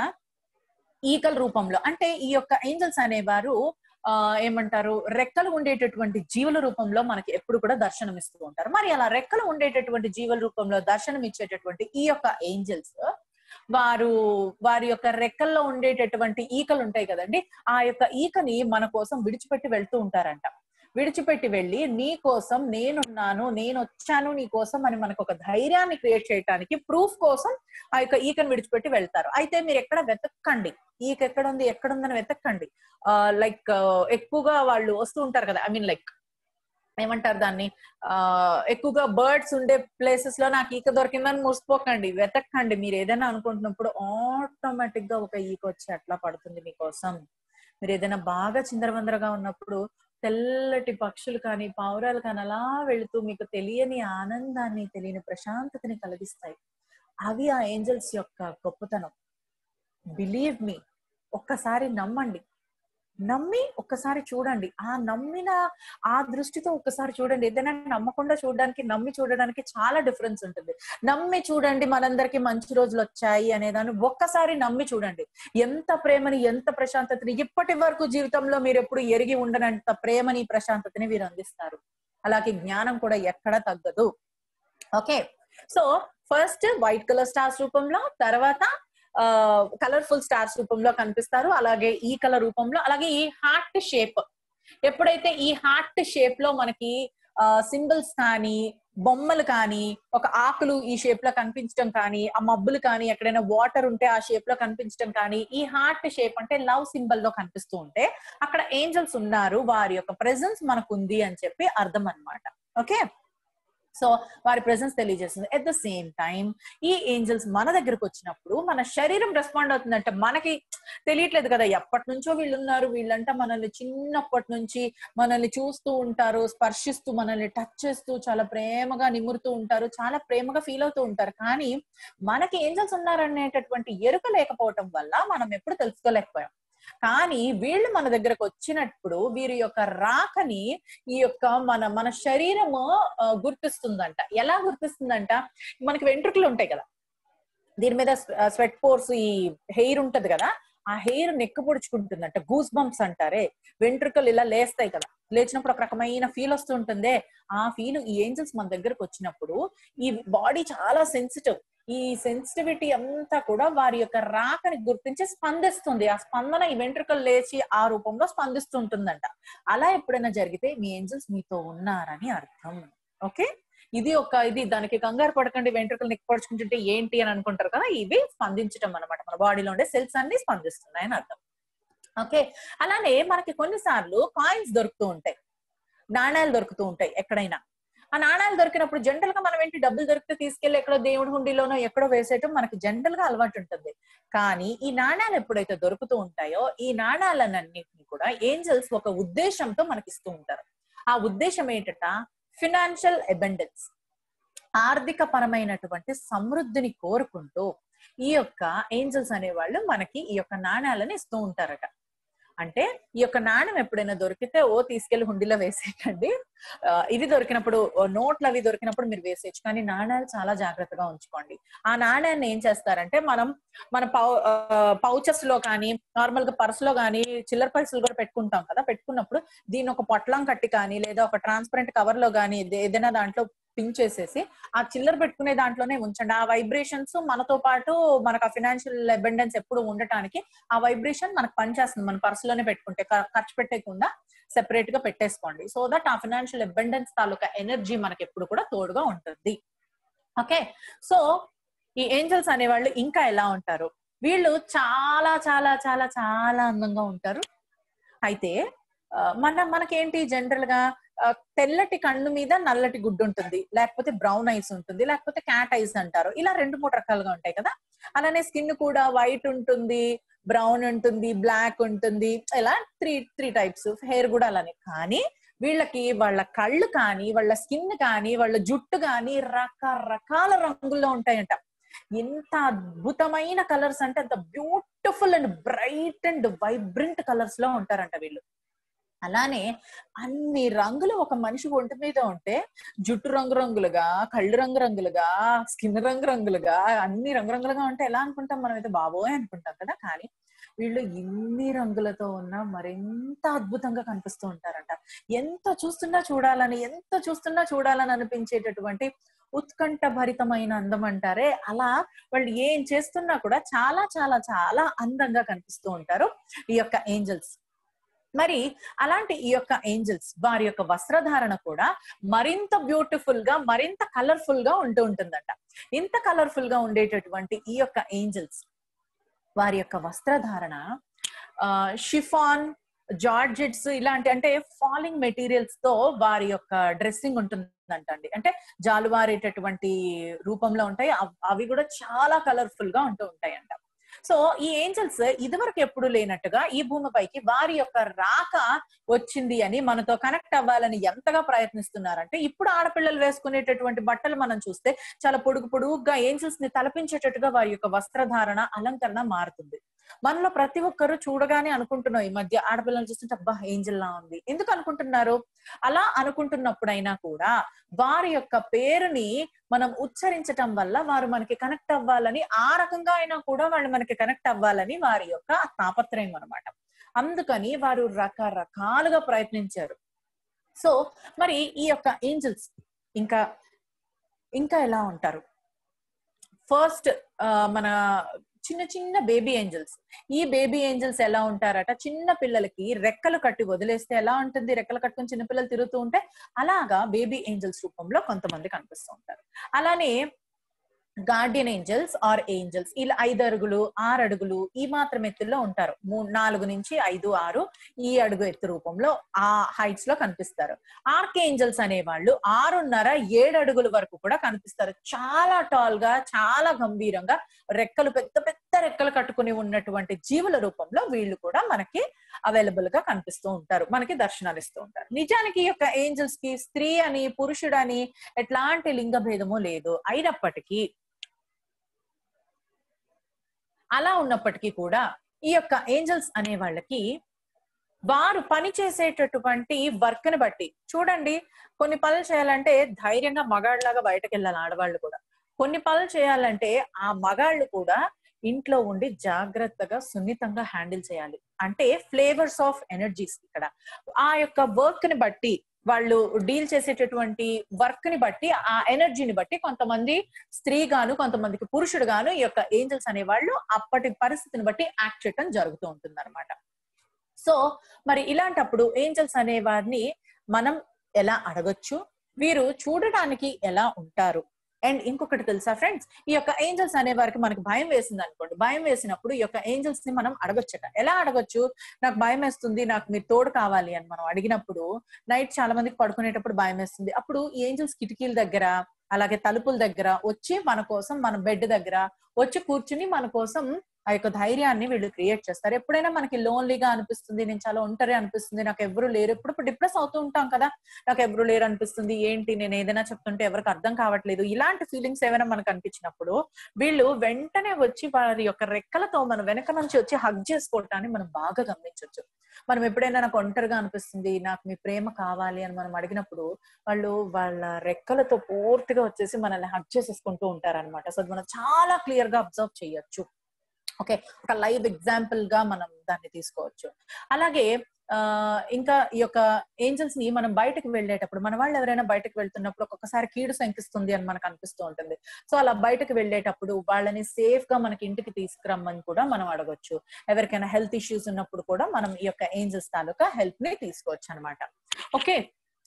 ఈకల రూపంలో, అంటే ఈ యొక్క ఏంజల్స్ అనేవారు ఆ ఏమంటారు, రెక్కలు ఉండేటటువంటి జీవుల రూపంలో మనకి ఎప్పుడు కూడా దర్శనం ఇస్తూ ఉంటారు. మరి అలా రెక్కలు ఉండేటటువంటి జీవుల రూపంలో దర్శనం ఇచ్చేటటువంటి ఈ యొక్క ఏంజల్స్ వారు వారి యొక్క రెక్కల్లో ఉండేటటువంటి ఈకలు ఉంటాయి కదండి, ఆ యొక్క ఈకని మన కోసం విడిచిపెట్టి వెళ్తూ ఉంటారంట. విడిచిపెట్టి వెళ్ళి నీ కోసం నేనున్నాను, నేను వచ్చాను నీ కోసం అని మనకు ఒక ధైర్యాన్ని క్రియేట్ చేయడానికి ప్రూఫ్ కోసం ఆ యొక్క ఈకను విడిచిపెట్టి వెళ్తారు. అయితే మీరు ఎక్కడ వెతక్కండి, ఈక ఎక్కడ ఉంది ఎక్కడుందని వెతక్కండి. ఆ లైక్ ఎక్కువగా వాళ్ళు వస్తూ ఉంటారు కదా, ఐ మీన్ లైక్ ఏమంటారు దాన్ని, ఆ ఎక్కువగా బర్డ్స్ ఉండే ప్లేసెస్ లో నాకు ఈక దొరికిందని మురిసిపోకండి, వెతక్కండి. మీరు ఏదైనా అనుకుంటున్నప్పుడు ఆటోమేటిక్ గా ఒక ఈక వచ్చి అట్లా పడుతుంది మీకోసం. మీరు ఏదైనా బాగా చిందరవందరగా ఉన్నప్పుడు తెల్లటి పక్షులు కానీ పావురాలు కానీ అలా వెళుతూ మీకు తెలియని ఆనందాన్ని, తెలియని ప్రశాంతతని కలిగిస్తాయి. అవి ఆ ఏంజల్స్ యొక్క గొప్పతనం. బిలీవ్ మీ, ఒక్కసారి నమ్మండి, నమ్మి ఒక్కసారి చూడండి. ఆ నమ్మిన ఆ దృష్టితో ఒక్కసారి చూడండి. ఏదైనా నమ్మకుండా చూడడానికి నమ్మి చూడడానికి చాలా డిఫరెన్స్ ఉంటుంది. నమ్మి చూడండి మనందరికి మంచి రోజులు వచ్చాయి అనేదాన్ని ఒక్కసారి నమ్మి చూడండి. ఎంత ప్రేమని, ఎంత ప్రశాంతతని ఇప్పటి వరకు జీవితంలో మీరు ఎప్పుడు ఎరిగి ఉండనంత ప్రేమని, ప్రశాంతతని వీరు అందిస్తారు. అలాగే జ్ఞానం కూడా ఎక్కడా తగ్గదు. Okay, so first white colour stars రూపంలో, తర్వాత ఆ కలర్ఫుల్ స్టార్స్ రూపంలో కనిపిస్తారు. అలాగే ఈ కలర్ రూపంలో, అలాగే ఈ హార్ట్ షేప్, ఎప్పుడైతే ఈ హార్ట్ షేప్ లో మనకి ఆ సింబల్స్ కానీ బొమ్మలు కానీ ఒక ఆకులు ఈ షేప్ లో కనిపించడం కానీ, ఆ మబ్బులు కానీ ఎక్కడైనా వాటర్ ఉంటే ఆ షేప్ లో కనిపించడం కానీ, ఈ హార్ట్ షేప్ అంటే లవ్ సింబల్ లో కనిపిస్తూ ఉంటే అక్కడ ఏంజల్స్ ఉన్నారు, వారి యొక్క ప్రెజెన్స్ మనకు ఉంది అని చెప్పి అర్థం అన్నమాట. ఓకే, సో వారి ప్రెజెన్స్ తెలియజేస్తుంది. ఎట్ ద సేమ్ టైం ఈ ఏంజల్స్ మన దగ్గరకు వచ్చినప్పుడు మన శరీరం రెస్పాండ్ అవుతుందంటే మనకి తెలియట్లేదు కదా, ఎప్పటి నుంచో వీళ్ళు ఉన్నారు, వీళ్ళంట మనల్ని చిన్నప్పటి నుంచి మనల్ని చూస్తూ ఉంటారు, స్పర్శిస్తూ మనల్ని టచ్ చేస్తూ చాలా ప్రేమగా నిమురుతూ ఉంటారు, చాలా ప్రేమగా ఫీల్ అవుతూ ఉంటారు. కానీ మనకి ఏంజల్స్ ఉన్నారనేటటువంటి ఎరుక లేకపోవటం వల్ల మనం ఎప్పుడు తెలుసుకోలేకపోయాం. కానీ వీళ్ళు మన దగ్గరకు వచ్చినప్పుడు వీరి యొక్క రాకని ఈ యొక్క మన మన శరీరము గుర్తిస్తుందంట. ఎలా గుర్తిస్తుందంట? మనకి వెంట్రుకలు ఉంటాయి కదా, దీని మీద స్వెట్ పోర్స్, ఈ హెయిర్ ఉంటది కదా, ఆ హెయిర్ నెక్కు పొడుచుకుంటుందంట. గూస్ బంప్స్ అంటారే, వెంట్రుకలు ఇలా లేస్తాయి కదా, లేచినప్పుడు ఒక రకమైన ఫీల్ వస్తూ ఉంటుందే, ఆ ఫీల్ ఈ ఏంజల్స్ మన దగ్గరకు వచ్చినప్పుడు ఈ బాడీ చాలా సెన్సిటివ్. ఈ సెన్సిటివిటీ అంతా కూడా వారి యొక్క రాకని గుర్తించి స్పందిస్తుంది. ఆ స్పందన ఈ వెంట్రుకలు లేచి ఆ రూపంలో స్పందిస్తుంటుందంట. అలా ఎప్పుడైనా జరిగితే మీ ఏంజల్స్ మీతో ఉన్నారని అర్థం. ఓకే, ఇది ఒక ఇది దానికి కంగారు పడకండి, వెంట్రుకలు నిక్కపడుచుకుంటుంటే ఏంటి అని అనుకుంటారు కదా, ఇవి స్పందించటం అనమాట. మన బాడీలో ఉండే సెల్స్ అన్ని స్పందిస్తున్నాయి అని అర్థం. ఓకే, అలానే మనకి కొన్నిసార్లు కాయిన్స్ దొరుకుతూ ఉంటాయి, నాణ్యాలు దొరుకుతూ ఉంటాయి ఎక్కడైనా. ఆ నాణ్యాలు దొరికినప్పుడు జనరల్ గా మనం ఏంటి, డబ్బులు దొరికితే తీసుకెళ్లి ఎక్కడో దేవుడి హుండీలోనో ఎక్కడో వేసేయటం మనకి జనరల్ గా అలవాటు ఉంటుంది. కానీ ఈ నాణ్యాలు ఎప్పుడైతే దొరుకుతూ ఉంటాయో ఈ నాణ్యాలన్నింటినీ కూడా ఏంజల్స్ ఒక ఉద్దేశంతో మనకి ఇస్తూ ఉంటారు. ఆ ఉద్దేశం ఏంటట, ఫినాన్షియల్ అబండెన్స్, ఆర్థిక పరమైనటువంటి సమృద్ధిని కోరుకుంటూ ఈ యొక్క ఏంజల్స్ అనేవాళ్ళు మనకి ఈ యొక్క నాణ్యాలను ఇస్తూ ఉంటారట. అంటే ఈ యొక్క నాణ్యం ఎప్పుడైనా దొరికితే ఓ తీసుకెళ్లి హుండీలో వేసేయకండి. ఇవి దొరికినప్పుడు, నోట్లు అవి దొరికినప్పుడు మీరు వేసేయచ్చు, కానీ నాణ్యాలు చాలా జాగ్రత్తగా ఉంచుకోండి. ఆ నాణ్యాన్ని ఏం చేస్తారంటే మనం మన పౌ పౌచెస్ లో కానీ, నార్మల్ గా పర్స్ లో కానీ చిల్లర పైసలు కూడా పెట్టుకుంటాం కదా, పెట్టుకున్నప్పుడు దీన్ని ఒక పొట్లం కట్టి కానీ లేదా ఒక ట్రాన్స్పరెంట్ కవర్ లో కానీ ఏదైనా దాంట్లో పిన్ చేసేసి ఆ చిల్లర పెట్టుకునే దాంట్లోనే ఉంచండి. ఆ వైబ్రేషన్స్ మనతో పాటు మనకు ఆ ఫినాన్షియల్ అబండెన్స్ ఎప్పుడు ఉండటానికి ఆ వైబ్రేషన్ మనకు పనిచేస్తుంది. మన పర్సులోనే పెట్టుకుంటే ఖర్చు పెట్టకుండా సెపరేట్ గా పెట్టేసుకోండి. సో దట్ ఆ ఫినాన్షియల్ అబండెన్స్ తాలూకా ఎనర్జీ మనకి ఎప్పుడు కూడా తోడుగా ఉంటుంది. ఓకే, సో ఈ ఏంజల్స్ అనేవాళ్ళు ఇంకా ఎలా ఉంటారు? వీళ్ళు చాలా చాలా చాలా చాలా అందంగా ఉంటారు. అయితే మన మనకేంటి జనరల్ గా తెల్లటి కన్ను మీద నల్లటి గుడ్డు ఉంటుంది, లేకపోతే బ్రౌన్ ఐస్ ఉంటుంది, లేకపోతే క్యాట్ ఐస్ అంటారు. ఇలా రెండు మూడు రకాలుగా ఉంటాయి కదా. అలానే స్కిన్ కూడా వైట్ ఉంటుంది, బ్రౌన్ ఉంటుంది, బ్లాక్ ఉంటుంది, ఇలా త్రీ త్రీ టైప్స్. హెయిర్ కూడా అలానే. కానీ వీళ్ళకి వాళ్ళ కళ్ళు కానీ, వాళ్ళ స్కిన్ కానీ, వాళ్ళ జుట్టు కానీ రకరకాల రంగుల్లో ఉంటాయంట. ఎంత అద్భుతమైన కలర్స్ అంటే అంత beautiful and bright and vibrant colours లో ఉంటారంట వీళ్ళు. అలానే అన్ని రంగులు ఒక మనిషి ఒంటి మీద ఉంటే, జుట్టు రంగురంగులుగా, కళ్ళు రంగురంగులుగా, స్కిన్ రంగురంగులుగా, అన్ని రంగురంగులుగా ఉంటే ఎలా అనుకుంటాం మనం అయితే, బాబోయ్ అనుకుంటాం కదా. కానీ వీళ్ళు ఇన్ని రంగులతో ఉన్నా మరింత అద్భుతంగా కనిపిస్తూ ఉంటారంట. ఎంత చూస్తున్నా చూడాలని, ఎంత చూస్తున్నా చూడాలని అనిపించేటటువంటి ఉత్కంఠ భరితమైన అందం అంటారే, అలా వాళ్ళు ఏం చేస్తున్నా కూడా చాలా చాలా చాలా అందంగా కనిపిస్తూ ఉంటారు ఈ యొక్క ఏంజల్స్. మరి అలాంటి ఈ యొక్క ఏంజల్స్ వారి యొక్క వస్త్రధారణ కూడా మరింత బ్యూటిఫుల్ గా, మరింత కలర్ఫుల్ గా ఉంటూ ఉంటుందంట. ఇంత కలర్ఫుల్ గా ఉండేటటువంటి ఈ యొక్క ఏంజల్స్ వారి యొక్క వస్త్రధారణ ఆ షిఫాన్, జార్జెట్స్ ఇలాంటి అంటే ఫాలింగ్ మెటీరియల్స్ తో వారి యొక్క డ్రెస్సింగ్ ఉంటుందంట అండి. అంటే జాలువారేటటువంటి రూపంలో ఉంటాయి. అవి కూడా చాలా కలర్ఫుల్ గా ఉంటూ ఉంటాయంట. సో ఈ ఏంజల్స్ ఇదివరకు ఎప్పుడు లేనట్టుగా ఈ భూమిపైకి వారి యొక్క రాక వచ్చింది అని మనతో కనెక్ట్ అవ్వాలని ఎంతగా ప్రయత్నిస్తున్నారంటే, ఇప్పుడు ఆడపిల్లలు వేసుకునేటటువంటి బట్టలు మనం చూస్తే చాలా పొడుగు పొడుగుగా ఏంజల్స్ ని తలపించేటట్టుగా వారి యొక్క వస్త్రధారణ, అలంకరణ మారుతుంది. మనలో ప్రతి ఒక్కరు చూడగానే అనుకుంటున్నాం ఈ మధ్య ఆడపిల్లలు చూస్తుంటే అబ్బా ఏంజల్ లా ఉంది. ఎందుకు అనుకుంటున్నారు? అలా అనుకుంటున్నప్పుడైనా కూడా వారి యొక్క పేరుని మనం ఉచ్చరించటం వల్ల వారు మనకి కనెక్ట్ అవ్వాలని, ఆ రకంగా అయినా కూడా వాళ్ళు మనకి కనెక్ట్ అవ్వాలని వారి యొక్క తాపత్రయం అన్నమాట. అందుకని వారు రకరకాలుగా ప్రయత్నించారు. సో మరి ఈ యొక్క ఏంజల్స్ ఇంకా ఇంకా ఎలా ఉంటారు? ఫస్ట్ మన చిన్న చిన్న బేబీ ఏంజల్స్. ఈ బేబీ ఏంజల్స్ ఎలా ఉంటారట, చిన్న పిల్లలకి రెక్కలు కట్టి వదిలేస్తే ఎలా ఉంటుంది, రెక్కలు కట్టుకుని చిన్నపిల్లలు తిరుగుతూ ఉంటే అలాగా బేబీ ఏంజల్స్ రూపంలో కొంతమంది కనిపిస్తూ ఉంటారు. అలానే గార్డియన్ ఏంజల్స్ ఆర్ ఏంజల్స్ ఇలా ఐదు అడుగులు ఆరు అడుగులు ఈ మాత్రం ఎత్తుల్లో ఉంటారు. మూడు నాలుగు నుంచి ఐదు ఆరు ఈ అడుగు ఎత్తు రూపంలో ఆ హైట్స్ లో కనిపిస్తారు. ఆర్క్ ఏంజల్స్ అనేవాళ్ళు ఆరున్నర ఏడు అడుగుల వరకు కూడా కనిపిస్తారు. చాలా టాల్ గా, చాలా గంభీరంగా, రెక్కలు పెద్ద పెద్ద రెక్కలు కట్టుకుని ఉన్నటువంటి జీవుల రూపంలో వీళ్ళు కూడా మనకి అవైలబుల్ గా కనిపిస్తూ ఉంటారు, మనకి దర్శనాలు ఇస్తూ ఉంటారు. నిజానికి ఈ యొక్క ఏంజల్స్ కి స్త్రీ అని పురుషుడని ఎట్లాంటి లింగ భేదము లేదు. అయినప్పటికీ అలా ఉన్నప్పటికీ కూడా ఈ యొక్క ఏంజల్స్ అనే వాళ్ళకి వారు పని చేసేటటువంటి వర్క్ ని బట్టి చూడండి, కొన్ని పనులు చేయాలంటే ధైర్యంగా మగాళ్ళలాగా బయటకు వెళ్ళాలి ఆడవాళ్ళు కూడా. కొన్ని పనులు చేయాలంటే ఆ మగాళ్ళు కూడా ఇంట్లో ఉండి జాగ్రత్తగా సున్నితంగా హ్యాండిల్ చేయాలి. అంటే ఫ్లేవర్స్ ఆఫ్ ఎనర్జీస్ ఇక్కడ ఆ యొక్క వర్క్ ని బట్టి, వాళ్ళు డీల్ చేసేటటువంటి వర్క్ ని బట్టి, ఆ ఎనర్జీని బట్టి కొంతమంది స్త్రీ గాను కొంతమందికి పురుషుడు గాను ఈ యొక్క ఏంజల్స్ అనే వాళ్ళు అప్పటి పరిస్థితిని బట్టి యాక్ట్ చేయడం జరుగుతూ ఉంటుంది అనమాట. సో మరి ఇలాంటప్పుడు ఏంజల్స్ అనే వారిని మనం ఎలా అడగొచ్చు, వీరు చూడడానికి ఎలా ఉంటారు? అండ్ ఇంకొకటి తెలుసా ఫ్రెండ్స్, ఈ యొక్క ఏంజల్స్ అనే వారికి మనకి భయం వేసింది అనుకోండి, భయం వేసినప్పుడు ఈ యొక్క ఏంజల్స్ ని మనం అడగొచ్చట. ఎలా అడగొచ్చు? నాకు భయం వేస్తుంది, నాకు మీరు తోడు కావాలి అని మనం అడిగినప్పుడు, నైట్ చాలా మందికి పడుకునేటప్పుడు భయం వేస్తుంది, అప్పుడు ఈ ఏంజల్స్ కిటికీల దగ్గర అలాగే తలుపుల దగ్గర వచ్చి మన కోసం, మన బెడ్ దగ్గర వచ్చి కూర్చుని మన కోసం ఆ యొక్క ధైర్యాన్ని వీళ్ళు క్రియేట్ చేస్తారు. ఎప్పుడైనా మనకి లోన్లీగా అనిపిస్తుంది, నేను చాలా ఒంటరి అనిపిస్తుంది, నాకు ఎవరు లేరు, ఎప్పుడు డిప్రెస్ అవుతూ ఉంటాం కదా, నాకు ఎవరు లేరు అనిపిస్తుంది, ఏంటి నేను ఏదైనా చెప్తుంటే ఎవరికి అర్థం కావట్లేదు, ఇలాంటి ఫీలింగ్స్ ఏమైనా మనకు అనిపించినప్పుడు వీళ్ళు వెంటనే వచ్చి వారి యొక్క రెక్కలతో మన వెనక నుంచి వచ్చి హగ్ చేసుకోవటాన్ని మనం బాగా గమనించవచ్చు. మనం ఎప్పుడైనా నాకు ఒంటరిగా అనిపిస్తుంది, నాకు మీ ప్రేమ కావాలి అని మనం అడిగినప్పుడు వాళ్ళు వాళ్ళ రెక్కలతో పూర్తిగా వచ్చేసి మనల్ని హగ్ చేసేసుకుంటూ ఉంటారనమాట. సో మనం చాలా క్లియర్ గా అబ్జర్వ్ చేయొచ్చు. ఓకే, ఒక లైవ్ ఎగ్జాంపుల్ గా మనం దాన్ని తీసుకోవచ్చు. అలాగే ఆ ఇంకా ఈ యొక్క ఏంజల్స్ ని మనం బయటకు వెళ్ళేటప్పుడు, మన వాళ్ళు ఎవరైనా బయటకు వెళ్తున్నప్పుడు ఒక్కొక్కసారి కీడు శంకిస్తుంది అని మనకు అనిపిస్తూ ఉంటుంది. సో అలా బయటకు వెళ్ళేటప్పుడు వాళ్ళని సేఫ్ గా మనకి ఇంటికి తీసుకురమ్మని కూడా మనం అడగొచ్చు. ఎవరికైనా హెల్త్ ఇష్యూస్ ఉన్నప్పుడు కూడా మనం ఈ యొక్క ఏంజల్స్ తాలూకా హెల్ప్ ని తీసుకోవచ్చు అనమాట. ఓకే,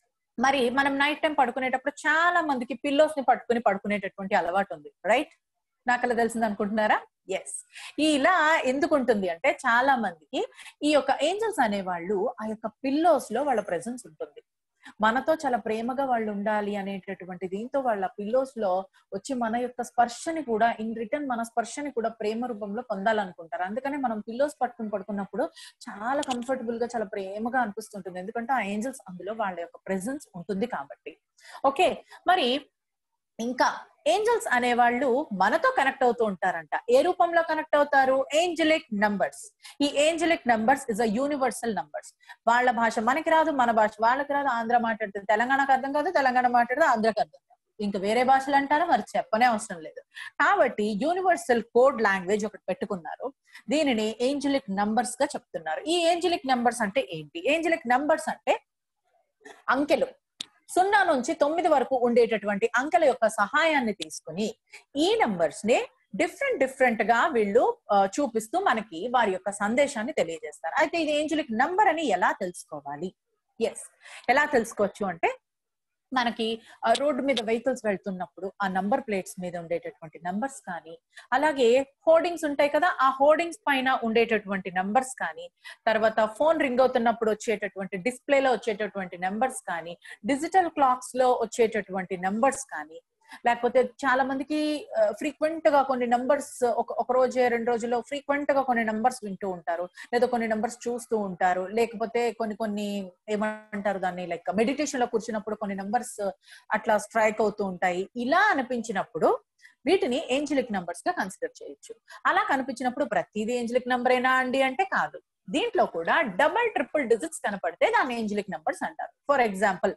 మరి మనం నైట్ టైం పడుకునేటప్పుడు చాలా మందికి పిల్లోస్ ని పట్టుకుని పడుకునేటటువంటి అలవాటు ఉంది, రైట్? నాకు అలా తెలిసింది అనుకుంటున్నారా? ఎస్. ఇలా ఎందుకు ఉంటుంది అంటే చాలా మందికి ఈ యొక్క ఏంజల్స్ అనే వాళ్ళు ఆ యొక్క పిల్లోస్ లో వాళ్ళ ప్రెసెన్స్ ఉంటుంది. మనతో చాలా ప్రేమగా వాళ్ళు ఉండాలి అనేటటువంటి దీంతో వాళ్ళ పిల్లోస్ లో వచ్చి మన యొక్క స్పర్శని కూడా ఇన్ రిటర్న్ మన స్పర్శని కూడా ప్రేమ రూపంలో పొందాలనుకుంటారు. అందుకని మనం పిల్లోస్ పట్టుకుని పడుకున్నప్పుడు చాలా కంఫర్టబుల్ గా చాలా ప్రేమగా అనిపిస్తుంటుంది, ఎందుకంటే ఆ ఏంజల్స్ అందులో వాళ్ళ యొక్క ప్రెసెన్స్ ఉంటుంది కాబట్టి. ఓకే, మరి ఇంకా ఏంజల్స్ అనే వాళ్ళు మనతో కనెక్ట్ అవుతూ ఉంటారంట. ఏ రూపంలో కనెక్ట్ అవుతారు? Angelic numbers. ఈ angelic numbers is a universal numbers. వాళ్ళ భాష మనకి రాదు, మన భాష వాళ్ళకి రాదు. ఆంధ్ర మాట్లాడితే తెలంగాణకు అర్థం కాదు, తెలంగాణ మాట్లాడితే ఆంధ్రాకి అర్థం కాదు, ఇంకా వేరే భాషలు అంటారా మరి చెప్పనే అవసరం లేదు. కాబట్టి యూనివర్సల్ కోడ్ లాంగ్వేజ్ ఒకటి పెట్టుకున్నారు, దీనిని ఏంజలిక్ నంబర్స్ గా చెప్తున్నారు. ఈ ఏంజలిక్ నంబర్స్ అంటే ఏంటి? ఏంజలిక్ నంబర్స్ అంటే అంకెలు, సున్నా నుంచి తొమ్మిది వరకు ఉండేటటువంటి అంకెల యొక్క సహాయాన్ని తీసుకుని ఈ నంబర్స్ ని డిఫరెంట్ డిఫరెంట్ గా వీళ్ళు చూపిస్తూ మనకి వారి యొక్క సందేశాన్ని తెలియజేస్తారు. అయితే ఇది ఏంజలిక్ నంబర్ అని ఎలా తెలుసుకోవాలి? ఎస్, ఎలా తెలుసుకోవచ్చు అంటే మనకి రోడ్డు మీద వెహికల్స్ వెళ్తున్నప్పుడు ఆ నంబర్ ప్లేట్స్ మీద ఉండేటటువంటి నంబర్స్ కానీ, అలాగే హోర్డింగ్స్ ఉంటాయి కదా, ఆ హోర్డింగ్స్ పైన ఉండేటటువంటి నంబర్స్ కానీ, తర్వాత ఫోన్ రింగ్ అవుతున్నప్పుడు వచ్చేటటువంటి డిస్ప్లేలో వచ్చేటటువంటి నంబర్స్ కానీ, డిజిటల్ క్లాక్స్ లో వచ్చేటటువంటి నంబర్స్ కానీ, లేకపోతే చాలా మందికి ఫ్రీక్వెంట్ గా కొన్ని నంబర్స్ ఒక రోజు రెండు రోజుల్లో ఫ్రీక్వెంట్ గా కొన్ని నంబర్స్ వింటూ ఉంటారు, లేదా కొన్ని నంబర్స్ చూస్తూ ఉంటారు, లేకపోతే కొన్ని కొన్ని ఏమంటారు దాన్ని, లైక్ మెడిటేషన్ లో కూర్చున్నప్పుడు కొన్ని నంబర్స్ అట్లా స్ట్రైక్ అవుతూ ఉంటాయి. ఇలా అనిపించినప్పుడు వీటిని ఏంజలిక్ నంబర్స్ గా కన్సిడర్ చేయొచ్చు. అలా కనిపించినప్పుడు ప్రతిదీ ఏంజలిక్ నంబర్ ఏనా అండి అంటే కాదు, దీంట్లో కూడా డబల్ ట్రిపుల్ డిజిట్స్ కనపడితే దాన్ని ఏంజలిక్ నంబర్స్ అంటారు. ఫర్ ఎగ్జాంపుల్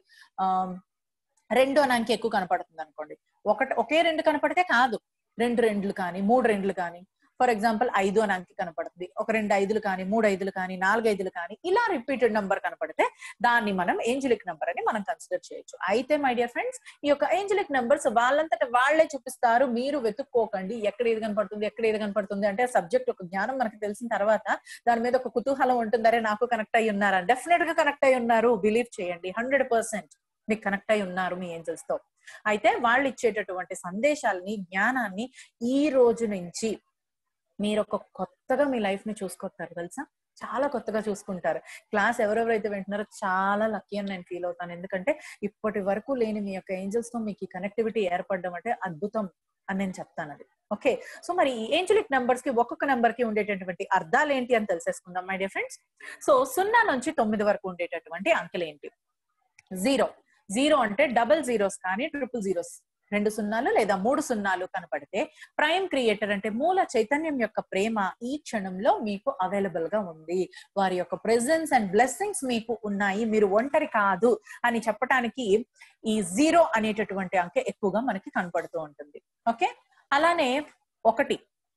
రెండు అని అంకె ఎక్కువ కనపడుతుంది అనుకోండి, ఒకటి ఒకే రెండు కనపడితే కాదు, రెండు రెండ్లు కానీ మూడు రెండ్లు కానీ, ఫర్ ఎగ్జాంపుల్ ఐదు అని అంకె కనపడుతుంది, ఒక రెండు ఐదులు కానీ మూడు ఐదులు కానీ నాలుగు ఐదులు కానీ, ఇలా రిపీటెడ్ నంబర్ కనపడితే దాన్ని మనం ఏంజలిక్ నంబర్ అని మనం కన్సిడర్ చేయొచ్చు. అయితే మై డియర్ ఫ్రెండ్స్, ఈ యొక్క ఏంజలిక్ నంబర్స్ వాళ్ళంతటా వాళ్లే చూపిస్తారు, మీరు వెతుక్కోకండి ఎక్కడ ఏది కనపడుతుంది ఎక్కడ ఏది కనపడుతుంది అంటే. సబ్జెక్ట్ ఒక జ్ఞానం మనకు తెలిసిన తర్వాత దాని మీద ఒక కుతూహలం ఉంటుంది, అరే నాకు కనెక్ట్ అయ్యి ఉన్నారా? డెఫినెట్ గా కనెక్ట్ అయ్యి ఉన్నారు, బిలీవ్ చేయండి, హండ్రెడ్ పర్సెంట్ మీకు కనెక్ట్ అయి ఉన్నారు మీ ఏంజల్స్ తో. అయితే వాళ్ళు ఇచ్చేటటువంటి సందేశాలని, జ్ఞానాన్ని ఈ రోజు నుంచి మీరు ఒక కొత్తగా మీ లైఫ్ ని చూసుకుంటారు తెలుసా, చాలా కొత్తగా చూసుకుంటారు. క్లాస్ ఎవరెవరైతే వింటున్నారో చాలా లక్కీ అని నేను ఫీల్ అవుతాను, ఎందుకంటే ఇప్పటి వరకు లేని మీ యొక్క ఏంజల్స్ తో మీకు ఈ కనెక్టివిటీ ఏర్పడడం అంటే అద్భుతం అని నేను చెప్తాను అది. ఓకే, సో మరి ఈ ఏంజలిక్ నంబర్స్ కి ఒక్కొక్క నెంబర్ కి ఉండేటటువంటి అర్థాలు ఏంటి అని తెలిసేసుకుందాం మై డియర్ ఫ్రెండ్స్. సో సున్నా నుంచి తొమ్మిది వరకు ఉండేటటువంటి అంకెలు ఏంటి? జీరో. జీరో అంటే డబల్ జీరోస్ కానీ ట్రిపుల్ జీరోస్ రెండు సున్నాలు లేదా మూడు సున్నాలు కనపడితే ప్రైమ్ క్రియేటర్ అంటే మూల చైతన్యం యొక్క ప్రేమ ఈ క్షణంలో మీకు అవైలబుల్ గా ఉంది. వారి యొక్క ప్రెజెన్స్ అండ్ బ్లెస్సింగ్స్ మీకు ఉన్నాయి, మీరు ఒంటరి కాదు అని చెప్పడానికి ఈ జీరో అనేటటువంటి అంకె ఎక్కువగా మనకి కనపడుతూ ఉంటుంది. ఓకే, అలానే ఒకటి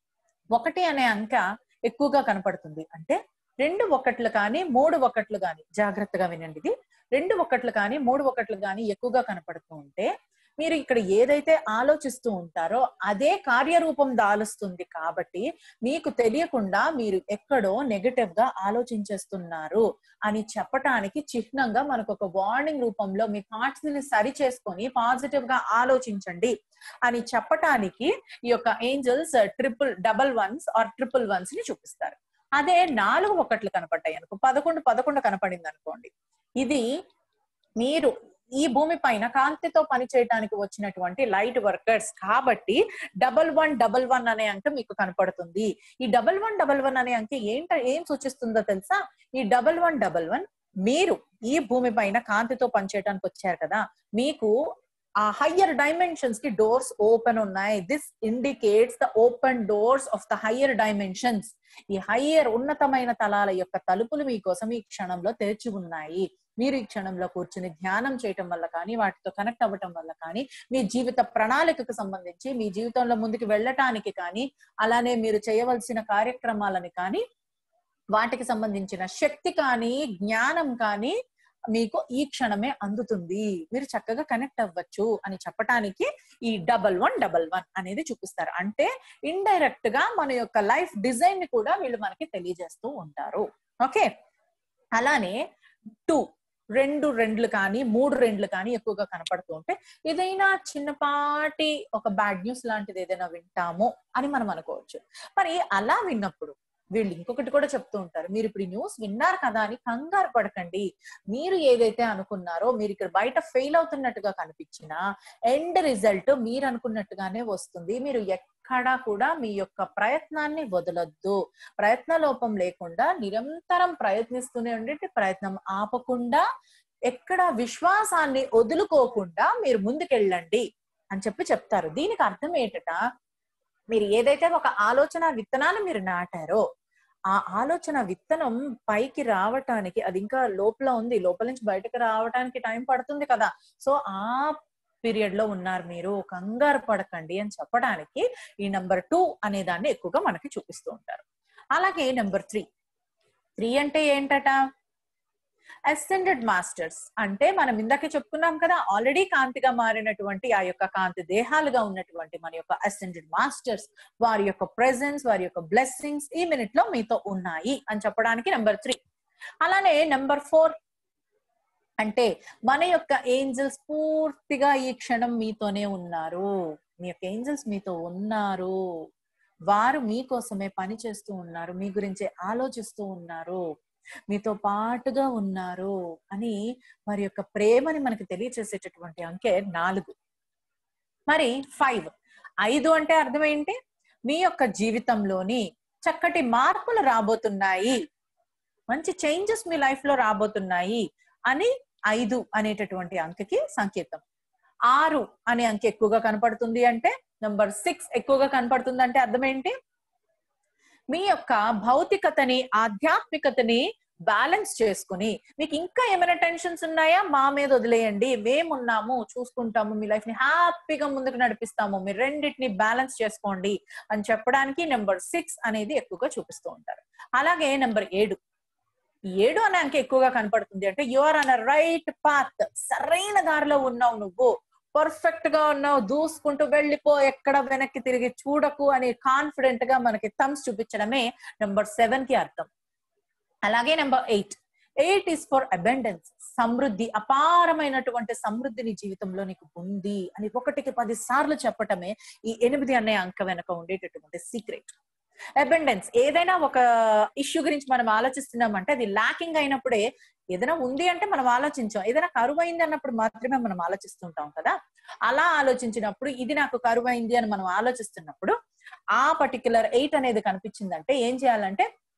ఒకటి అనే అంక ఎక్కువగా కనపడుతుంది. అంటే రెండు ఒకట్లు కానీ మూడు ఒకట్లు కానీ, జాగ్రత్తగా వినండి, ఇది రెండు ఒకట్లు కానీ మూడు ఒకట్లు కానీ ఎక్కువగా కనపడుతూ ఉంటే మీరు ఇక్కడ ఏదైతే ఆలోచిస్తూ ఉంటారో అదే కార్యరూపం దాలుస్తుంది. కాబట్టి మీకు తెలియకుండా మీరు ఎక్కడో నెగటివ్ గా ఆలోచించేస్తున్నారు అని చెప్పటానికి చిహ్నంగా మనకు ఒక వార్నింగ్ రూపంలో మీ థాట్స్ ని సరి చేసుకొని పాజిటివ్ గా ఆలోచించండి అని చెప్పటానికి ఈ యొక్క angels triple double ones or triple ones ని చూపిస్తారు. అదే నాలుగు ఒకట్లు కనపడ్డాయి అనుకో, పదకొండు పదకొండు కనపడింది అనుకోండి, ఇది మీరు ఈ భూమి పైన కాంతితో పని చేయడానికి వచ్చినటువంటి లైట్ వర్కర్స్ కాబట్టి డబల్ వన్ డబల్ వన్ అనే అంక మీకు కనపడుతుంది. ఈ డబల్ వన్ డబల్ వన్ అనే అంక ఏంట ఏం సూచిస్తుందో తెలుసా? ఈ డబల్ వన్ డబల్ వన్ మీరు ఈ భూమి పైన కాంతితో పనిచేయడానికి వచ్చారు కదా, మీకు ఆ హయ్యర్ డైమెన్షన్స్ కి డోర్స్ ఓపెన్ ఉన్నాయి. This indicates the open doors of the higher dimensions. ఈ హయ్యర్ ఉన్నతమైన తలాల యొక్క తలుపులు మీకోసం ఈ క్షణంలో తెరిచి ఉన్నాయి. మీరు ఈ క్షణంలో కూర్చుని ధ్యానం చేయటం వల్ల కానీ, వాటితో కనెక్ట్ అవ్వటం వల్ల కానీ, మీ జీవిత ప్రణాళికకు సంబంధించి మీ జీవితంలో ముందుకు వెళ్ళటానికి కానీ, అలానే మీరు చేయవలసిన కార్యక్రమాలని కానీ, వాటికి సంబంధించిన శక్తి కానీ జ్ఞానం కానీ మీకు ఈ క్షణమే అందుతుంది. మీరు చక్కగా కనెక్ట్ అవ్వచ్చు అని చెప్పటానికి ఈ డబల్ వన్ డబల్ వన్ అనేది చూపిస్తారు. అంటే ఇండైరెక్ట్ గా మన యొక్క లైఫ్ డిజైన్ ని కూడా వీళ్ళు మనకి తెలియజేస్తూ ఉంటారు. ఓకే, అలానే టూ రెండు రెండ్లు కానీ మూడు రెండ్లు కానీ ఎక్కువగా కనపడుతూ ఉంటే ఏదైనా చిన్నపాటి ఒక బ్యాడ్ న్యూస్ లాంటిది ఏదైనా వింటాము అని మనం అనుకోవచ్చు. మరి అలా విన్నప్పుడు వీళ్ళు ఇంకొకటి కూడా చెప్తూ ఉంటారు, మీరు ఇప్పుడు న్యూస్ విన్నారు కదా అని కంగారు పడకండి. మీరు ఏదైతే అనుకున్నారో, మీరు ఇక్కడ బయట ఫెయిల్ అవుతున్నట్టుగా కనిపించినా ఎండ్ రిజల్ట్ మీరు అనుకున్నట్టుగానే వస్తుంది. మీరు ఎక్కడా కూడా మీ యొక్క ప్రయత్నాన్ని వదలొద్దు. ప్రయత్న లోపం లేకుండా నిరంతరం ప్రయత్నిస్తూనే ఉండి, ప్రయత్నం ఆపకుండా, ఎక్కడ విశ్వాసాన్ని వదులుకోకుండా మీరు ముందుకెళ్ళండి అని చెప్పి చెప్తారు. దీనికి అర్థం ఏంటట, మీరు ఏదైతే ఒక ఆలోచన విత్తనాన్ని మీరు నాటారో ఆ ఆలోచన విత్తనం పైకి రావటానికి, అది ఇంకా లోపల ఉంది, లోపల నుంచి బయటకు రావటానికి టైం పడుతుంది కదా. సో ఆ పీరియడ్ లో ఉన్నారు, మీరు కంగారు పడకండి అని చెప్పడానికి ఈ నెంబర్ టూ అనే దాన్ని ఎక్కువగా మనకి చూపిస్తూ ఉంటారు. అలాగే నెంబర్ త్రీ త్రీ అంటే ఏంటట, అసెండెడ్ మాస్టర్స్. అంటే మనం ఇందాకే చెప్పుకున్నాం కదా, ఆల్రెడీ కాంతిగా మారినటువంటి ఆ యొక్క కాంతి దేహాలుగా ఉన్నటువంటి మన యొక్క అసెండెడ్ మాస్టర్స్, వారి యొక్క ప్రెజెన్స్, వారి యొక్క బ్లెస్సింగ్స్ ఈ మినిట్ లో మీతో ఉన్నాయి అని చెప్పడానికి నెంబర్ త్రీ. అలానే నెంబర్ ఫోర్ అంటే మన యొక్క ఏంజల్స్ పూర్తిగా ఈ క్షణం మీతోనే ఉన్నారు. మీ యొక్క ఏంజల్స్ మీతో ఉన్నారు, వారు మీకోసమే పని చేస్తూ ఉన్నారు, మీ గురించి ఆలోచిస్తూ ఉన్నారు, మీతో పాటుగా ఉన్నారు అని వారి యొక్క ప్రేమని మనకి తెలియచేసేటటువంటి అంకె నాలుగు. మరి ఫైవ్ ఐదు అంటే అర్థం ఏంటి, మీ యొక్క జీవితంలోని చక్కటి మార్పులు రాబోతున్నాయి, మంచి చేంజెస్ మీ లైఫ్ లో రాబోతున్నాయి అని ఐదు అనేటటువంటి అంకెకి సంకేతం. ఆరు అనే అంకె ఎక్కువగా కనపడుతుంది అంటే, నంబర్ సిక్స్ ఎక్కువగా కనపడుతుంది అంటే అర్థం ఏంటి, మీ యొక్క భౌతికతని ఆధ్యాత్మికతని బ్యాలెన్స్ చేసుకుని, మీకు ఇంకా ఏమైనా టెన్షన్స్ ఉన్నాయా మా మీద వదిలేయండి, మేమున్నాము, చూసుకుంటాము, మీ లైఫ్ ని హ్యాపీగా ముందుకు నడిపిస్తాము, మీరు రెండింటిని బ్యాలెన్స్ చేసుకోండి అని చెప్పడానికి నెంబర్ సిక్స్ అనేది ఎక్కువగా చూపిస్తూ ఉంటారు. అలాగే నెంబర్ ఏడు ఏడు అనే అంకె ఎక్కువగా కనపడుతుంది అంటే, you are on a right path, సరైన దారిలో ఉన్నావు, నువ్వు పర్ఫెక్ట్ గా ఉన్నావు, దూసుకుంటూ వెళ్ళిపో, ఎక్కడ వెనక్కి తిరిగి చూడకు అని కాన్ఫిడెంట్ గా మనకి థమ్స్ చూపించడమే నెంబర్ సెవెన్ కి అర్థం. అలాగే number eight eight is for abundance, సమృద్ధి, అపారమైనటువంటి సమృద్ధిని జీవితంలో నీకు ఉంది అని ఒకటికి పది సార్లు చెప్పటమే ఈ ఎనిమిది అనే అంక వెనక ఉండేటటువంటి సీక్రెట్. అబెండెన్స్, ఏదైనా ఒక ఇష్యూ గురించి మనం ఆలోచిస్తున్నామంటే అది ల్యాకింగ్ అయినప్పుడే, ఏదైనా ఉంది అంటే మనం ఆలోచించాం, ఏదైనా కరువు అయింది అన్నప్పుడు మాత్రమే మనం ఆలోచిస్తుంటాం కదా. అలా ఆలోచించినప్పుడు ఇది నాకు కరువు అయింది అని మనం ఆలోచిస్తున్నప్పుడు ఆ పర్టికులర్ ఎయిట్ అనేది కనిపించిందంటే ఏం చేయాలంటే,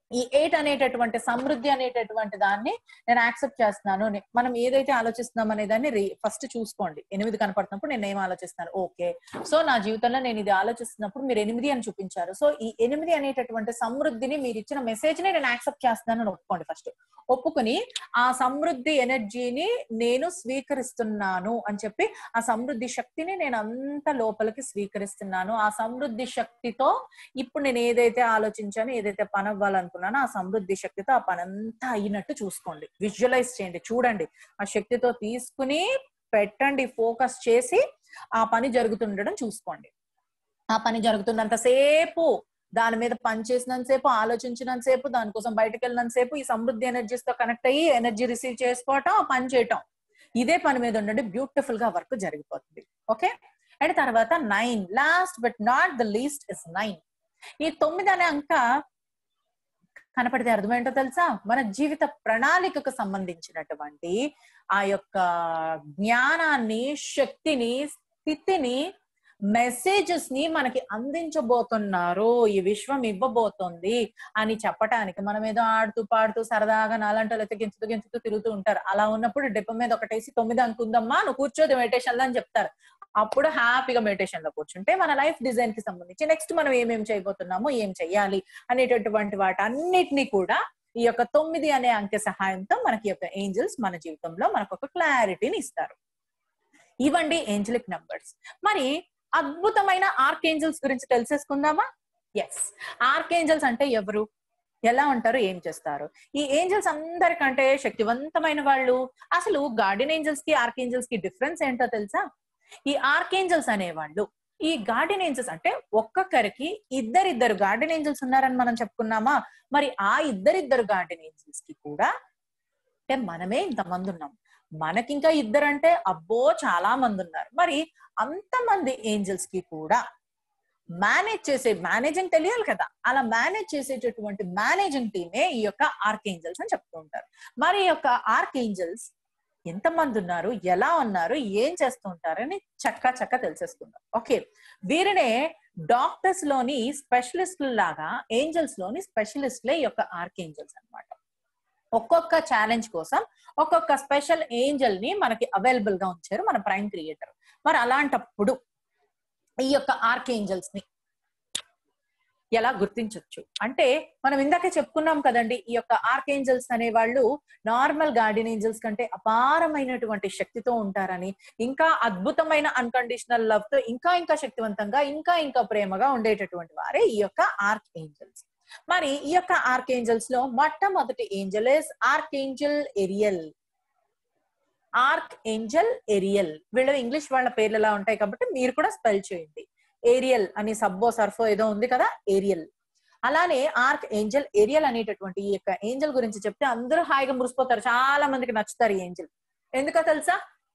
ఈ ఎయిట్ అనేటటువంటి సమృద్ధి అనేటటువంటి దాన్ని నేను యాక్సెప్ట్ చేస్తున్నాను. మనం ఏదైతే ఆలోచిస్తున్నాం అనే దాన్ని ఫస్ట్ చూసుకోండి. ఎనిమిది కనపడుతున్నప్పుడు నేను ఏం ఆలోచిస్తున్నాను, ఓకే సో నా జీవితంలో నేను ఇది ఆలోచిస్తున్నప్పుడు మీరు ఎనిమిది అని చూపించారు. సో ఈ ఎనిమిది అనేటటువంటి సమృద్ధిని మీరు ఇచ్చిన మెసేజ్ ని నేను యాక్సెప్ట్ చేస్తున్నాను అని ఒప్పుకోండి. ఫస్ట్ ఒప్పుకుని ఆ సమృద్ధి ఎనర్జీని నేను స్వీకరిస్తున్నాను అని చెప్పి ఆ సమృద్ధి శక్తిని నేను అంత లోపలికి స్వీకరిస్తున్నాను. ఆ సమృద్ధి శక్తితో ఇప్పుడు నేను ఏదైతే ఆలోచించానో, ఏదైతే పని అవ్వాలనుకున్నానో ఆ సమృద్ధి శక్తితో ఆ పని అంతా అయినట్టు చూసుకోండి. విజువలైజ్ చేయండి, చూడండి. ఆ శక్తితో తీసుకుని పెట్టండి, ఫోకస్ చేసి ఆ పని జరుగుతుండడం చూసుకోండి. ఆ పని జరుగుతున్నంతసేపు, దాని మీద పని చేసినంతసేపు, ఆలోచించినంతసేపు, దానికోసం బయటకు వెళ్ళినంతసేపు ఈ సమృద్ధి ఎనర్జీస్ తో కనెక్ట్ అయ్యి ఎనర్జీ రిసీవ్ చేసుకోవటం, ఆ పని చేయటం, ఇదే పని మీద ఉండండి. బ్యూటిఫుల్ గా వర్క్ జరిగిపోతుంది. ఓకే. అండ్ తర్వాత nine, last but not the least is nine. ఈ తొమ్మిది అనే అంక కనపడితే అర్థమేంటో తెలుసా? మన జీవిత ప్రణాళికకు సంబంధించినటువంటి ఆ యొక్క జ్ఞానాన్ని, శక్తిని, స్థితిని, మెసేజెస్ ని మనకి అందించబోతున్నారు, ఈ విశ్వం ఇవ్వబోతోంది అని చెప్పటానికి. మనం ఏదో ఆడుతూ పాడుతూ సరదాగా నాలంటూ లేకపోతే గించుతూ గించుతూ తిరుగుతూ ఉంటారు. అలా ఉన్నప్పుడు డిప్ప మీద ఒకటేసి తొమ్మిది అనుకుందమ్మా, నువ్వు కూర్చోదు మెడిటేషన్ లో అని చెప్తారు. అప్పుడు హ్యాపీగా మెడిటేషన్ లో కూర్చుంటే మన లైఫ్ డిజైన్ కి సంబంధించి నెక్స్ట్ మనం ఏమేమి చేయబోతున్నామో, ఏం చెయ్యాలి అనేటటువంటి వాటన్నిటినీ కూడా ఈ యొక్క తొమ్మిది అనే అంకె సహాయంతో మనకి యొక్క ఏంజల్స్ మన జీవితంలో మనకు ఒక క్లారిటీని ఇస్తారు. ఇవ్వండి ఏంజలిక్ నంబర్స్. మరి అద్భుతమైన ఆర్కేంజల్స్ గురించి తెలిసేసుకుందామా? ఎస్, ఆర్కేంజల్స్ అంటే ఎవరు, ఎలా ఉంటారు, ఏం చేస్తారు? ఈ ఏంజల్స్ అందరికంటే శక్తివంతమైన వాళ్ళు. అసలు గార్డియన్ ఏంజల్స్ కి ఆర్కేంజల్స్ కి డిఫరెన్స్ ఏంటో తెలుసా? ఈ ఆర్కేంజల్స్ అనేవాళ్ళు, ఈ గార్డియన్ ఏంజల్స్ అంటే ఒక్కొక్కరికి ఇద్దరిద్దరు గార్డియన్ ఏంజల్స్ ఉన్నారని మనం చెప్పుకున్నామా? మరి ఆ ఇద్దరిద్దరు గార్డియన్ ఏంజల్స్ కి కూడా అంటే మనమే ఇంతమంది ఉన్నాం, మనకింకా ఇద్దరంటే అబ్బో చాలా మంది ఉన్నారు. మరి అంతమంది ఏంజల్స్ కి కూడా మేనేజ్ చేసే, మేనేజింగ్ తెలియాలి కదా, అలా మేనేజ్ చేసేటటువంటి మేనేజింగ్ టీమే ఈ యొక్క ఆర్కేంజల్స్ అని చెప్తూ ఉంటారు. మరి ఈ యొక్క ఆర్కేంజల్స్ ఎంతమంది ఉన్నారు, ఎలా ఉన్నారు, ఏం చేస్తూ ఉంటారని చక్క చక్క తెలిసేసుకుందాం. ఓకే, వీరినే డాక్టర్స్ లోని స్పెషలిస్టుల లాగా ఏంజల్స్ లోని స్పెషలిస్ట్లే ఈ యొక్క ఆర్కేంజల్స్ అన్నమాట. ఒక్కొక్క ఛాలెంజ్ కోసం ఒక్కొక్క స్పెషల్ ఏంజల్ ని మనకి అవైలబుల్ గా ఉంచారు మన ప్రైమ్ క్రియేటర్. మరి అలాంటప్పుడు ఈ యొక్క ఆర్కేంజల్స్ ని ఎలా గుర్తించవచ్చు అంటే, మనం ఇందాక చెప్పుకున్నాం కదండి, ఈ యొక్క ఆర్కేంజల్స్ అనే వాళ్ళు నార్మల్ గార్డియన్ ఏంజల్స్ కంటే అపారమైనటువంటి శక్తితో ఉంటారని, ఇంకా అద్భుతమైన అన్కండిషనల్ లవ్ తో ఇంకా ఇంకా శక్తివంతంగా, ఇంకా ఇంకా ప్రేమగా ఉండేటటువంటి వారే ఈ యొక్క ఆర్కేంజల్స్. మరి ఈ యొక్క ఆర్కేంజల్స్ లో మొట్టమొదటి angel is archangel Ariel. Archangel Ariel, వీళ్ళు ఇంగ్లీష్ వాళ్ళ పేర్లు ఎలా ఉంటాయి కాబట్టి మీరు కూడా స్పెల్ చేయండి. ఏరియల్ అని సబ్బో సర్ఫో ఏదో ఉంది కదా, ఏరియల్. అలానే ఆర్క్ ఏంజల్ ఏరియల్ అనేటటువంటి ఈ యొక్క ఏంజల్ గురించి చెప్తే అందరూ హాయిగా మురిసిపోతారు, చాలా మందికి నచ్చుతారు ఈ ఏంజల్. ఎందుకో తెలుసా?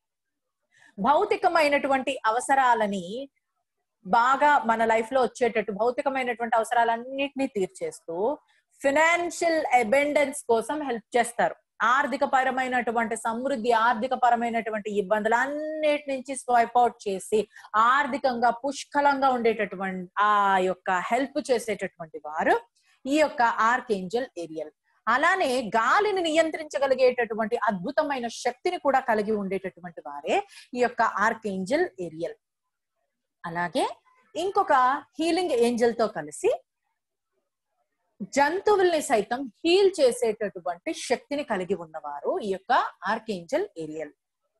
భౌతికమైనటువంటి అవసరాలని బాగా మన లైఫ్ లో వచ్చేటట్టు భౌతికమైనటువంటి అవసరాలన్నిటినీ తీర్చేస్తూ ఫినాన్షియల్ అబెండెన్స్ కోసం హెల్ప్ చేస్తారు. ఆర్థిక పరమైనటువంటి సమృద్ధి, ఆర్థిక పరమైనటువంటి ఇబ్బందులు అన్నిటి నుంచి స్వైప్ అవుట్ చేసి ఆర్థికంగా పుష్కలంగా ఉండేటటువంటి ఆ యొక్క హెల్ప్ చేసేటటువంటి వారు ఈ యొక్క ఆర్కేంజల్ ఏరియల్. అలానే గాలిని నియంత్రించగలిగేటటువంటి అద్భుతమైన శక్తిని కూడా కలిగి ఉండేటటువంటి వారే ఈ యొక్క ఆర్కేంజల్ ఏరియల్. అలాగే ఇంకొక హీలింగ్ ఏంజల్ తో కలిసి జంతువుల్ని సైతం హీల్ చేసేటటువంటి శక్తిని కలిగి ఉన్నవారు ఈ యొక్క ఆర్కేంజల్ ఏరియల్.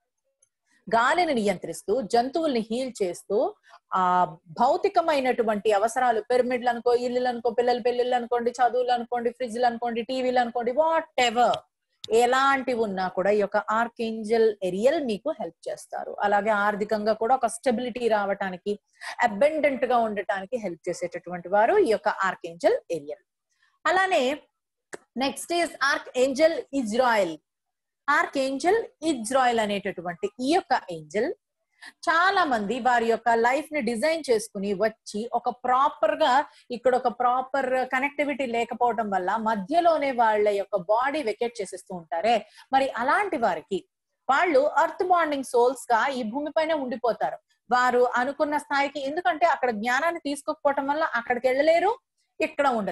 గాలిని నియంత్రిస్తూ, జంతువుల్ని హీల్ చేస్తూ, ఆ భౌతికమైనటువంటి అవసరాలు, పిరమిడ్లు అనుకో, ఇల్లు అనుకో, పిల్లల పెళ్ళిళ్ళు అనుకోండి, చదువులు అనుకోండి, ఫ్రిడ్జ్లు అనుకోండి, టీవీలు అనుకోండి, వాట్ ఎవర్ ఎలాంటివి ఉన్నా కూడా ఈ యొక్క ఆర్కేంజల్ ఏరియల్ మీకు హెల్ప్ చేస్తారు. అలాగే ఆర్థికంగా కూడా ఒక స్టెబిలిటీ రావటానికి, అబెండెంట్ గా ఉండటానికి హెల్ప్ చేసేటటువంటి వారు ఈ యొక్క ఆర్కేంజల్ ఏరియల్. అలానే next is archangel Israel. Archangel Israel అనేటటువంటి ఈ యొక్క ఏంజల్ చాలా మంది వారి యొక్క లైఫ్ ని డిజైన్ చేసుకుని వచ్చి ఒక ప్రాపర్ గా ఇక్కడ ఒక ప్రాపర్ కనెక్టివిటీ లేకపోవడం వల్ల మధ్యలోనే వాళ్ళ యొక్క బాడీ వెకేట్ చేసేస్తూ ఉంటారే, మరి అలాంటి వారికి వాళ్ళు అర్త్ బాండింగ్ సోల్స్ గా ఈ భూమి పైన ఉండిపోతారు. వారు అనుకున్న స్థాయికి, ఎందుకంటే అక్కడ జ్ఞానాన్ని తీసుకోకపోవటం వల్ల అక్కడికి వెళ్ళలేరు, ఇక్కడ ఉండలేరు.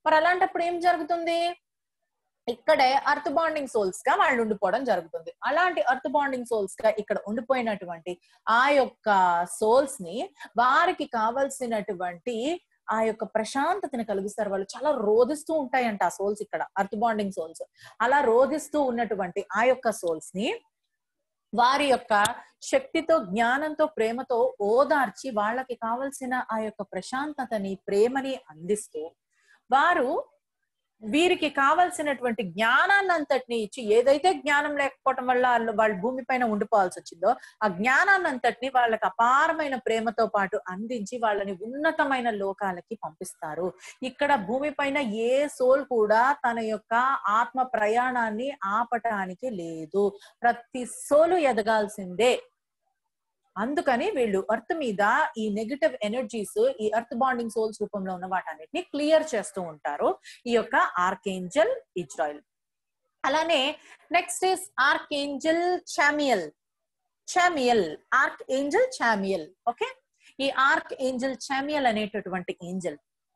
మరి అలాంటప్పుడు ఏం జరుగుతుంది? ఇక్కడే అర్త్ బాండింగ్ సోల్స్ గా వాళ్ళు ఉండిపోవడం జరుగుతుంది. అలాంటి అర్త్ బాండింగ్ సోల్స్ గా ఇక్కడ ఉండిపోయినటువంటి ఆ యొక్క సోల్స్ ని వారికి కావలసినటువంటి ఆ యొక్క ప్రశాంతతని కలిగిస్తారు. వాళ్ళు చాలా రోధిస్తూ ఉంటాయంట ఆ సోల్స్, ఇక్కడ అర్త్ బాండింగ్ సోల్స్. అలా రోధిస్తూ ఉన్నటువంటి ఆ యొక్క సోల్స్ ని వారి యొక్క శక్తితో, జ్ఞానంతో, ప్రేమతో ఓదార్చి వాళ్ళకి కావలసిన ఆ యొక్క ప్రశాంతతని, ప్రేమని అందిస్తూ వారు వీరికి కావలసినటువంటి జ్ఞానాన్ని అంతటిని ఇచ్చి, ఏదైతే జ్ఞానం లేకపోవటం వల్ల వాళ్ళు భూమి పైన ఉండిపోవాల్సి వచ్చిందో ఆ జ్ఞానాన్ని అంతటిని వాళ్ళకి అపారమైన ప్రేమతో పాటు అందించి వాళ్ళని ఉన్నతమైన లోకాలకి పంపిస్తారు. ఇక్కడ భూమి పైన ఏ సోల్ కూడా తన యొక్క ఆత్మ ప్రయాణాన్ని ఆపటానికి లేదు. ప్రతి సోలు ఎదగాల్సిందే. అందుకని వీళ్ళు అర్త్ మీద ఈ నెగటివ్ ఎనర్జీస్, ఈ అర్త్ బాండింగ్ సోల్స్ రూపంలో ఉన్న వాటన్నిటిని క్లియర్ చేస్తూ ఉంటారు ఈ యొక్క ఆర్కేంజల్ ఇజ్రాయిల్. అలానే next is archangel Chamuel. Chamuel archangel Chamuel. Okay, ఈ ఆర్క్ ఏంజల్ చామియల్ అనేటటువంటి ఏంజల్,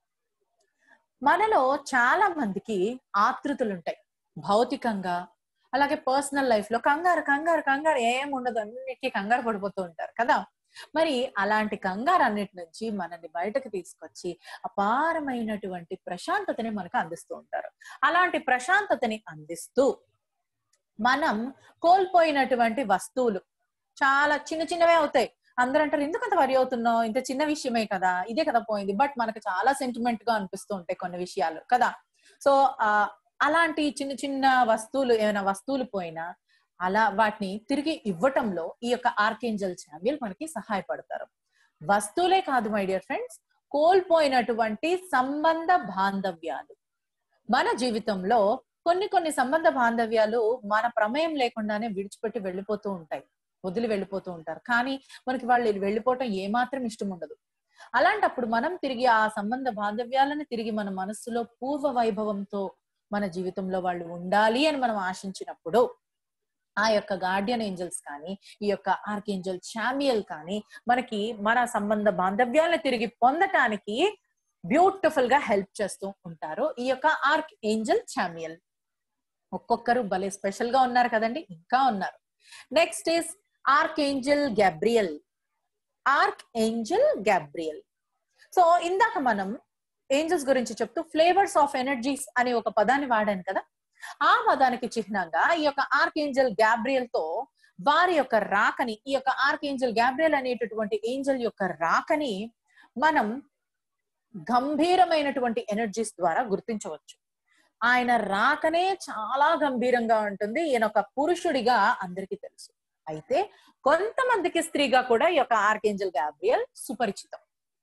మనలో చాలా మందికి ఆతృతలు ఉంటాయి భౌతికంగా, అలాగే పర్సనల్ లైఫ్ లో కంగారు కంగారు కంగారు ఏం ఉండదు, అన్నిటికీ కంగారు పడిపోతూ ఉంటారు కదా. మరి అలాంటి కంగారు అన్నిటి నుంచి మనల్ని బయటకు తీసుకొచ్చి అపారమైనటువంటి ప్రశాంతతని మనకు అందిస్తూ ఉంటారు. అలాంటి ప్రశాంతతని అందిస్తూ మనం కోల్పోయినటువంటి వస్తువులు చాలా చిన్న చిన్నవే అవుతాయి. అందరూ అంటారు, ఎందుకు అంత వరి అవుతున్నావు, ఇంత చిన్న విషయమే కదా, ఇదే కదా పోయింది. బట్ మనకు చాలా సెంటిమెంట్ గా అనిపిస్తూ ఉంటాయి కొన్ని విషయాలు కదా. సో ఆ అలాంటి చిన్న చిన్న వస్తువులు, ఏమైనా వస్తువులు పోయినా అలా వాటిని తిరిగి ఇవ్వటంలో ఈ యొక్క ఆర్కేంజల్ చామియల్ మనకి సహాయపడతారు. వస్తువులే కాదు మై డియర్ ఫ్రెండ్స్, కోల్పోయినటువంటి సంబంధ బాంధవ్యాలు. మన జీవితంలో కొన్ని కొన్ని సంబంధ బాంధవ్యాలు మన ప్రమేయం లేకుండానే విడిచిపెట్టి వెళ్ళిపోతూ ఉంటాయి, వదిలి వెళ్ళిపోతూ ఉంటారు. కానీ మనకి వాళ్ళు వెళ్ళిపోవటం ఏమాత్రం ఇష్టం ఉండదు. అలాంటప్పుడు మనం తిరిగి ఆ సంబంధ బాంధవ్యాలను తిరిగి మన మనస్సులో పూర్వ వైభవంతో మన జీవితంలో వాళ్ళు ఉండాలి అని మనం ఆశించినప్పుడు ఆ యొక్క గార్డియన్ ఏంజల్స్ కానీ, ఈ యొక్క ఆర్కేంజల్ చామియల్ కానీ మనకి మన సంబంధ బాంధవ్యాలను తిరిగి పొందటానికి బ్యూటిఫుల్ గా హెల్ప్ చేస్తూ ఉంటారు ఈ యొక్క ఆర్క్ ఏంజల్ చామియల్. ఒక్కొక్కరు భలే స్పెషల్ గా ఉన్నారు కదండి, ఇంకా ఉన్నారు. Next is archangel Gabriel. Archangel Gabriel. So ఇందాక మనం ఏంజల్స్ గురించి చెప్తూ ఫ్లేవర్స్ ఆఫ్ ఎనర్జీస్ అనే ఒక పదాన్ని వాడాను కదా. ఆ పదానికి చిహ్నంగా ఈ యొక్క ఆర్కేంజల్ గ్యాబ్రియల్ తో వారి యొక్క రాకని, ఈ యొక్క ఆర్కేంజల్ గ్యాబ్రియల్ అనేటటువంటి ఏంజల్ యొక్క రాకని మనం గంభీరమైనటువంటి ఎనర్జీస్ ద్వారా గుర్తించవచ్చు. ఆయన రాకనే చాలా గంభీరంగా ఉంటుంది. ఈయన ఒక పురుషుడిగా అందరికీ తెలుసు. అయితే కొంతమందికి స్త్రీగా కూడా ఈ యొక్క ఆర్కేంజల్ గ్యాబ్రియల్ సుపరిచితం.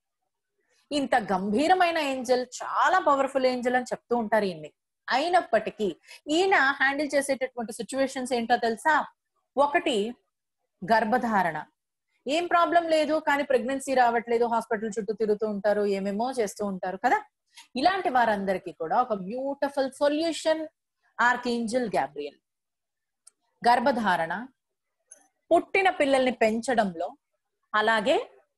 ఇంత గంభీరమైన ఏంజల్, చాలా పవర్ఫుల్ ఏంజల్ అని చెప్తూ ఉంటారు ఈయన్ని. అయినప్పటికీ ఈయన హ్యాండిల్ చేసేటటువంటి సిచ్యువేషన్స్ ఏంటో తెలుసా? ఒకటి, గర్భధారణ. ఏం ప్రాబ్లం లేదు కానీ ప్రెగ్నెన్సీ రావట్లేదు, హాస్పిటల్ చుట్టూ తిరుగుతూ ఉంటారు, ఏమేమో చేస్తూ ఉంటారు కదా. ఇలాంటి వారందరికీ కూడా ఒక బ్యూటిఫుల్ సొల్యూషన్ ఆర్కేంజల్ గ్యాబ్రియల్. గర్భధారణ, పుట్టిన పిల్లల్ని పెంచడంలో, అలాగే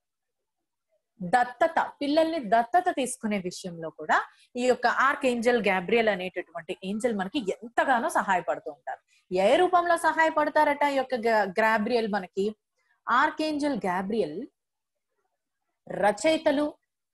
దత్తత, పిల్లల్ని దత్తత తీసుకునే విషయంలో కూడా ఈ యొక్క ఆర్కేంజల్ గ్యాబ్రియల్ అనేటటువంటి ఏంజల్ మనకి ఎంతగానో సహాయపడుతూ ఉంటారు. ఏ రూపంలో సహాయపడతారట ఈ యొక్క గ్యాబ్రియల్ మనకి? ఆర్కేంజల్ గ్యాబ్రియల్ రచయితలు,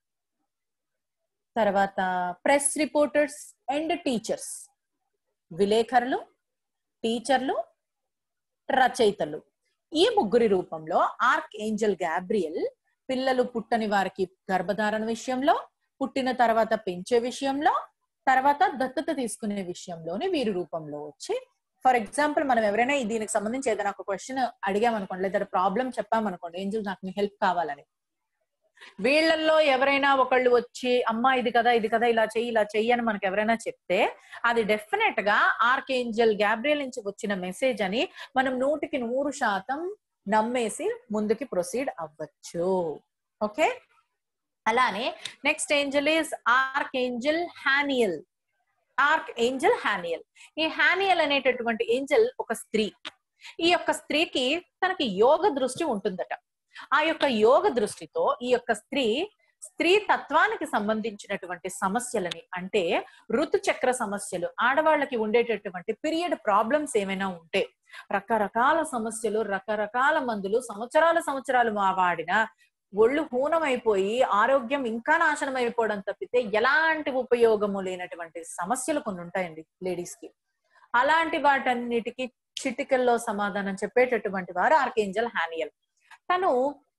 తర్వాత ప్రెస్ రిపోర్టర్స్ అండ్ టీచర్స్, విలేకరులు, టీచర్లు, రచయితలు, ఈ ముగ్గురి రూపంలో ఆర్క్ ఏంజల్ గ్యాబ్రియల్ పిల్లలు పుట్టని వారికి గర్భధారణ విషయంలో, పుట్టిన తర్వాత పెంచే విషయంలో, తర్వాత దత్తత తీసుకునే విషయంలోనే వీరి రూపంలో వచ్చి, ఫర్ ఎగ్జాంపుల్ మనం ఎవరైనా దీనికి సంబంధించి ఏదైనా ఒక క్వశ్చన్ అడిగామనుకోండి, లేదా ప్రాబ్లం చెప్పామనుకోండి, ఏంజల్ నాకు మీ హెల్ప్ కావాలని, వీళ్ళల్లో ఎవరైనా ఒకళ్ళు వచ్చి అమ్మా ఇది కదా ఇది కదా ఇలా చెయ్యి ఇలా చెయ్యి అని మనకు ఎవరైనా చెప్తే అది డెఫినెట్ గా ఆర్కేంజల్ గ్యాబ్రియల్ నుంచి వచ్చిన మెసేజ్ అని మనం నూటికి నూరు శాతం నమ్మేసి ముందుకి ప్రొసీడ్ అవ్వచ్చు. ఓకే, అలానే next angel is archangel Haniel. Archangel Haniel. ఈ హానియల్ అనేటటువంటి ఏంజల్ ఒక స్త్రీ. ఈ యొక్క స్త్రీకి తనకి యోగ దృష్టి ఉంటుందట. ఆ యొక్క యోగ దృష్టితో ఈ యొక్క స్త్రీ స్త్రీ తత్వానికి సంబంధించినటువంటి సమస్యలని, అంటే ఋతుచక్ర సమస్యలు, ఆడవాళ్ళకి ఉండేటటువంటి పీరియడ్ ప్రాబ్లమ్స్ ఏమైనా ఉంటే, రకరకాల సమస్యలు, రకరకాల మందులు సంవత్సరాల సంవత్సరాలు మా వాడిన ఒళ్ళు హూనమైపోయి ఆరోగ్యం ఇంకా నాశనం అయిపోవడం తప్పితే ఎలాంటి ఉపయోగము లేనటువంటి సమస్యలు కొన్ని ఉంటాయండి లేడీస్ కి. అలాంటి వాటన్నిటికీ చిటికల్లో సమాధానం చెప్పేటటువంటి వారు ఆర్కేంజల్ హానియల్. తను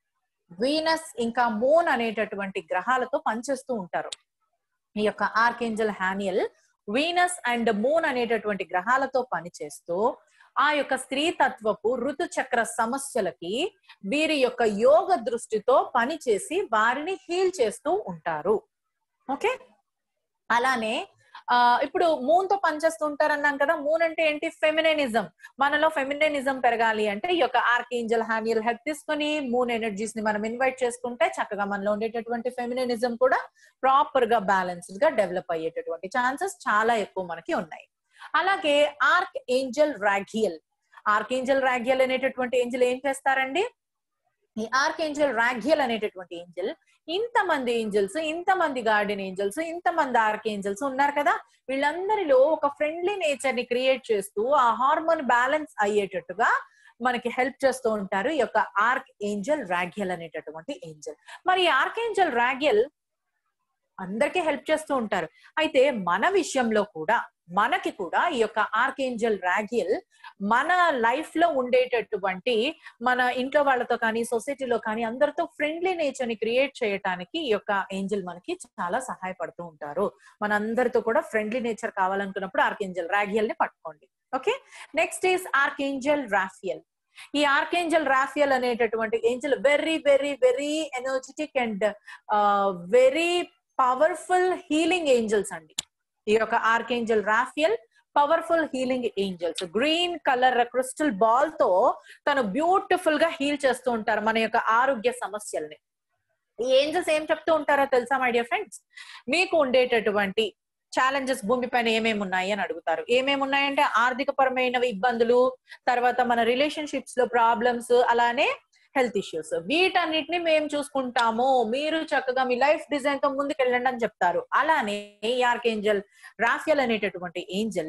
వీనస్ ఇంకా మూన్ అనేటటువంటి గ్రహాలతో పనిచేస్తూ ఉంటారు. ఈ యొక్క archangel Haniel Venus and moon అనేటటువంటి గ్రహాలతో పనిచేస్తూ ఆ యొక్క స్త్రీ తత్వపు ఋతుచక్ర సమస్యలకి వీరి యొక్క యోగ దృష్టితో పనిచేసి వారిని హీల్ చేస్తూ ఉంటారు. ఓకే, అలానే ఆ ఇప్పుడు మూన్ తో పనిచేస్తూ ఉంటారు అన్నాం కదా. మూన్ అంటే ఏంటి? ఫెమినినిజం. మనలో ఫెమినినిజం పెరగాలి అంటే ఈ యొక్క ఆర్కేంజల్ హానియల్ హెల్ప్ తీసుకుని మూన్ ఎనర్జీస్ ని మనం ఇన్వైట్ చేసుకుంటే చక్కగా మనలో ఉండేటటువంటి ఫెమినినిజం కూడా ప్రాపర్ గా బ్యాలెన్స్డ్ గా డెవలప్ అయ్యేటటువంటి ఛాన్సెస్ చాలా ఎక్కువ మనకి ఉన్నాయి. అలాగే archangel Raguel. Archangel Raguel అనేటటువంటి ఏంజల్ ఏం చేస్తారండి? ఈ ఆర్క్ ఏంజల్ రాగియల్ అనేటటువంటి ఏంజల్, ఇంతమంది ఏంజల్స్, ఇంతమంది గార్డెన్ ఏంజల్స్, ఇంతమంది ఆర్క్ ఏంజల్స్ ఉన్నారు కదా, వీళ్ళందరిలో ఒక ఫ్రెండ్లీ నేచర్ ని క్రియేట్ చేస్తూ ఆ హార్మోన్ బ్యాలెన్స్ అయ్యేటట్టుగా మనకి హెల్ప్ చేస్తూ ఉంటారు ఈ యొక్క ఆర్క్ ఏంజల్ రాగియల్ అనేటటువంటి ఏంజల్. మరి ఆర్క్ ఏంజల్ రాగియల్ అందరికీ హెల్ప్ చేస్తూ ఉంటారు. అయితే మన విషయంలో కూడా మనకి కూడా ఈ యొక్క ఆర్కేంజల్ రాగియల్ మన లైఫ్ లో ఉండేటటువంటి మన ఇంట్లో వాళ్ళతో కానీ సొసైటీలో కానీ అందరితో ఫ్రెండ్లీ నేచర్ ని క్రియేట్ చేయడానికి ఈ యొక్క ఏంజల్ మనకి చాలా సహాయపడుతూ ఉంటారు. మన అందరితో కూడా ఫ్రెండ్లీ నేచర్ కావాలనుకున్నప్పుడు ఆర్కేంజల్ రాగియల్ ని పట్టుకోండి. Okay, next is archangel Raphael. ఈ ఆర్కేంజల్ రాఫియల్ అనేటటువంటి angel very very very energetic and very powerful healing angels అండి. ఈ యొక్క archangel Raphael powerful healing angels. Green colour crystal ball తో తను బ్యూటిఫుల్ గా హీల్ చేస్తూ ఉంటారు మన యొక్క ఆరోగ్య సమస్యల్ని. ఈ ఏంజల్స్ ఏం చెప్తూ ఉంటారో తెలుసా మై డియర్ ఫ్రెండ్స్? మీకు ఉండేటటువంటి ఛాలెంజెస్ భూమిపైన ఏమేమి ఉన్నాయి అని అడుగుతారు. ఏమేమి ఉన్నాయంటే ఆర్థిక పరమైన ఇబ్బందులు, తర్వాత మన రిలేషన్షిప్స్ లో ప్రాబ్లమ్స్, అలానే హెల్త్ ఇష్యూస్, వీటన్నిటిని మేము చూసుకుంటాము, మీరు చక్కగా మీ లైఫ్ డిజైన్ తో ముందుకు వెళ్ళండి అని చెప్తారు. అలానే ఈ ఆర్కేంజల్ రాఫియల్ అనేటటువంటి ఏంజల్,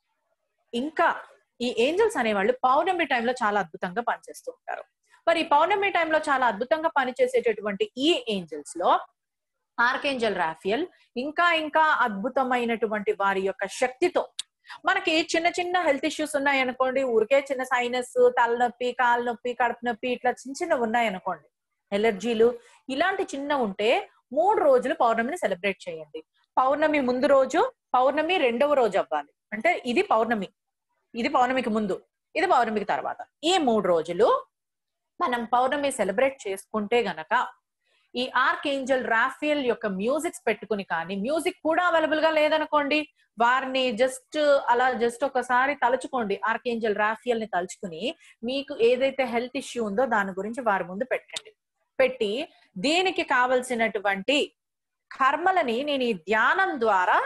ఇంకా ఈ ఏంజల్స్ అనేవాళ్ళు పౌర్ణమి టైంలో చాలా అద్భుతంగా పనిచేస్తూ ఉంటారు. మరి ఈ పౌర్ణమి టైంలో చాలా అద్భుతంగా పనిచేసేటటువంటి ఈ ఏంజల్స్ లో ఆర్కేంజల్ రాఫియల్ ఇంకా ఇంకా అద్భుతమైనటువంటి వారి యొక్క శక్తితో మనకి చిన్న చిన్న హెల్త్ ఇష్యూస్ ఉన్నాయి అనుకోండి, ఊరికే చిన్న సైనస్, తలనొప్పి, కాలు నొప్పి, కడుపు నొప్పి, ఇట్లా చిన్న చిన్న ఉన్నాయి అనుకోండి, ఎలర్జీలు, ఇలాంటి చిన్న ఉంటే మూడు రోజులు పౌర్ణమిని సెలబ్రేట్ చేయండి. పౌర్ణమి ముందు రోజు, పౌర్ణమి రెండవ రోజు అవ్వాలి. అంటే ఇది పౌర్ణమి, ఇది పౌర్ణమికి ముందు, ఇది పౌర్ణమికి తర్వాత, ఈ మూడు రోజులు మనం పౌర్ణమి సెలబ్రేట్ చేసుకుంటే గనక ఈ ఆర్కేంజల్ రాఫియల్ యొక్క మ్యూజిక్స్ పెట్టుకుని, కానీ మ్యూజిక్ కూడా అవైలబుల్ గా లేదనుకోండి, వారిని జస్ట్ అలా జస్ట్ ఒకసారి తలుచుకోండి, ఆర్కేంజల్ రాఫియల్ ని తలుచుకుని మీకు ఏదైతే హెల్త్ ఇష్యూ ఉందో దాని గురించి వారి ముందు పెట్టండి. పెట్టి దీనికి కావలసినటువంటి కర్మలని నేను ఈ ధ్యానం ద్వారా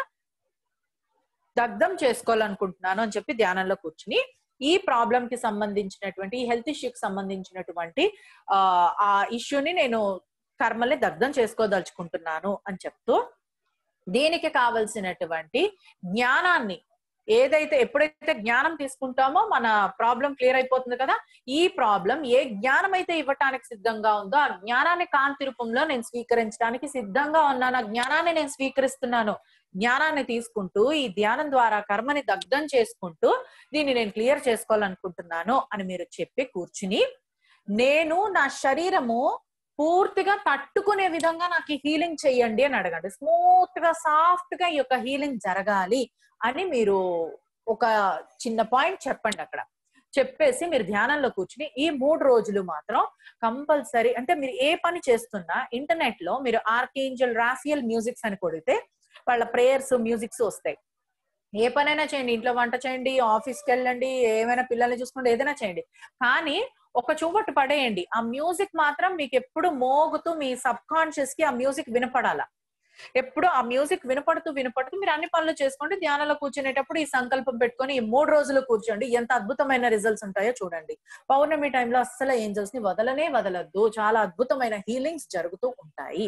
దగ్ధం చేసుకోవాలనుకుంటున్నాను అని చెప్పి ధ్యానంలో కూర్చుని ఈ ప్రాబ్లం కి సంబంధించినటువంటి, ఈ హెల్త్ ఇష్యూకి సంబంధించినటువంటి ఆ ఆ ఇష్యూని నేను కర్మల్ని దగ్ధం చేసుకోదలుచుకుంటున్నాను అని చెప్తూ దీనికి కావలసినటువంటి జ్ఞానాన్ని, ఏదైతే ఎప్పుడైతే జ్ఞానం తీసుకుంటామో మన ప్రాబ్లం క్లియర్ అయిపోతుంది కదా, ఈ ప్రాబ్లం ఏ జ్ఞానం అయితే ఇవ్వటానికి సిద్ధంగా ఉందో ఆ జ్ఞానాన్ని కాంతి రూపంలో నేను స్వీకరించడానికి సిద్ధంగా ఉన్నాను, ఆ జ్ఞానాన్ని నేను స్వీకరిస్తున్నాను, జ్ఞానాన్ని తీసుకుంటూ ఈ ధ్యానం ద్వారా కర్మని దగ్ధం చేసుకుంటూ దీన్ని నేను క్లియర్ చేసుకోవాలనుకుంటున్నాను అని మీరు చెప్పి కూర్చుని, నేను నా శరీరము పూర్తిగా తట్టుకునే విధంగా నాకు హీలింగ్ చెయ్యండి అని అడగండి. స్మూత్ గా సాఫ్ట్ గా ఈ యొక్క హీలింగ్ జరగాలి అని మీరు ఒక చిన్న పాయింట్ చెప్పండి. అక్కడ చెప్పేసి మీరు ధ్యానంలో కూర్చుని ఈ మూడు రోజులు మాత్రం కంపల్సరీ, అంటే మీరు ఏ పని చేస్తున్నా ఇంటర్నెట్ లో మీరు ఆర్కేంజల్ రాఫియల్ మ్యూజిక్స్ అని కొడితే వాళ్ళ ప్రేయర్స్ మ్యూజిక్స్ వస్తాయి. ఏ పనైనా చేయండి, ఇంట్లో వంట చేయండి, ఆఫీస్కి వెళ్ళండి, ఏమైనా పిల్లల్ని చూసుకోండి, ఏదైనా చేయండి, కానీ ఒక చూపట్టు పడేయండి. ఆ మ్యూజిక్ మాత్రం మీకు ఎప్పుడు మోగుతూ మీ సబ్ కాన్షియస్ కి ఆ మ్యూజిక్ వినపడాల. ఎప్పుడు ఆ మ్యూజిక్ వినపడుతూ వినపడుతూ మీరు అన్ని పనులు చేసుకోండి. ధ్యానంలో కూర్చునేటప్పుడు ఈ సంకల్పం పెట్టుకొని ఈ మూడు రోజులు కూర్చోండి. ఎంత అద్భుతమైన రిజల్ట్స్ ఉంటాయో చూడండి. పౌర్ణమి టైంలో అస్సలు ఏంజల్స్ ని వదలనే వదలద్దు, చాలా అద్భుతమైన హీలింగ్స్ జరుగుతూ ఉంటాయి.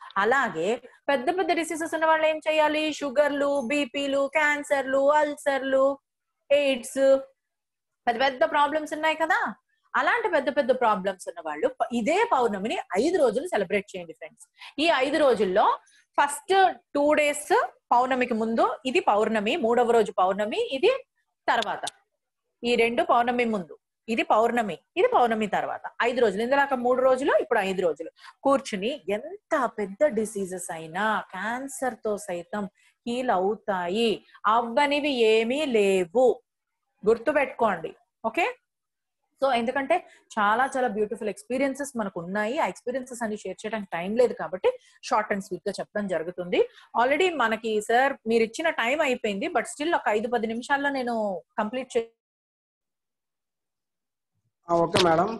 అలాగే పెద్ద పెద్ద డిసీజెస్ ఉన్న వాళ్ళు ఏం చేయాలి? షుగర్లు, బీపీలు, క్యాన్సర్లు, అల్సర్లు, ఎయిడ్స్, పెద్ద పెద్ద ప్రాబ్లమ్స్ ఉన్నాయి కదా. అలాంటి పెద్ద పెద్ద ప్రాబ్లమ్స్ ఉన్న వాళ్ళు ఇదే పౌర్ణమిని ఐదు రోజులు సెలబ్రేట్ చేయండి ఫ్రెండ్స్. ఈ ఐదు రోజుల్లో ఫస్ట్ టూ డేస్ పౌర్ణమికి ముందు ఇది పౌర్ణమి, మూడవ రోజు పౌర్ణమి, ఇది తర్వాత. ఈ రెండు పౌర్ణమి ముందు, ఇది పౌర్ణమి, ఇది పౌర్ణమి తర్వాత. ఐదు రోజులు, ఇందులో మూడు రోజులు, ఇప్పుడు ఐదు రోజులు కూర్చుని ఎంత పెద్ద డిసీజెస్ అయినా క్యాన్సర్ తో సైతం హీల్ అవుతాయి. అవ్వనివి ఏమీ లేవు, గుర్తు పెట్టుకోండి. ఓకే, సో ఎందుకంటే చాలా చాలా బ్యూటిఫుల్ ఎక్స్పీరియన్సెస్ మనకు ఉన్నాయి. ఆ ఎక్స్పీరియన్సెస్ అన్ని షేర్ చేయడానికి టైం లేదు కాబట్టి షార్ట్ అండ్ స్వీట్ గా చెప్పడం జరుగుతుంది. ఆల్రెడీ మనకి సార్ మీరు ఇచ్చిన టైం అయిపోయింది, బట్ స్టిల్ ఒక ఐదు పది నిమిషాల్లో నేను కంప్లీట్ చే ఓకే మేడం.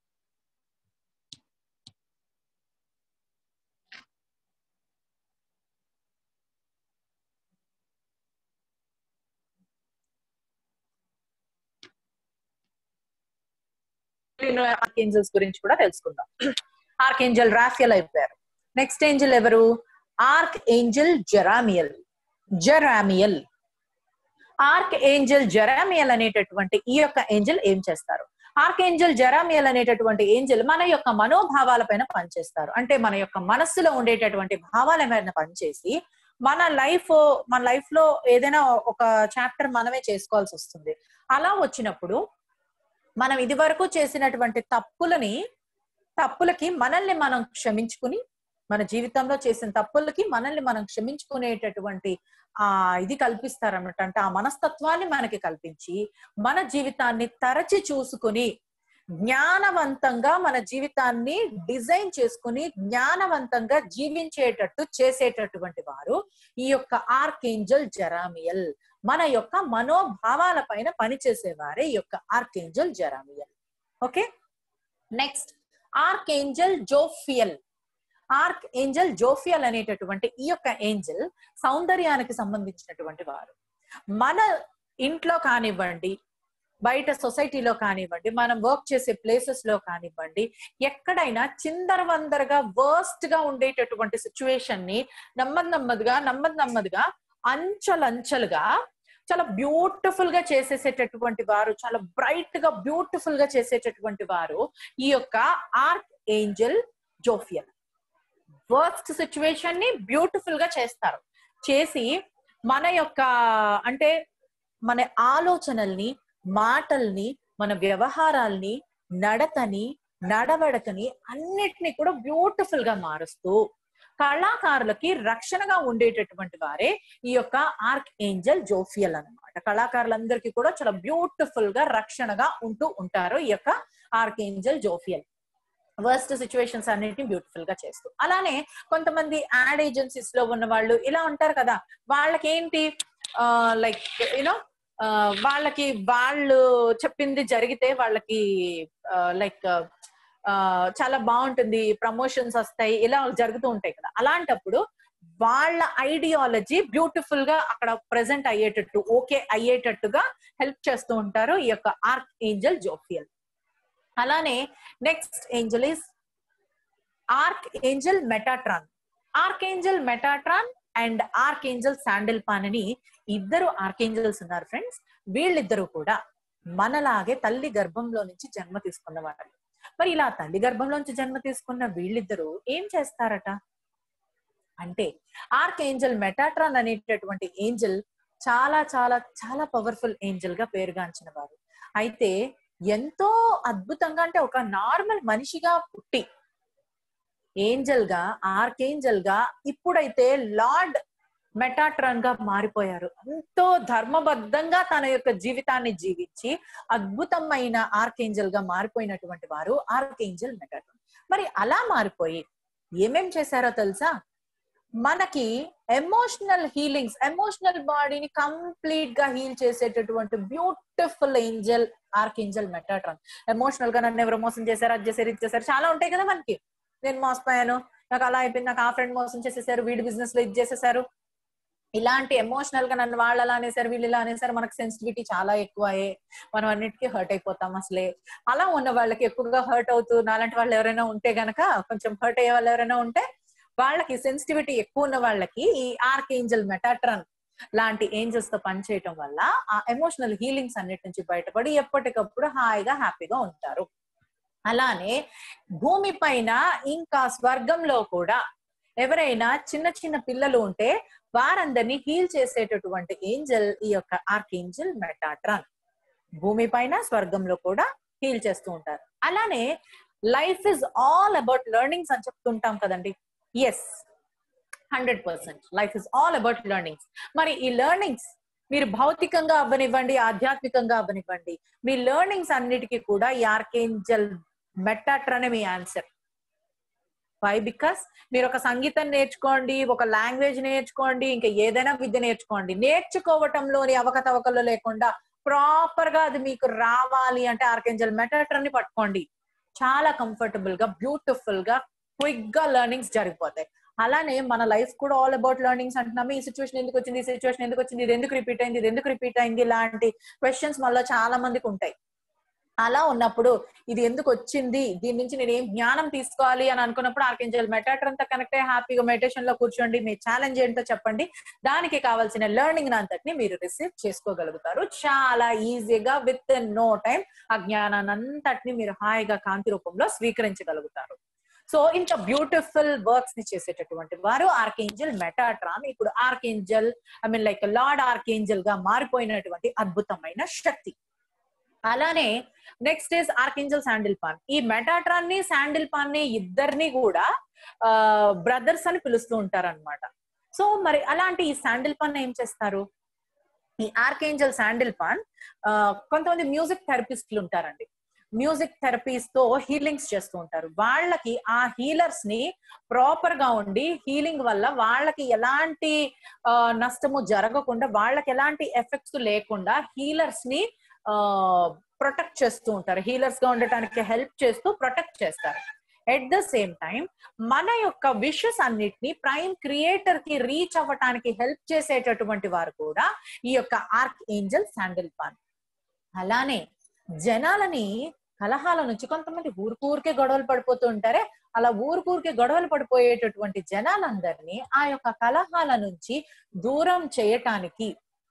ఆర్కేంజల్స్ గురించి కూడా తెలుసుకుందాం. ఆర్కేంజల్ రాఫియల్ అయిపోయారు. నెక్స్ట్ ఏంజల్ ఎవరు? Archangel Jeremiel. Jeremiel archangel Jeremiel అనేటటువంటి ఈ యొక్క ఏంజల్ ఏం చేస్తారు? ఆర్క్ ఏంజల్ జెరామియల్ అనేటటువంటి ఏంజల్ మన యొక్క మనోభావాల పైన పనిచేస్తారు. అంటే మన యొక్క మనస్సులో ఉండేటటువంటి భావాల పైన పనిచేసి మన లైఫ్ మన లైఫ్ లో ఏదైనా ఒక చాప్టర్ మనమే చేసుకోవాల్సి వస్తుంది. అలా వచ్చినప్పుడు మనం ఇది వరకు చేసినటువంటి తప్పులని తప్పులకి మనల్ని మనం క్షమించుకుని, మన జీవితంలో చేసిన తప్పులకి మనల్ని మనం క్షమించుకునేటటువంటి ఆ ఇది కల్పిస్తారన్నమాట. అంటే ఆ మనస్తత్వాన్ని మనకి కల్పించి మన జీవితాన్ని తరచి చూసుకుని జ్ఞానవంతంగా మన జీవితాన్ని డిజైన్ చేసుకుని జ్ఞానవంతంగా జీవించేటట్టు చేసేటటువంటి వారు ఈ యొక్క ఆర్కేంజల్ జెరామియల్. మన యొక్క మనోభావాల పైన పనిచేసేవారే ఈ యొక్క archangel Jeremiel. Okay, next archangel Jophiel. Archangel Jophiel అనేటటువంటి ఈ యొక్క ఏంజల్ సౌందర్యానికి సంబంధించినటువంటి వారు. మన ఇంట్లో కానివ్వండి, బయట సొసైటీలో కానివ్వండి, మనం వర్క్ చేసే ప్లేసెస్ లో కానివ్వండి, ఎక్కడైనా చిందర వందరగా వర్స్ట్ గా ఉండేటటువంటి సిచ్యువేషన్ ని నెమ్మది నెమ్మదిగా నెమ్మది నెమ్మదిగా అంచెలంచెలుగా చాలా బ్యూటిఫుల్ గా చేసేసేటటువంటి వారు, చాలా బ్రైట్ గా బ్యూటిఫుల్ గా చేసేటటువంటి వారు ఈ యొక్క archangel Jophiel. Worst situation ని బ్యూటిఫుల్ గా చేస్తారు. చేసి మన యొక్క అంటే మన ఆలోచనల్ని, మాటల్ని, మన వ్యవహారాల్ని, నడతని, నడవడకని అన్నిటినీ కూడా బ్యూటిఫుల్ గా మారుస్తూ కళాకారులకి రక్షణగా ఉండేటటువంటి వారే ఈ యొక్క ఆర్క్ ఏంజల్ జోఫియల్ అన్నమాట. కళాకారులందరికీ కూడా చాలా బ్యూటిఫుల్ గా రక్షణగా ఉంటూ ఉంటారు ఈ యొక్క archangel Jophiel. Worst situations అన్నిటిని బ్యూటిఫుల్ గా చేస్తూ. అలానే కొంతమంది యాడ్ ఏజెన్సీస్ లో ఉన్న వాళ్ళు ఇలా ఉంటారు కదా, వాళ్ళకి ఏంటి లైక్ యూనో వాళ్ళకి వాళ్ళు చెప్పింది జరిగితే వాళ్ళకి లైక్ చాలా బాగుంటుంది, ప్రమోషన్స్ వస్తాయి, ఇలా జరుగుతూ ఉంటాయి కదా. అలాంటప్పుడు వాళ్ళ ఐడియాలజీ బ్యూటిఫుల్ గా అక్కడ ప్రెసెంట్ అయ్యేటట్టు, ఓకే అయ్యేటట్టుగా హెల్ప్ చేస్తూ ఉంటారు ఈ యొక్క ఆర్క్ ఏంజల్ జోఫియల్. అలానే next angel is archangel Metatron. Archangel Metatron and archangel Sandalphon అని ఇద్దరు ఆర్కేంజల్స్ ఉన్నారు ఫ్రెండ్స్. వీళ్ళిద్దరూ కూడా మనలాగే తల్లి గర్భంలో నుంచి జన్మ తీసుకున్న వాళ్ళు. మరి ఇలా తల్లి గర్భంలోంచి జన్మ తీసుకున్న వీళ్ళిద్దరూ ఏం చేస్తారట అంటే, ఆర్క్ ఏంజల్ మెటాట్రాన్ అనేటటువంటి ఏంజల్ చాలా చాలా చాలా పవర్ఫుల్ ఏంజల్ గా పేరుగాంచిన వారు. అయితే ఎంతో అద్భుతంగా, అంటే ఒక నార్మల్ మనిషిగా పుట్టి ఏంజల్ గా, ఆర్కేంజల్ గా, ఇప్పుడైతే లార్డ్ మెటాట్రాన్ గా మారిపోయారు. ఎంతో ధర్మబద్ధంగా తన యొక్క జీవితాన్ని జీవించి అద్భుతమైన ఆర్కేంజల్ గా మారిపోయినటువంటి వారు ఆర్కేంజల్ మెటాట్రాన్. మరి అలా మారిపోయి ఏమేం చేశారో తెలుసా? మనకి ఎమోషనల్ హీలింగ్స్, ఎమోషనల్ బాడీని కంప్లీట్ గా హీల్ చేసేటటువంటి beautiful angel archangel Metatron. Emotional గా నన్ను ఎవరు మోసం చేశారు, అది చేశారు, ఇది చేశారు, చాలా ఉంటాయి కదా మనకి. నేను మోసపోయాను, నాకు అలా అయిపోయింది, నాకు ఆ ఫ్రెండ్ మోసం చేసేసారు, వీడి బిజినెస్ లో ఇది చేసేసారు, ఇలాంటి ఎమోషనల్ గా నన్ను వాళ్ళు అలా అనేసారు, వీళ్ళు ఇలా అనేసారు. మనకు సెన్సిటివిటీ చాలా ఎక్కువ అయ్యే మనం అన్నిటికీ హర్ట్ అయిపోతాం. అసలే అలా ఉన్న వాళ్ళకి ఎక్కువగా హర్ట్ అవుతూ నాలాంటి వాళ్ళు ఎవరైనా ఉంటే గనక, కొంచెం హర్ట్ అయ్యే వాళ్ళు ఎవరైనా ఉంటే వాళ్ళకి సెన్సిటివిటీ ఎక్కువ ఉన్న వాళ్ళకి ఈ ఆర్క్ ఏంజల్ మెటాట్రాన్ లాంటి ఏంజల్స్ తో పనిచేయటం వల్ల ఆ ఎమోషనల్ హీలింగ్స్ అన్నిటి నుంచి బయటపడి ఎప్పటికప్పుడు హాయిగా హ్యాపీగా ఉంటారు. అలానే భూమి పైన ఇంకా స్వర్గంలో కూడా ఎవరైనా చిన్న చిన్న పిల్లలు ఉంటే వారందరినీ హీల్ చేసేటటువంటి ఏంజల్ ఈ యొక్క ఆర్క్ ఏంజల్ మెటాట్రాన్. భూమి పైన స్వర్గంలో కూడా హీల్ చేస్తూ ఉంటారు. అలానే life is all about learnings అని చెప్తుంటాం కదండి. Yes, hundred percent life is all about learnings. మరి ఈ లెర్నింగ్స్ మీరు భౌతికంగా అవ్వనివ్వండి, ఆధ్యాత్మికంగా అవ్వనివ్వండి, మీ లెర్నింగ్స్ అన్నిటికీ కూడా ఈ ఆర్కేంజల్ మెటాట్రాన్ మీ ఆన్సర్. వై? బికాస్ మీరు ఒక సంగీతం నేర్చుకోండి, ఒక లాంగ్వేజ్ నేర్చుకోండి, ఇంకా ఏదైనా విద్య నేర్చుకోండి, నేర్చుకోవటంలోని అవకతవకలు లేకుండా ప్రాపర్ గా అది మీకు రావాలి అంటే ఆర్కేంజల్ మెటాట్రాన్ ని పట్టుకోండి. చాలా కంఫర్టబుల్ గా, బ్యూటిఫుల్ గా, క్విక్ గా లెర్నింగ్స్ జరిగిపోతాయి. అలానే మన లైఫ్ కూడా ఆల్ అబౌట్ లెర్నింగ్స్ అంటున్నాము. ఈ సిచ్యువేషన్ ఎందుకు వచ్చింది, ఈ సిచ్యువేషన్ ఎందుకు వచ్చింది, ఇది ఎందుకు రిపీట్ అయింది, ఇది ఎందుకు రిపీట్ అయింది, ఇలాంటి క్వశ్చన్స్ మళ్ళీ చాలా మందికి ఉంటాయి. అలా ఉన్నప్పుడు ఇది ఎందుకు వచ్చింది, దీని నుంచి నేను ఏం జ్ఞానం తీసుకోవాలి అని అనుకున్నప్పుడు ఆర్కేంజల్ మెటాట్రాన్ తో కనెక్ట్ అయ్యి హ్యాపీగా మెడిటేషన్ లో కూర్చోండి. మీ ఛాలెంజ్ ఏంటో చెప్పండి, దానికి కావాల్సిన లెర్నింగ్ అంతటిని మీరు రిసీవ్ చేసుకోగలుగుతారు చాలా ఈజీగా. విత్ ఇన్ నో టైం ఆ జ్ఞానాన్ని అంతటిని మీరు హాయిగా కాంతి రూపంలో స్వీకరించగలుగుతారు. సో ఇంత బ్యూటిఫుల్ వర్క్స్ ని చేసేటటువంటి వారు ఆర్కేంజల్ మెటాట్రాన్. ఇప్పుడు archangel I mean like lord archangel గా మారిపోయినటువంటి అద్భుతమైన శక్తి. అలానే next is archangel Sandalphon. ఈ మెటాట్రాన్ ని శాండిల్ పాన్ ని ఇద్దరిని కూడా ఆ బ్రదర్స్ అని పిలుస్తూ ఉంటారు అనమాట. సో మరి అలాంటి ఈ శాండిల్ పాన్ ఏం చేస్తారు? ఈ ఆర్కేంజల్ శాండిల్ పాన్ ఆ కొంతమంది మ్యూజిక్ థెరపిస్టులు ఉంటారండి. మ్యూజిక్ థెరపీస్ తో హీలింగ్స్ చేస్తూ ఉంటారు. వాళ్ళకి ఆ హీలర్స్ ని ప్రాపర్ గా ఉండి హీలింగ్ వల్ల వాళ్ళకి ఎలాంటి ఆ నష్టము జరగకుండా, వాళ్ళకి ఎలాంటి ఎఫెక్ట్స్ లేకుండా హీలర్స్ ని ఆ ప్రొటెక్ట్ చేస్తూ ఉంటారు. హీలర్స్ గా ఉండటానికి హెల్ప్ చేస్తూ ప్రొటెక్ట్ చేస్తారు. ఎట్ ద సేమ్ టైం మన యొక్క విషెస్ అన్నిటిని ప్రైమ్ క్రియేటర్ కి రీచ్ అవ్వటానికి హెల్ప్ చేసేటటువంటి వారు కూడా ఈ యొక్క ఆర్క్ ఏంజల్ శాండిల్ పాన్. అలానే జనాలని కలహాల నుంచి, కొంతమంది ఊరుకూరికే గొడవలు పడిపోతూ ఉంటారే, అలా ఊరుకూరికే గొడవలు పడిపోయేటటువంటి జనాలందరినీ ఆ యొక్క కలహాల నుంచి దూరం చేయటానికి,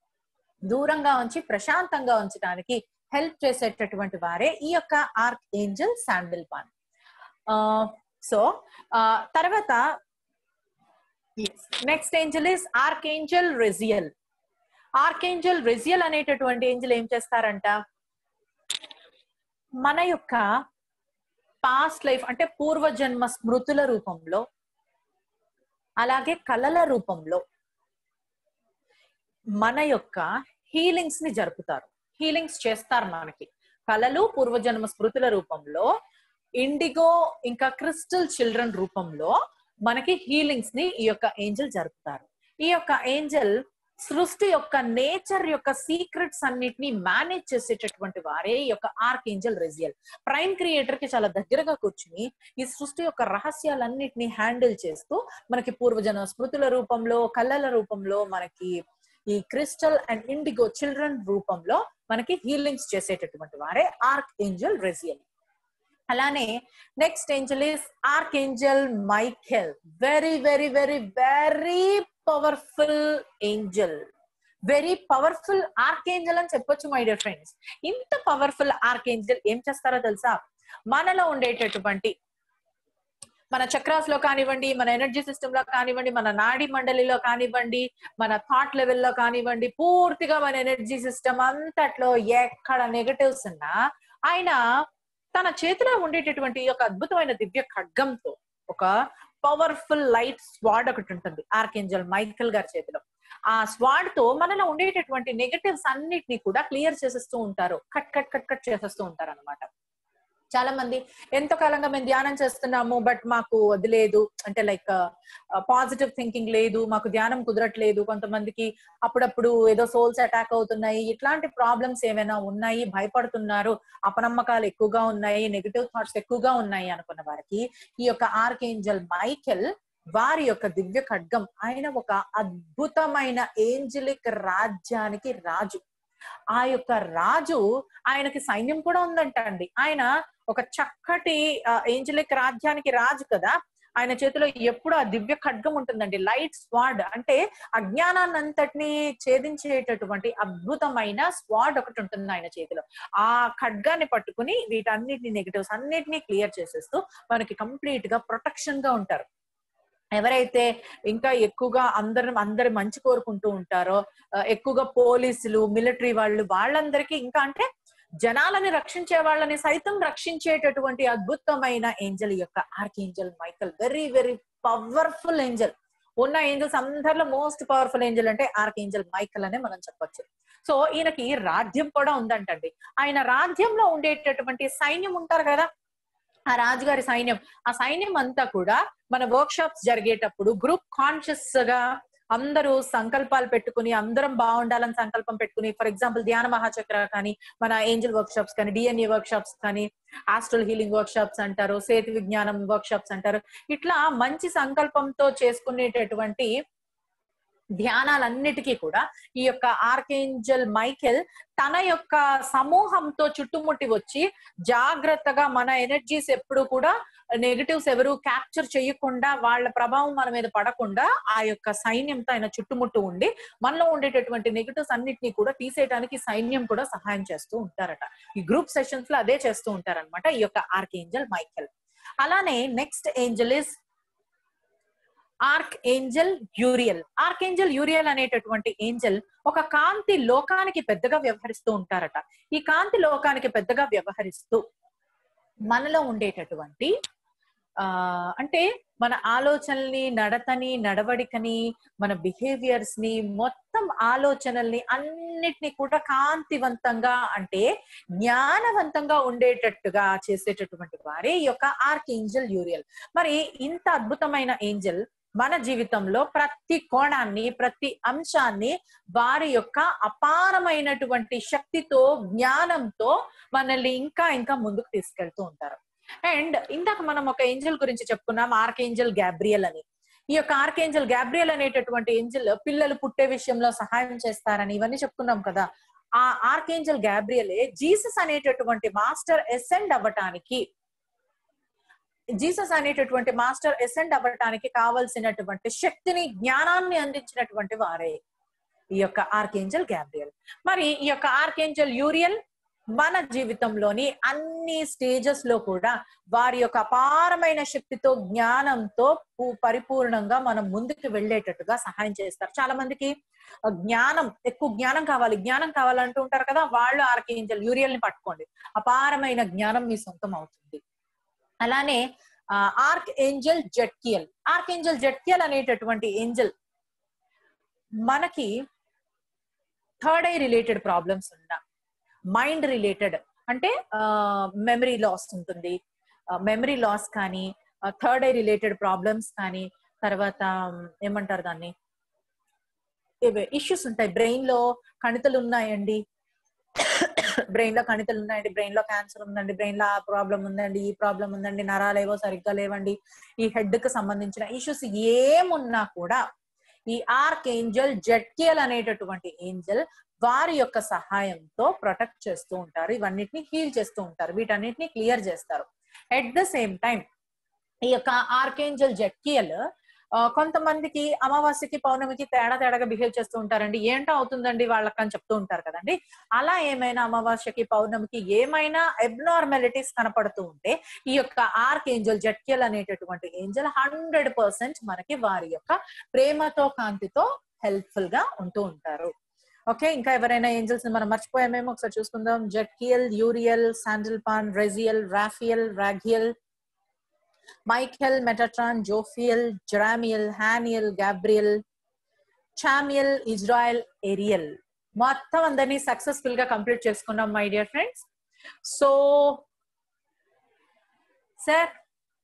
దూరంగా ఉంచి ప్రశాంతంగా ఉంచడానికి హెల్ప్ చేసేటటువంటి వారే ఈ యొక్క archangel Sandalphon. So తర్వాత next angel is archangel Raziel. Archangel Raziel అనేటటువంటి ఏంజల్ ఏం చేస్తారంట, మన యొక్క పాస్ట్ లైఫ్ అంటే పూర్వజన్మ స్మృతుల రూపంలో, అలాగే కళల రూపంలో మన యొక్క హీలింగ్స్ ని జరుపుతారు, హీలింగ్స్ చేస్తారు. మనకి కళలు పూర్వజన్మ స్మృతుల రూపంలో, ఇండిగో ఇంకా క్రిస్టల్ చిల్డ్రన్ రూపంలో మనకి హీలింగ్స్ ని ఈ యొక్క ఏంజల్ జరుపుతారు. ఈ యొక్క ఏంజల్ సృష్టి యొక్క నేచర్ యొక్క సీక్రెట్స్ అన్నిటిని మేనేజ్ చేసేటటువంటి వారే ఈ యొక్క archangel Raziel. Prime creator కి చాలా దగ్గరగా కూర్చుని ఈ సృష్టి యొక్క రహస్యాలన్నిటిని హ్యాండిల్ చేస్తూ మనకి పూర్వజన్మ స్మృతుల రూపంలో, కళల రూపంలో, మనకి ఈ క్రిస్టల్ అండ్ ఇండిగో చిల్డ్రన్ రూపంలో మనకి హీలింగ్స్ చేసేటటువంటి వారే ఆర్క్ ఏంజల్ రెజియల్. అలానే next angel is archangel Michael. Very very very very powerful angel, very powerful archangel అని చెప్పొచ్చు మై డియర్ ఫ్రెండ్స్. ఇంత పవర్ఫుల్ ఆర్క్ ఏంజల్ ఏం చేస్తారో తెలుసా? మనలో ఉండేటటువంటి మన చక్రాస్ లో కానివ్వండి, మన ఎనర్జీ సిస్టమ్ లో కానివ్వండి, మన నాడీ మండలిలో కానివ్వండి, మన థాట్ లెవెల్లో కానివ్వండి, పూర్తిగా మన ఎనర్జీ సిస్టమ్ అంతట్లో ఎక్కడ నెగటివ్స్ ఉన్నా ఆయన తన చేతిలో ఉండేటటువంటి ఒక అద్భుతమైన దివ్య ఖడ్గంతో, ఒక పవర్ఫుల్ లైట్ స్వాడ్ ఒకటి ఉంటుంది ఆర్కేంజల్ మైఖేల్ గారి చేతిలో. ఆ స్వాడ్ తో మనలో ఉండేటటువంటి నెగటివ్స్ అన్నిటిని కూడా క్లియర్ చేసేస్తూ ఉంటారు, కట్ కట్ కట్ కట్ చేసేస్తూ ఉంటారు అనమాట. చాలా మంది ఎంతో కాలంగా మేము ధ్యానం చేస్తున్నాము, బట్ మాకు అది లేదు అంటే లైక్ పాజిటివ్ థింకింగ్ లేదు, మాకు ధ్యానం కుదరట్లేదు, కొంతమందికి అప్పుడప్పుడు ఏదో సోల్స్ అటాక్ అవుతున్నాయి, ఇట్లాంటి ప్రాబ్లమ్స్ ఏమైనా ఉన్నాయి, భయపడుతున్నారు, అపనమ్మకాలు ఎక్కువగా ఉన్నాయి, నెగటివ్ థాట్స్ ఎక్కువగా ఉన్నాయి అనుకున్న వారికి ఈ యొక్క ఆర్కేంజల్ మైఖేల్ వారి యొక్క దివ్య ఖడ్గం, ఆయన ఒక అద్భుతమైన ఏంజలిక్ రాజ్యానికి రాజు. ఆ యొక్క రాజు, ఆయనకి సైన్యం కూడా ఉందంట అండి. ఆయన ఒక చక్కటి ఏంజలిక్ రాజ్యానికి రాజు కదా, ఆయన చేతిలో ఎప్పుడు ఆ దివ్య ఖడ్గం ఉంటుందండి, లైట్ స్వాడ్. అంటే అజ్ఞానాన్ని అంతటిని ఛేదించేటటువంటి అద్భుతమైన స్వాడ్ ఒకటి ఉంటుంది ఆయన చేతిలో. ఆ ఖడ్గాన్ని పట్టుకుని వీటన్నిటిని నెగటివ్స్ అన్నిటినీ క్లియర్ చేసేస్తూ మనకి కంప్లీట్ గా ప్రొటెక్షన్ గా ఉంటారు. ఎవరైతే ఇంకా ఎక్కువగా అందరు అందరి మంచి కోరుకుంటూ ఉంటారో, ఎక్కువగా పోలీసులు, మిలిటరీ వాళ్ళు, వాళ్ళందరికీ ఇంకా అంటే జనాలని రక్షించే వాళ్ళని సైతం రక్షించేటటువంటి అద్భుతమైన ఏంజల్ యొక్క archangel Michael. Very very powerful angel. ఉన్న ఏంజల్స్ అందరిలో మోస్ట్ పవర్ఫుల్ ఏంజల్ అంటే ఆర్కేంజల్ మైకల్ అనే మనం చెప్పొచ్చు. సో ఈయనకి రాజ్యం కూడా ఉందంటండి. ఆయన రాజ్యంలో ఉండేటటువంటి సైన్యం ఉంటారు కదా, ఆ రాజుగారి సైన్యం, ఆ సైన్యం అంతా కూడా మన వర్క్ షాప్స్ జరిగేటప్పుడు గ్రూప్ కాన్షియస్ గా అందరూ సంకల్పాలు పెట్టుకుని అందరం బాగుండాలని సంకల్పం పెట్టుకుని, ఫర్ ఎగ్జాంపుల్ ధ్యాన మహాచక్ర కానీ, మన ఏంజల్ వర్క్ షాప్స్ కానీ, డిఎన్ఏ వర్క్ షాప్స్ కానీ, ఆస్ట్రల్ హీలింగ్ వర్క్ షాప్స్ అంటారు, సేతు విజ్ఞానం వర్క్ షాప్స్ అంటారు. ఇట్లా మంచి సంకల్పంతో చేసుకునేటటువంటి ధ్యానాలన్నిటికీ కూడా ఈ యొక్క ఆర్కేంజల్ మైకెల్ తన యొక్క సమూహంతో చుట్టుముట్టి వచ్చి జాగ్రత్తగా మన ఎనర్జీస్ ఎప్పుడు కూడా నెగటివ్స్ ఎవరు క్యాప్చర్ చేయకుండా, వాళ్ళ ప్రభావం మన మీద పడకుండా ఆ యొక్క సైన్యంతో ఆయన చుట్టుముట్టు ఉండి మనలో ఉండేటటువంటి నెగటివ్స్ అన్నిటినీ కూడా తీసేయడానికి సైన్యం కూడా సహాయం చేస్తూ ఉంటారట. ఈ గ్రూప్ సెషన్స్ లో అదే చేస్తూ ఉంటారనమాట ఈ యొక్క ఆర్కేంజల్ మైకెల్. అలానే next angel is archangel Uriel. Archangel Uriel అనేటటువంటి ఏంజల్ ఒక కాంతి లోకానికి పెద్దగా వ్యవహరిస్తూ ఉంటారట. ఈ కాంతి లోకానికి పెద్దగా వ్యవహరిస్తూ మనలో ఉండేటటువంటి ఆ అంటే మన ఆలోచనల్ని, నడతని, నడవడికని, మన బిహేవియర్స్ ని, మొత్తం ఆలోచనల్ని అన్నిటినీ కూడా కాంతివంతంగా అంటే జ్ఞానవంతంగా ఉండేటట్టుగా చేసేటటువంటి వారే ఈ యొక్క ఆర్కేంజల్ యూరియల్. మరి ఇంత అద్భుతమైన ఏంజల్ మన జీవితంలో ప్రతి కోణాన్ని, ప్రతి అంశాన్ని వారి యొక్క అపారమైనటువంటి శక్తితో, జ్ఞానంతో మనల్ని ఇంకా ఇంకా ముందుకు తీసుకెళ్తూ ఉంటారు. అండ్ ఇందాక మనం ఒక ఏంజల్ గురించి చెప్పుకున్నాం, ఆర్కేంజల్ గ్యాబ్రియల్ అని. ఈ యొక్క ఆర్కేంజల్ గ్యాబ్రియల్ అనేటటువంటి ఏంజల్ పిల్లలు పుట్టే విషయంలో సహాయం చేస్తారని ఇవన్నీ చెప్పుకున్నాం కదా. ఆ ఆర్కేంజల్ గ్యాబ్రియలే జీసస్ అనేటటువంటి మాస్టర్ ఎసెండ్ అవ్వటానికి జీసస్ అనేటటువంటి మాస్టర్ ఎసెండ్ అవ్వటానికి కావలసినటువంటి శక్తిని, జ్ఞానాన్ని అందించినటువంటి వారే ఈ యొక్క ఆర్కేంజల్ గ్యాబ్రియల్. మరి ఈ యొక్క ఆర్కేంజల్ యూరియల్ మన జీవితంలోని అన్ని స్టేజెస్ లో కూడా వారి యొక్క అపారమైన శక్తితో, జ్ఞానంతో పరిపూర్ణంగా మనం ముందుకు వెళ్ళేటట్టుగా సహాయం చేస్తారు. చాలా మందికి జ్ఞానం, ఎక్కువ జ్ఞానం కావాలి జ్ఞానం కావాలంటూ ఉంటారు కదా, వాళ్ళు ఆర్కేంజల్ యూరియల్ ని పట్టుకోండి, అపారమైన జ్ఞానం మీ సొంతం అవుతుంది. అలానే archangel Zadkiel. Archangel Zadkiel అనేటటువంటి ఏంజల్ మనకి థర్డ్ ఐ రిలేటెడ్ ప్రాబ్లమ్స్ ఉన్నా, మైండ్ రిలేటెడ్ అంటే మెమరీ లాస్ ఉంటుంది, మెమరీ లాస్ కానీ, థర్డ్ ఐ రిలేటెడ్ ప్రాబ్లమ్స్ కానీ, తర్వాత ఏమంటారు దాన్ని, ఇష్యూస్ ఉంటాయి. బ్రెయిన్ లో కణితలు ఉన్నాయండి, బ్రెయిన్ లో కణితలు ఉన్నాయండి, బ్రెయిన్ లో క్యాన్సర్ ఉందండి, బ్రెయిన్ లో ఆ ప్రాబ్లం ఉందండి, ఈ ప్రాబ్లం ఉందండి, నరాలు ఏవో సరిగ్గా లేవండి, ఈ హెడ్ కి సంబంధించిన ఇష్యూస్ ఏమున్నా కూడా ఈ ఆర్క్ ఏంజల్ జెట్కియల్ అనేటటువంటి ఏంజల్ వారి యొక్క సహాయంతో ప్రొటెక్ట్ చేస్తూ ఉంటారు, ఇవన్నిటిని హీల్ చేస్తూ ఉంటారు, వీటన్నిటిని క్లియర్ చేస్తారు. ఎట్ ద సేమ్ టైం ఈ యొక్క ఆర్కేంజల్ జెట్కియల్ కొంతమందికి అమావాస్యకి, పౌర్ణమికి తేడా తేడాగా బిహేవ్ చేస్తూ ఉంటారండి. ఏంటో అవుతుందండి వాళ్ళకి అని చెప్తూ ఉంటారు కదండి. అలా ఏమైనా అమావాస్యకి, పౌర్ణమికి ఏమైనా అబ్నార్మాలిటీస్ కనపడుతూ ఉంటే ఈ యొక్క ఆర్కేంజల్ జెట్కియల్ అనేటటువంటి ఏంజల్ హండ్రెడ్ పర్సెంట్ మనకి వారి యొక్క ప్రేమతో, కాంతితో హెల్ప్ఫుల్ గా ఉంటూ ఉంటారు. ఓకే, ఇంకా ఎవరైనా ఏంజల్స్ మనం మర్చిపోయామేమో ఒకసారి చూసుకుందాం. Zadkiel, Uriel, Sandalphon, Raziel, Raphael, Raguel, Michael, Metatron, Jophiel, Jeremiel, Haniel, Gabriel, Chamuel, Azrael, Ariel. మొత్తం అందరినీ సక్సెస్ఫుల్ గా కంప్లీట్ చేసుకున్నాం my dear friends. So sir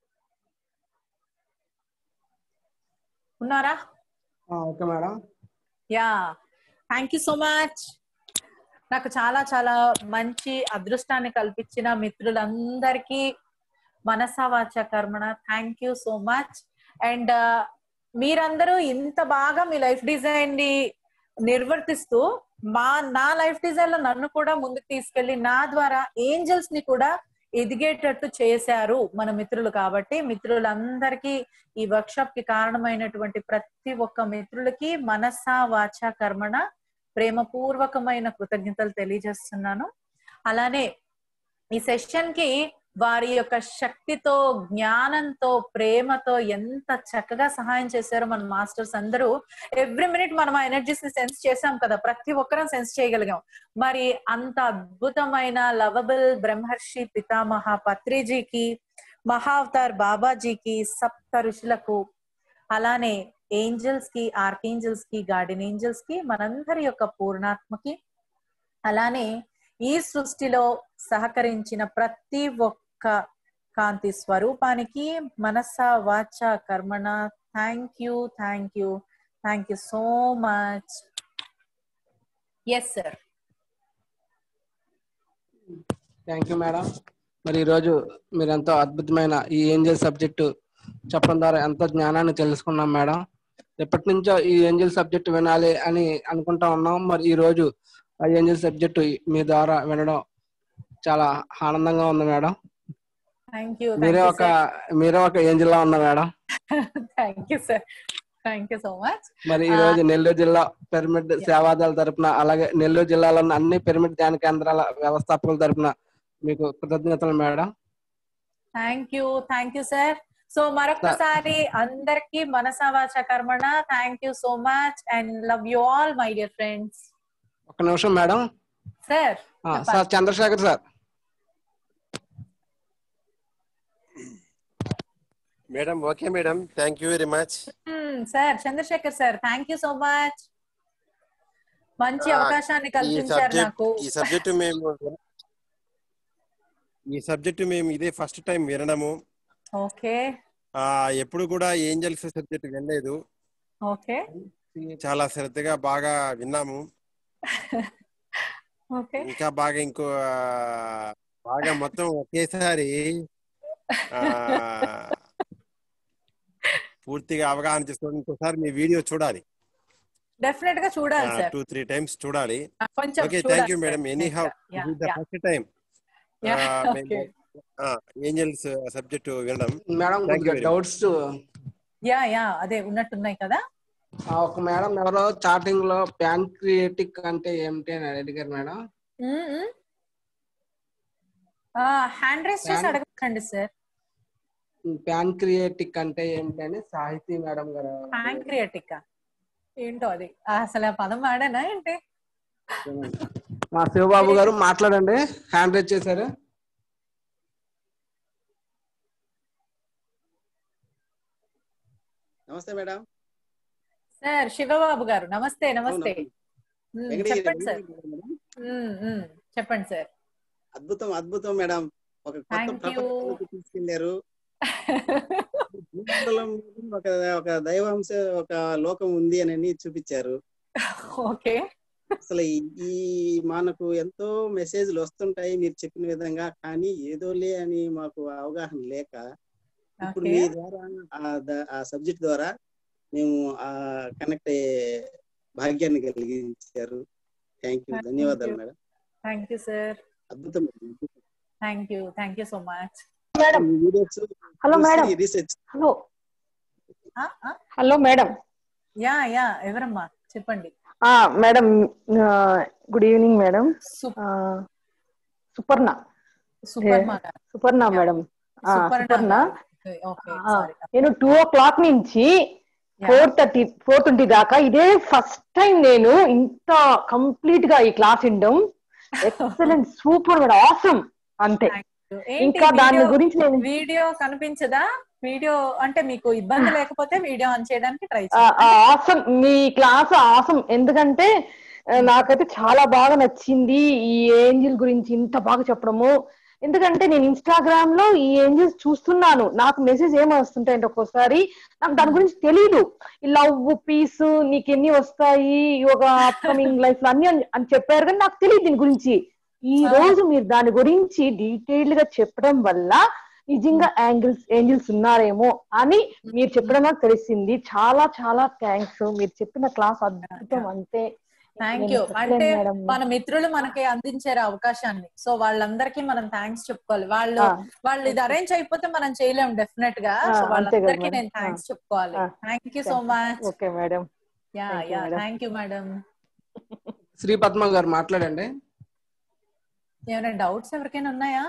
ఉన్నారా? Okay madam. Yeah, thank you so much. నాకు చాలా చాలా మంచి అదృష్టాన్ని కల్పించిన మిత్రులందరికీ మనసా వాచ కర్మణ thank you so much. And మీరందరూ ఇంత బాగా మీ లైఫ్ డిజైన్ ని నిర్వర్తిస్తూ మా నా లైఫ్ డిజైన్ లో నన్ను కూడా ముందుకు తీసుకెళ్లి నా ద్వారా ఏంజల్స్ ని కూడా ఎదిగేటట్టు చేశారు మన మిత్రులు. కాబట్టి మిత్రులందరికీ ఈ వర్క్ షాప్ కి కారణమైనటువంటి ప్రతి ఒక్క మిత్రులకి మనసా వాచ కర్మణ ప్రేమపూర్వకమైన కృతజ్ఞతలు తెలియజేస్తున్నాను. అలానే ఈ సెషన్ కి వారి యొక్క శక్తితో, జ్ఞానంతో, ప్రేమతో ఎంత చక్కగా సహాయం చేశారో మన మాస్టర్స్ అందరూ. ఎవ్రీ మినిట్ మనం ఆ ఎనర్జీస్ ని సెన్స్ చేసాం కదా, ప్రతి ఒక్కరం సెన్స్ చేయగలిగాం. మరి అంత అద్భుతమైన లవబుల్ బ్రహ్మర్షి పితామహ పత్రిజీకి, మహావతార్ బాబాజీకి, సప్త ఋషులకు, అలానే ఏంజల్స్ కి, ఆర్కేంజల్స్ కి, గార్డెన్ ఏంజల్స్ కి, మనందరి యొక్క పూర్ణాత్మకి, అలానే ఈ సృష్టిలో సహకరించిన ప్రతి ఒక్క కాంతి స్వరూపానికి మనస వాచ కర్మణ thank you thank you thank you so much. Yes sir. Thank you madam. మరి ఈరోజు మీరు ఎంతో అద్భుతమైన ఈ ఏంజల్ సబ్జెక్టు చెప్పడం ద్వారా ఎంతో జ్ఞానాన్ని తెలుసుకున్నాం మేడం. ఎప్పటి నుంచో ఈ ఏంజల్ సబ్జెక్ట్ వినాలి అని అనుకుంటా ఉన్నాం. మరి ఈ రోజు ఆ ఏంజల్ సబ్జెక్టు మీ ద్వారా వినడం చాలా ఆనందంగా ఉంది మేడం. Thank you. మీరే ఒక మీరే ఒక ఏంజల్ లా ఉన్నా madam. Thank you sir. Thank you so much. మరి ఈ రోజు నెల్లూరు జిల్లా పిరమిడ్ సేవాదాల తరపున, అలాగే నెల్లూరు జిల్లాలో ఉన్న అన్ని పిరమిడ్ ధ్యాన కేంద్రాల వ్యవస్థాపకుల తరపున మీకు కృతజ్ఞతలు madam. Thank you thank you sir. So మరొకసారి అందరికి మనసా వాచ కర్మణ thank you so much and love you all my dear friends. ఒక నిమిషం madam. Sir sir Chandrashekar sir. Madam okay madam, thank you very much. Sir Chandrashekar sir thank you so much. మంచి అవకాశాన్ని కల్పించారు నాకు. ఈ సబ్జెక్టు మేము ఈ సబ్జెక్టు మేము ఇదే ఫస్ట్ టైం వినడము. ఓకే. ఎప్పుడు కూడా ఏంజల్స్ సబ్జెక్ట్ వినలేదు. ఓకే. చాలా శ్రద్ధగా బాగా విన్నాము. ఓకే. ఇంకా బాగా ఇంకో బాగా మొత్తం ఒకేసారి పూర్తిగా అవగాహన చేసుకోవడం. ఇంకోసారి మీ వీడియో చూడాలి, డెఫినెట్ గా చూడాలి సార్. టూ త్రీ టైమ్స్ చూడాలి. కొంచెం okay thank you madam. Anyhow the first time angels subject వినడం. మేడం డౌట్స్ యా యా అదే ఉన్నట్టున్నాయి కదా. ఒక మేడం ఎవరో చాటింగ్ లో ప్యాన్క్రియాటిక్ అంటే ఏమిటి అని అడిగారు మేడం. హ్యాండ్ రైస్ చేసి అడగండి సార్. ప్యాన్క్రియాటిక్ అంటే ఏమిటి అని సాహితీ మేడం గారు. ప్యాన్క్రియాటిక్ ఏంటో అది అసలు ఆ పదం వాడానా ఏంటి? మా శివబాబు గారు మాట్లాడండి, హ్యాండ్ రైస్ చేశారు. నమస్తే మేడం. సార్ శివబాబు గారు నమస్తే. నమస్తే చెప్పండి సార్. చెప్పండి సార్. అద్భుతం అద్భుతం మేడం. ఒక కొత్త ప్రపంచానికి తీసుకెళ్లారు. ఒక ఒక దైవాంశ ఒక లోకం ఉంది అని చూపించారు. ఓకే. అసలు ఈ మనకు ఎంతో మెసేజ్లు వస్తుంటాయి మీరు చెప్పిన విధంగా, కానీ ఏదోలే అని మాకు అవగాహన లేక ఇప్పుడు మీ ద్వారా ఆ సబ్జెక్ట్ ద్వారా మేము ఆ కనెక్ట్ అయ్యే భాగ్యాన్ని కలిగించారు. థ్యాంక్ యూ, ధన్యవాదాలు మేడం. Thank you sir. అద్భుతం. Thank you thank you so much madam. Hello madam. Hello hello madam. Yeah yeah ఎవరమ్మా చెప్పండి. Madam good evening madam. Suparna. Suparna Suparna madam. Suparna. నేను టూ ఓ క్లాక్ నుంచి ఫోర్ థర్టీ ఫోర్ ట్వంటీ దాకా ఇదే first time నేను ఇంత complete గా ఈ క్లాస్ వినడం. Excellent, super madam, awesome. అంతే. ఇంకా దాని గురించి నేను వీడియో కనిపించదా? వీడియో అంటే మీకు ఇబ్బంది లేకపోతే వీడియో ఆన్ చేయడానికి ట్రై ఆసమ్. మీ క్లాస్ ఆసమ్. ఎందుకంటే నాకైతే చాలా బాగా నచ్చింది ఈ ఏంజిల్ గురించి ఇంత బాగా చెప్పడము. ఎందుకంటే నేను ఇన్స్టాగ్రామ్ లో ఈ ఏంజిల్స్ చూస్తున్నాను, నాకు మెసేజ్ ఏమి వస్తుంటాయంటే ఒక్కోసారి నాకు దాని గురించి తెలీదు. ఈ లవ్, పీస్ నీకు ఎన్ని వస్తాయి, ఒక అప్కమింగ్ లైఫ్ లో అన్ని అని చెప్పారు, కానీ నాకు తెలియదు దీని గురించి. ఈ రోజు మీరు దాని గురించి డీటెయిల్డ్ గా చెప్పడం వల్ల నిజంగా యాంగిల్స్ ఏంజిల్స్ ఉన్నారేమో అని మీరు చెప్పడం నాకు తెలిసింది. చాలా చాలా థ్యాంక్స్. మీరు చెప్పిన క్లాస్ అద్భుతం. అంతే, థ్యాంక్ యూ. అంటే మన మిత్రులు మనకి అందించారు అవకాశాన్ని, సో వాళ్ళందరికీ మనం థ్యాంక్స్ చెప్పుకోవాలి. వాళ్ళు వాళ్ళు ఇది అరేంజ్ అయిపోతే మనం చేయలేము డెఫినెట్ గా, సో వాళ్ళందరికీ నేను థ్యాంక్స్ చెప్పుకోవాలి. Thank you so much. Okay madam. Yeah yeah thank you madam. Sri Padma గారు మాట్లాడండి. ఏమైనా డౌట్స్ ఎవరికైనా ఉన్నాయా?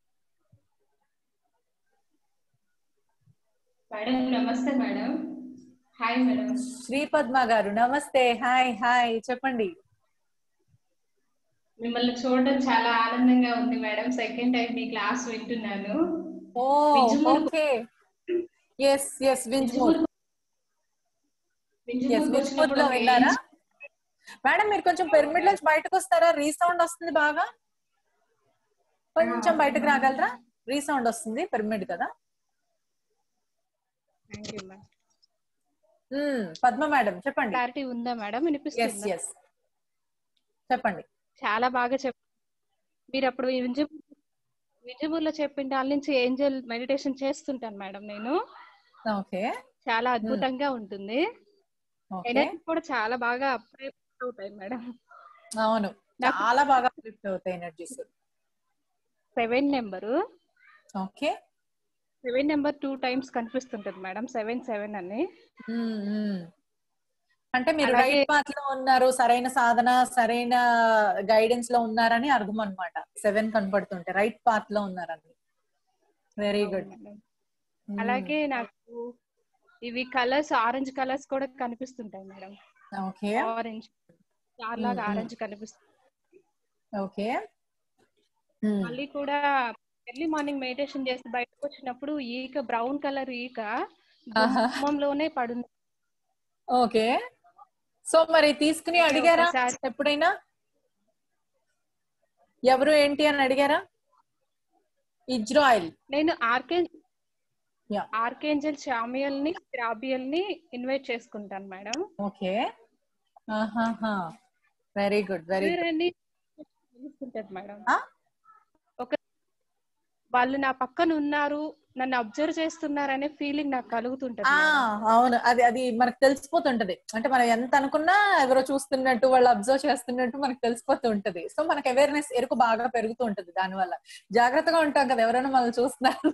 మేడం నమస్తే madam. Hi madam. Sri Padma గారు నమస్తే. హాయ్ హాయ్ చెప్పండి. మిమ్మల్ని చూడడం చాలా ఆనందంగా ఉంది మేడం. సెకండ్ టైం మీ క్లాస్ వింటున్నాను. Oh okay. yes yes Vinjamur Vinjamur లో విన్నారా మేడం? మీరు కొంచెం పిరమిడ్ నుంచి బయటకు వస్తారా? రీసౌండ్ వస్తుంది బాగా, కొంచెం బయటకు రాగలరా? రీసౌండ్ వస్తుంది, పిరమిడ్ కదా. Thank you madam. Padma madam చెప్పండి. క్లారిటీ ఉందా మేడం? వినిపిస్తుందా? yes చెప్పండి. చాలా బాగా చెప్ప మీరు అప్పుడు వింజమూర్లో చెప్పిన దాని నుంచి ఏంజెల్ మెడిటేషన్ చేస్తుంటాను మేడం నేను. ఓకే. చాలా అద్భుతంగా ఉంటుంది. ఎనర్జీ కూడా చాలా బాగా అప్లిఫ్ట్ అవుతాయి మేడం. అవును, చాలా బాగా అప్లిఫ్ట్ అవుతాయి energies. Seven number. Okay. Seven number two times కనిపిస్తుంటది మేడం. సెవెన్ సెవెన్ అని. అంటే మీరు రైట్ పాత్ లో ఉన్నారు, సరైన సాధన సరైన గైడెన్స్ లో ఉన్నారని అర్థం అన్నమాట. సెవెన్ కనపడుతుంటే రైట్ పాత్ లో ఉన్నారని. Very good. అలాగే నాకు ఇవి కలర్స్ ఆరెంజ్ కలర్స్ కూడా కనిపిస్తుంటాయి మేడం. ఓకే. ఆరెంజ్ స్టార్ లాగా ఆరెంజ్ కనిపిస్తుంది. ఓకే. మళ్ళీ కూడా ఎర్లీ మార్నింగ్ మెడిటేషన్ చేసి బయటకు వచ్చినప్పుడు ఈక బ్రౌన్ కలర్ ఈక గుమ్మంలోనే పడుంది. ఓకే. సో మరి తీసుకుని అడిగారా ఎప్పుడైనా? ఎవరు ఏంటి అని అడిగారా? ఇజ్రాయిల్. నేను ఆర్కేంజల్ ఆర్కేంజల్ షామియల్ ని రాబియల్ ని ఇన్వైట్ చేసుకుంటాను madam. Okay. Very good very good madam. ఒక వాళ్ళు నా పక్కన ఉన్నారు, నన్ను అబ్జర్వ్ చేస్తున్నారు అనే ఫీలింగ్ నాకు కలుగుతుంటది. అవును, అది అది మనకు తెలిసిపోతుంటది. అంటే మనం ఎంత అనుకున్నా ఎవరో చూస్తున్నట్టు, వాళ్ళు అబ్జర్వ్ చేస్తున్నట్టు మనకు తెలిసిపోతూ ఉంటది. సో మనకు అవేర్నెస్ ఎరుకు బాగా పెరుగుతూ ఉంటది. దాని వల్ల జాగ్రత్తగా ఉంటాం కదా ఎవరైనా మనల్ని చూస్తున్నారు.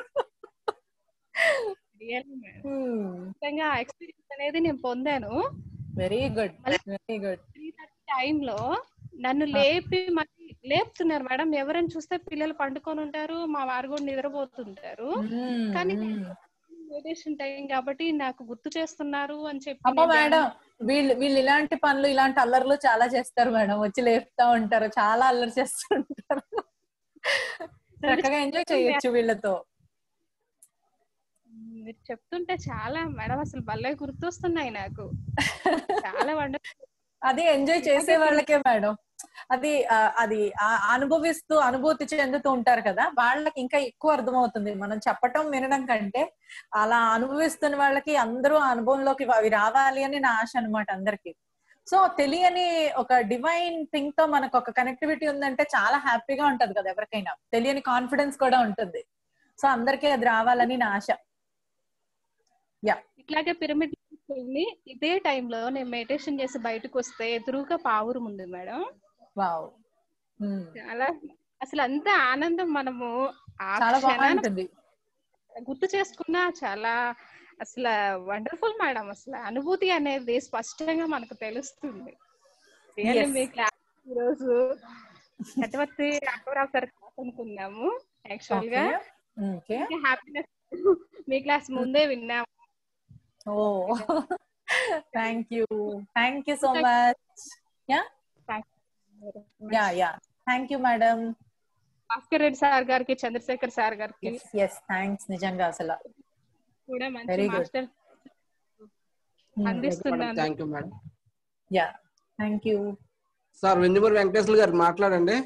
ఎక్స్పీరియన్స్ అనేది నేను పొందాను. Very good very good. Three thirty టైంలో నన్ను లేపి మళ్ళీ లేపుతున్నారు మేడం. ఎవరైనా చూస్తే పిల్లలు పండుకొని ఉంటారు, మా వారు కూడా నిద్రపోతుంటారు. కానీ మెడిటేషన్ టైం కాబట్టి నాకు గుర్తు చేస్తున్నారు అని చెప్పి. అమ్మా మేడం, వీళ్ళు వీళ్ళు ఇలాంటి పనులు ఇలాంటి అల్లర్లు చాలా చేస్తారు మేడం. వచ్చి లేపుతా ఉంటారు, చాలా అల్లరి చేస్తుంటారు. చక్కగా ఎంజాయ్ చేయొచ్చు వీళ్ళతో. మీరు చెప్తుంటే చాలా మేడం అసలు భలే గుర్తొస్తున్నాయి నాకు. చాలా వండర్ఫుల్. అది ఎంజాయ్ చేసే వాళ్ళకే మేడం. అది అది అనుభవిస్తూ అనుభూతి చెందుతూ ఉంటారు కదా, వాళ్ళకి ఇంకా ఎక్కువ అర్థమవుతుంది. మనం చెప్పటం వినడం కంటే అలా అనుభవిస్తున్న వాళ్ళకి అందరూ ఆ అనుభవంలోకి అవి రావాలి అని నా ఆశ అనమాట అందరికి. సో తెలియని ఒక డివైన్ థింగ్ తో మనకు ఒక కనెక్టివిటీ ఉందంటే చాలా హ్యాపీగా ఉంటది కదా ఎవరికైనా. తెలియని కాన్ఫిడెన్స్ కూడా ఉంటుంది. సో అందరికీ అది రావాలని నా ఆశ. యా, ఇట్లాగే పిరమిడ్ ఇదే టైంలో నేను మెడిటేషన్ చేసి బయటకు వస్తే ఎదురుగా పావురం ఉంది మేడం. వావ్, చాలా అసలు అంత ఆనందం మనము గుర్తు చేసుకున్నా చాలా అసలు వండర్ఫుల్ మేడం. అసలు అనుభూతి అనేది స్పష్టంగా మనకు తెలుస్తుంది. మీ క్లాస్ ఈరోజు చట్టవర్తి రాఘవరావు సార్ క్లాస్ అనుకున్నాము. యాక్చువల్ గా హ్యాపీనెస్ మీ క్లాస్ ముందే విన్నాము. Oh thank you thank you so much. Yeah yeah yeah thank you madam. Bhaskar Reddy sir గారికి, చంద్రశేఖర్ సార్ గారికి ఎస్ థ్యాంక్స్. నిజంగా అసలు కూడా మంచి మాస్టర్ అందిస్తున్నాను. Thank you madam. Yeah thank you sir. Vinjamuri Venkateswara గారు మాట్లాడండి.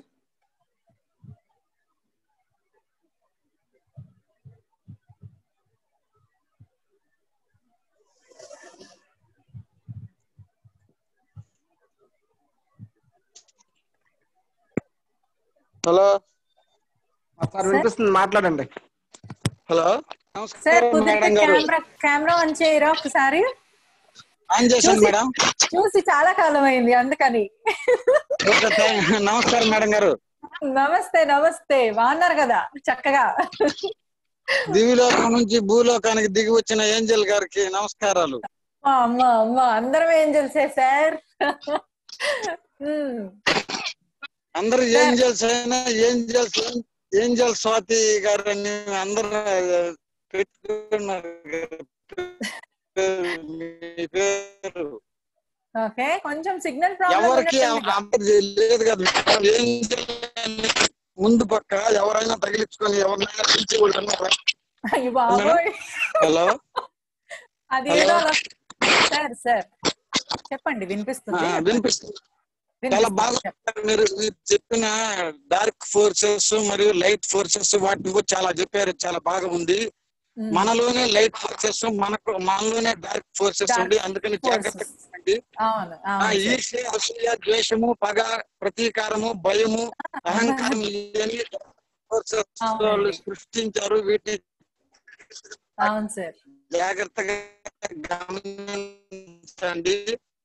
హలో సార్, వినిపిస్తుంది, మాట్లాడండి. Hello sir, camera camera on చేయరా ఒకసారి? ఆన్ చేశాను మేడం. చూసి చాలా కాలం అయింది అందుకని. నమస్కారం మేడం గారు. నమస్తే నమస్తే, బాగున్నారు కదా చక్కగా? దివిలోకం నుంచి భూలోకానికి దిగి వచ్చిన ఏంజల్ గారికి నమస్కారాలు. అమ్మ అమ్మ అందరం ఏంజల్సే సార్. అందరు ఏంజల్స్ అయినా ఏంజల్స్ ఏంజల్ స్వాతి గారు అని అందరు పెట్టుకున్నారు ఓకే, కొంచెం సిగ్నల్ ఎవరికి లేదు కదా. ముందు పక్క ఎవరైనా తగిలించుకొని ఎవరినైనా పిలిచి. హలో అది సార్ సార్ చెప్పండి, వినిపిస్తుంది వినిపిస్తుంది. చాలా బాగా మీరు చెప్పిన డార్క్ ఫోర్సెస్ మరియు లైట్ ఫోర్సెస్ వాటి చాలా చెప్పారు, చాలా బాగా ఉంది. మనలోనే లైట్ ఫోర్సెస్, మనకు మనలోనే డార్క్ ఫోర్సెస్ ఉంది. అందుకని జాగ్రత్తగా ఈర్ష్య, అసూయ, ద్వేషము, పగ, ప్రతీకారము, భయము, అహంకారం ఇవన్నీ ఫోర్సెస్ వాళ్ళు సృష్టించారు. వీటిని జాగ్రత్తగా గమనించండి.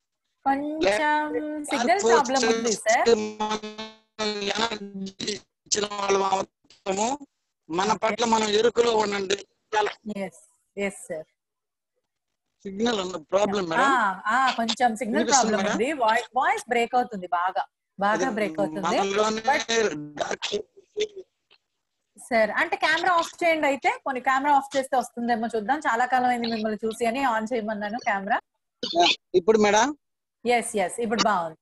ఇచ్చిన వాళ్ళం అవుతాము. మన పట్ల మనం ఎరుకలో ఉండండి. సిగ్నల్ ప్రాబ్లం మేడం, కొంచెం సిగ్నల్ ప్రాబ్లం ఉంది. వాయిస్ బ్రేక్ అవుతుంది, బాగా బాగా బ్రేక్ అవుతుంది సార్. అంటే కెమెరా ఆఫ్ చేయండి అయితే, కొన్ని కెమెరా ఆఫ్ చేస్తే వస్తుందేమో చూద్దాం. చాలా కాలం అయింది మిమ్మల్ని చూసి అని ఆన్ చేయమన్నాను కెమెరా. ఇప్పుడు మేడం ఎస్ ఎస్ ఇప్పుడు బాగుంది.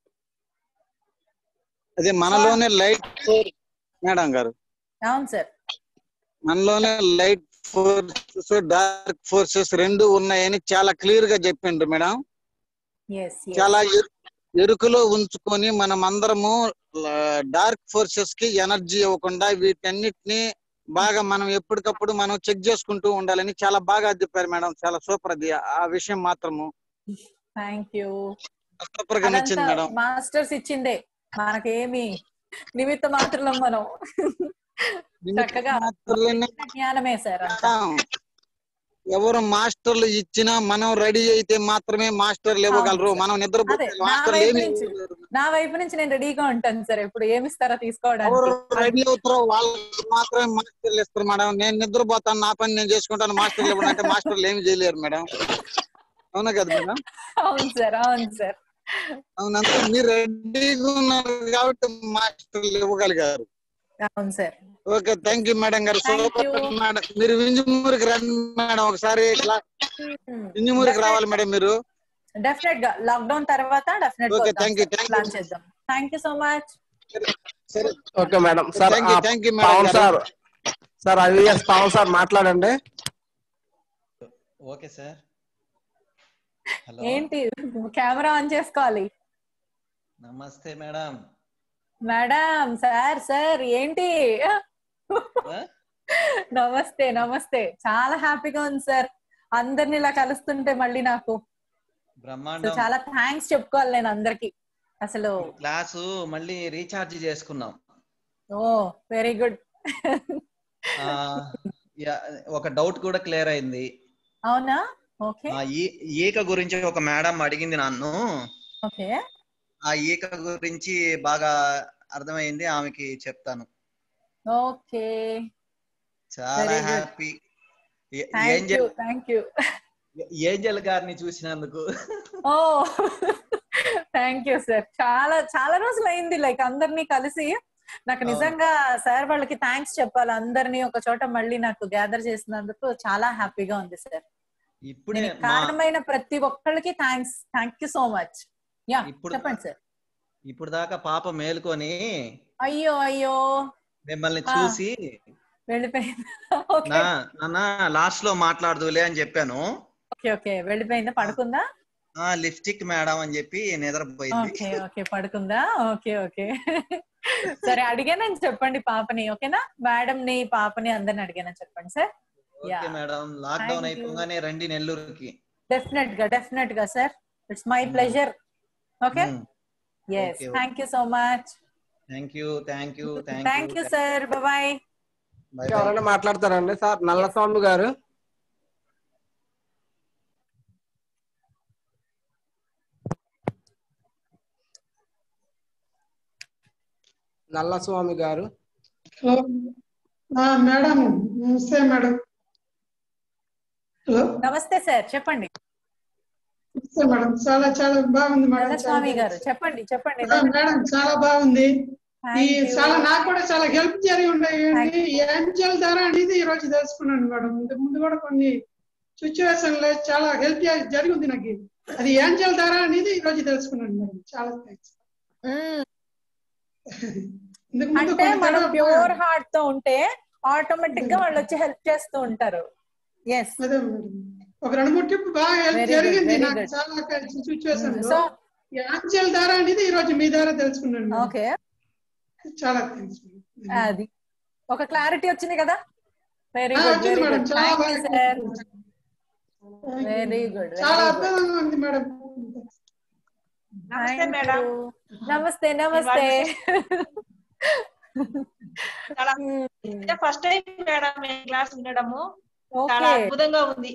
అదే మనలోనే లైట్ మేడం గారు. అవును సార్, మనలోనే లైట్ ఫోర్సెస్, డార్క్ ఫోర్సెస్ రెండు ఉన్నాయని చాలా క్లియర్ గా చెప్పిండ్రు మేడం. చాలా ఎరుకలో ఉంచుకొని మనం అందరము డార్క్ ఫోర్సెస్ కి ఎనర్జీ ఇవ్వకుండా వీటన్నిటిని బాగా మనం ఎప్పటికప్పుడు మనం చెక్ చేసుకుంటూ ఉండాలని చాలా బాగా చెప్పారు మేడం. చాలా సూపర్ అది ఆ విషయం మాత్రము. Thank you. సూపర్ గా నచ్చింది మేడం. మాస్టర్స్ ఇచ్చిందే, మనకేమి నిమిత్త మాత్రం మనం చక్కగా జ్ఞానమే సార్. ఎవరు మాస్టర్లు ఇచ్చినా మనం రెడీ అయితే మాత్రమే మాస్టర్లు ఇవ్వగలరు. మనం నిద్రపోతే నా వైపు నుంచి నేను రెడీగా ఉంటాను సార్. ఎప్పుడు ఏమిస్తారో తీసుకోవడానికి రెడీ అవుతారో వాళ్ళకి మాత్రమే మాస్టర్లు ఇస్తారు మేడం. నేను నిద్రపోతాను, నా పని నేను చేసుకుంటాను, మాస్టర్లు ఇవ్వనంటే మాస్టర్లు ఏమి చేయలేరు మేడం. అవునా కదా మేడం? అవును సార్, అవును సార్. అవునంతా మీరు రెడీగా ఉన్నారు కాబట్టి మాస్టర్లు ఇవ్వగలిగారు. అవును sir. Okay, thank you madam గారు. మేడం మీరు వింజమూరికి రండి మేడం, ఒకసారి వింజమూరికి రావాలి మేడం మీరు. డెఫినెట్ గా లాక్డౌన్ తర్వాత డెఫినెట్ గా ప్లాన్ చేద్దాం. Thank you so much. Okay madam. Sir thank you madam sir. Sir IVS Pavan sir మాట్లాడండి. Okay sir. ఏంటి కెమెరా ఆన్ చేసుకోవాలి. నమస్తే మేడం. మేడం సార్ సార్ ఏంటి నమస్తే నమస్తే. చాలా హ్యాపీగా ఉంది సార్ అందరిని ఇలా కలుస్తుంటే. మళ్ళీ నాకు బ్రహ్మాండం, చాలా థ్యాంక్స్ చెప్పుకోవాలి నేను అందరికి. అసలు క్లాసు మళ్ళీ రీఛార్జ్ చేసుకున్నాం. Oh very good. ఒక డౌట్ కూడా క్లియర్ అయింది. అవునా? ఓకే. ఈక గురించి ఒక మేడం అడిగింది నన్ను. ఓకే. ఆ ఈక గురించి బాగా అర్థమైంది, ఆమెకి చెప్తాను. ఓకే, చాలా హ్యాపీ. ఏంజల్ గారిని చూసినందుకు. Oh thank you sir. చాలా చాలా రోజులు అయింది లైక్ అందరినీ కలిసి. నాకు నిజంగా సార్ వాళ్ళకి థ్యాంక్స్ చెప్పాలి. అందరినీ ఒక చోట మళ్ళీ నాకు గ్యాదర్ చేసినందుకు చాలా హ్యాపీగా ఉంది సార్. ఇప్పుడే కారణమైన ప్రతి ఒక్కళ్ళకి thanks. Thank you so much. Yeah చెప్పండి సార్. ఇప్పుడు దాకా పాప మేలుకొని అయ్యో అయ్యో మిమ్మల్ని చూసి వెళ్ళిపోయిందా? లాస్ట్ లో మాట్లాడదులే అని చెప్పాను. ఓకే ఓకే, వెళ్ళిపోయిందా? పడుకుందా? లిప్స్టిక్ మేడం అని చెప్పి నిద్రపోయింది. ఓకే ఓకే, పడుకుందా? ఓకే ఓకే సరే, అడిగానని చెప్పండి పాపని. ఓకేనా? మేడం ని, పాపని, అందరిని అడిగానని చెప్పండి sir. Okay madam. Lockdown అయిపోగానే రండి నెల్లూరుకి. డెఫినెట్ గా డెఫినెట్ గా sir. It's my pleasure. Okay. yes thank you so much. thank you thank you thank you thank you sir. bye bye. ఎవరైనా మాట్లాడతారండి సార్? నల్లస్వామి గారు. నల్లస్వామి గారు. మేడం నమస్తే మేడం. హలో నమస్తే సార్, చెప్పండి. నమస్తే మేడం. చాలా చాలా బాగుంది మేడం. నల్లస్వామి గారు చెప్పండి చెప్పండి. మేడం చాలా బాగుంది. ఈ చాలా నాకు కూడా చాలా హెల్ప్ జరిగి ఉన్నాయి. ఏంజల్ ద్వారా అనేది ఈ రోజు తెలుసుకున్నాను మేడం. ఇంతకు ముందు కూడా కొన్ని సిచ్యువేషన్ లో చాలా హెల్ప్ జరిగి ఉంది నాకు. అది ఏంజల్ ద్వారా అనేది ఈ రోజు తెలుసుకున్నాను మేడం. చాలా థ్యాంక్స్. అంటే మనం ప్యూర్ హార్ట్ తో ఉంటే ఆటోమేటిక్ గా వాళ్ళు వచ్చి హెల్ప్ చేస్తూ ఉంటారు. ఎస్, అదే మేడం. ఒక రెండు మూడు ట్రిప్ బాగా హెల్ప్ జరిగింది నాకు చాలా సిచ్యువేషన్ లో. ఏంజల్ ద్వారా అనేది ఈ రోజు మీ ద్వారా తెలుసుకున్నాను. ఓకే, చాలా థ్యాంక్స్. అది ఒక క్లారిటీ వచ్చింది కదా. Very good very good. Thank you sir. Very good. చాలా అద్భుతంగా ఉంది మేడం. నమస్తే మేడం. నమస్తే నమస్తే. ఫస్ట్ టైం మేడం మీ క్లాస్ వినడము చాలా అద్భుతంగా ఉంది.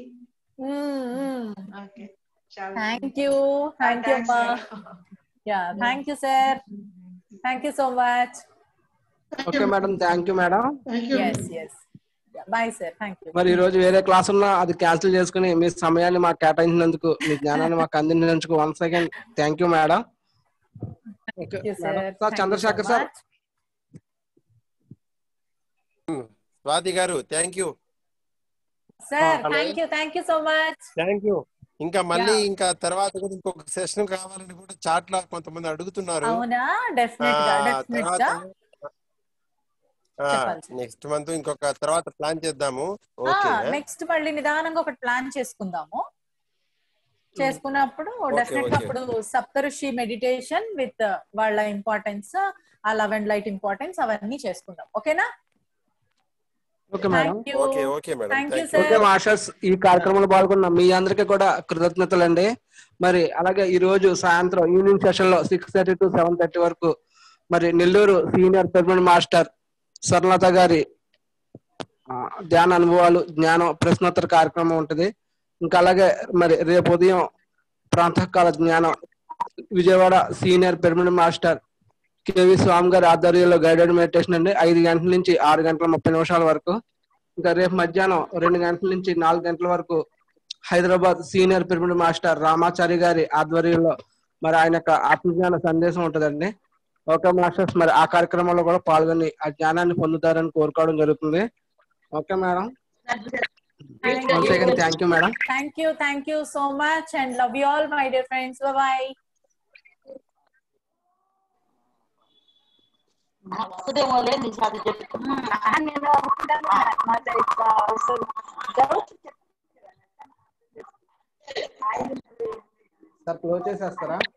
థ్యాంక్ యూ థ్యాంక్ యూ అమ్మా. Yeah thank you sir. Thank you so much. Okay madam, thank you madam. yes yes bye sir, thank you. మరి ఈ రోజు వేరే క్లాస్ ఉన్నా అది క్యాన్సిల్ చేసుకుని మీ సమయాన్ని మాకు కేటాయించినందుకు, మీ జ్ఞానాన్ని మాకు అందించినందుకు once again thank you madam. Sir Chandrashekar sir. Swathi గారు thank you sir. Thank you thank you so much. Thank you. ఇంకా మళ్ళీ ఇంకా తర్వాత కూడా ఇంకొక సెషన్ కావాలని కూడా చాట్ లో కొంతమంది అడుగుతున్నారు. అవునా? డెఫినెట్ గా డెఫినెట్ గా నెక్స్ట్ మంత్ ఇంకొక తర్వాత ప్లాన్ చేద్దాము. నెక్స్ట్ మళ్ళీ నిదానంగా ఒకటి ప్లాన్ చేసుకుందాము. చేసుకున్నప్పుడు డెఫినెట్ గా అప్పుడు సప్తఋషి మెడిటేషన్ విత్ వాళ్ళ ఇంపార్టెన్స్, ఆ లవ్ అండ్ లైట్ ఇంపార్టెన్స్ అవన్నీ చేసుకుందాం. ఓకేనా? Okay madam. Okay okay madam. Okay masters, ఈ కార్యక్రమంలో పాల్గొన్న మీ అందరికీ కూడా కృతజ్ఞతలు అండి. మరి అలాగే ఈ రోజు సాయంత్రం ఈవినింగ్ సెషన్ లో six thirty to seven thirty వరకు మరి Nellore senior permanent master Swarnalatha గారి ధ్యాన అనుభవాలు, జ్ఞానం ప్రశ్నోత్తర కార్యక్రమం ఉంటుంది. ఇంకా అలాగే మరి రేపు ఉదయం ప్రాంతకాల జ్ఞానం Vijayawada senior permanent master KV Swamy గారి ఆధ్వర్యంలో గైడెడ్ మెడిటేషన్ అండి, ఐదు గంటల నుంచి ఆరు గంటల ముప్పై నిమిషాల వరకు. ఇంకా రేపు మధ్యాహ్నం రెండు గంటల నుంచి నాలుగు గంటల వరకు Hyderabad senior pyramid master Ramachari గారి ఆధ్వర్యంలో మరి ఆయన యొక్క ఆత్మజ్ఞాన సందేశం ఉంటుందండి. ఓకే మాస్టర్స్, మరి ఆ కార్యక్రమంలో కూడా పాల్గొని ఆ జ్ఞానాన్ని పొందుతారని కోరుకోవడం జరుగుతుంది. Okay madam. Once again, thank you, madam. Thank you, thank you so much, and love you all, my dear friends. Bye bye. Sir, close చేసేస్తారా?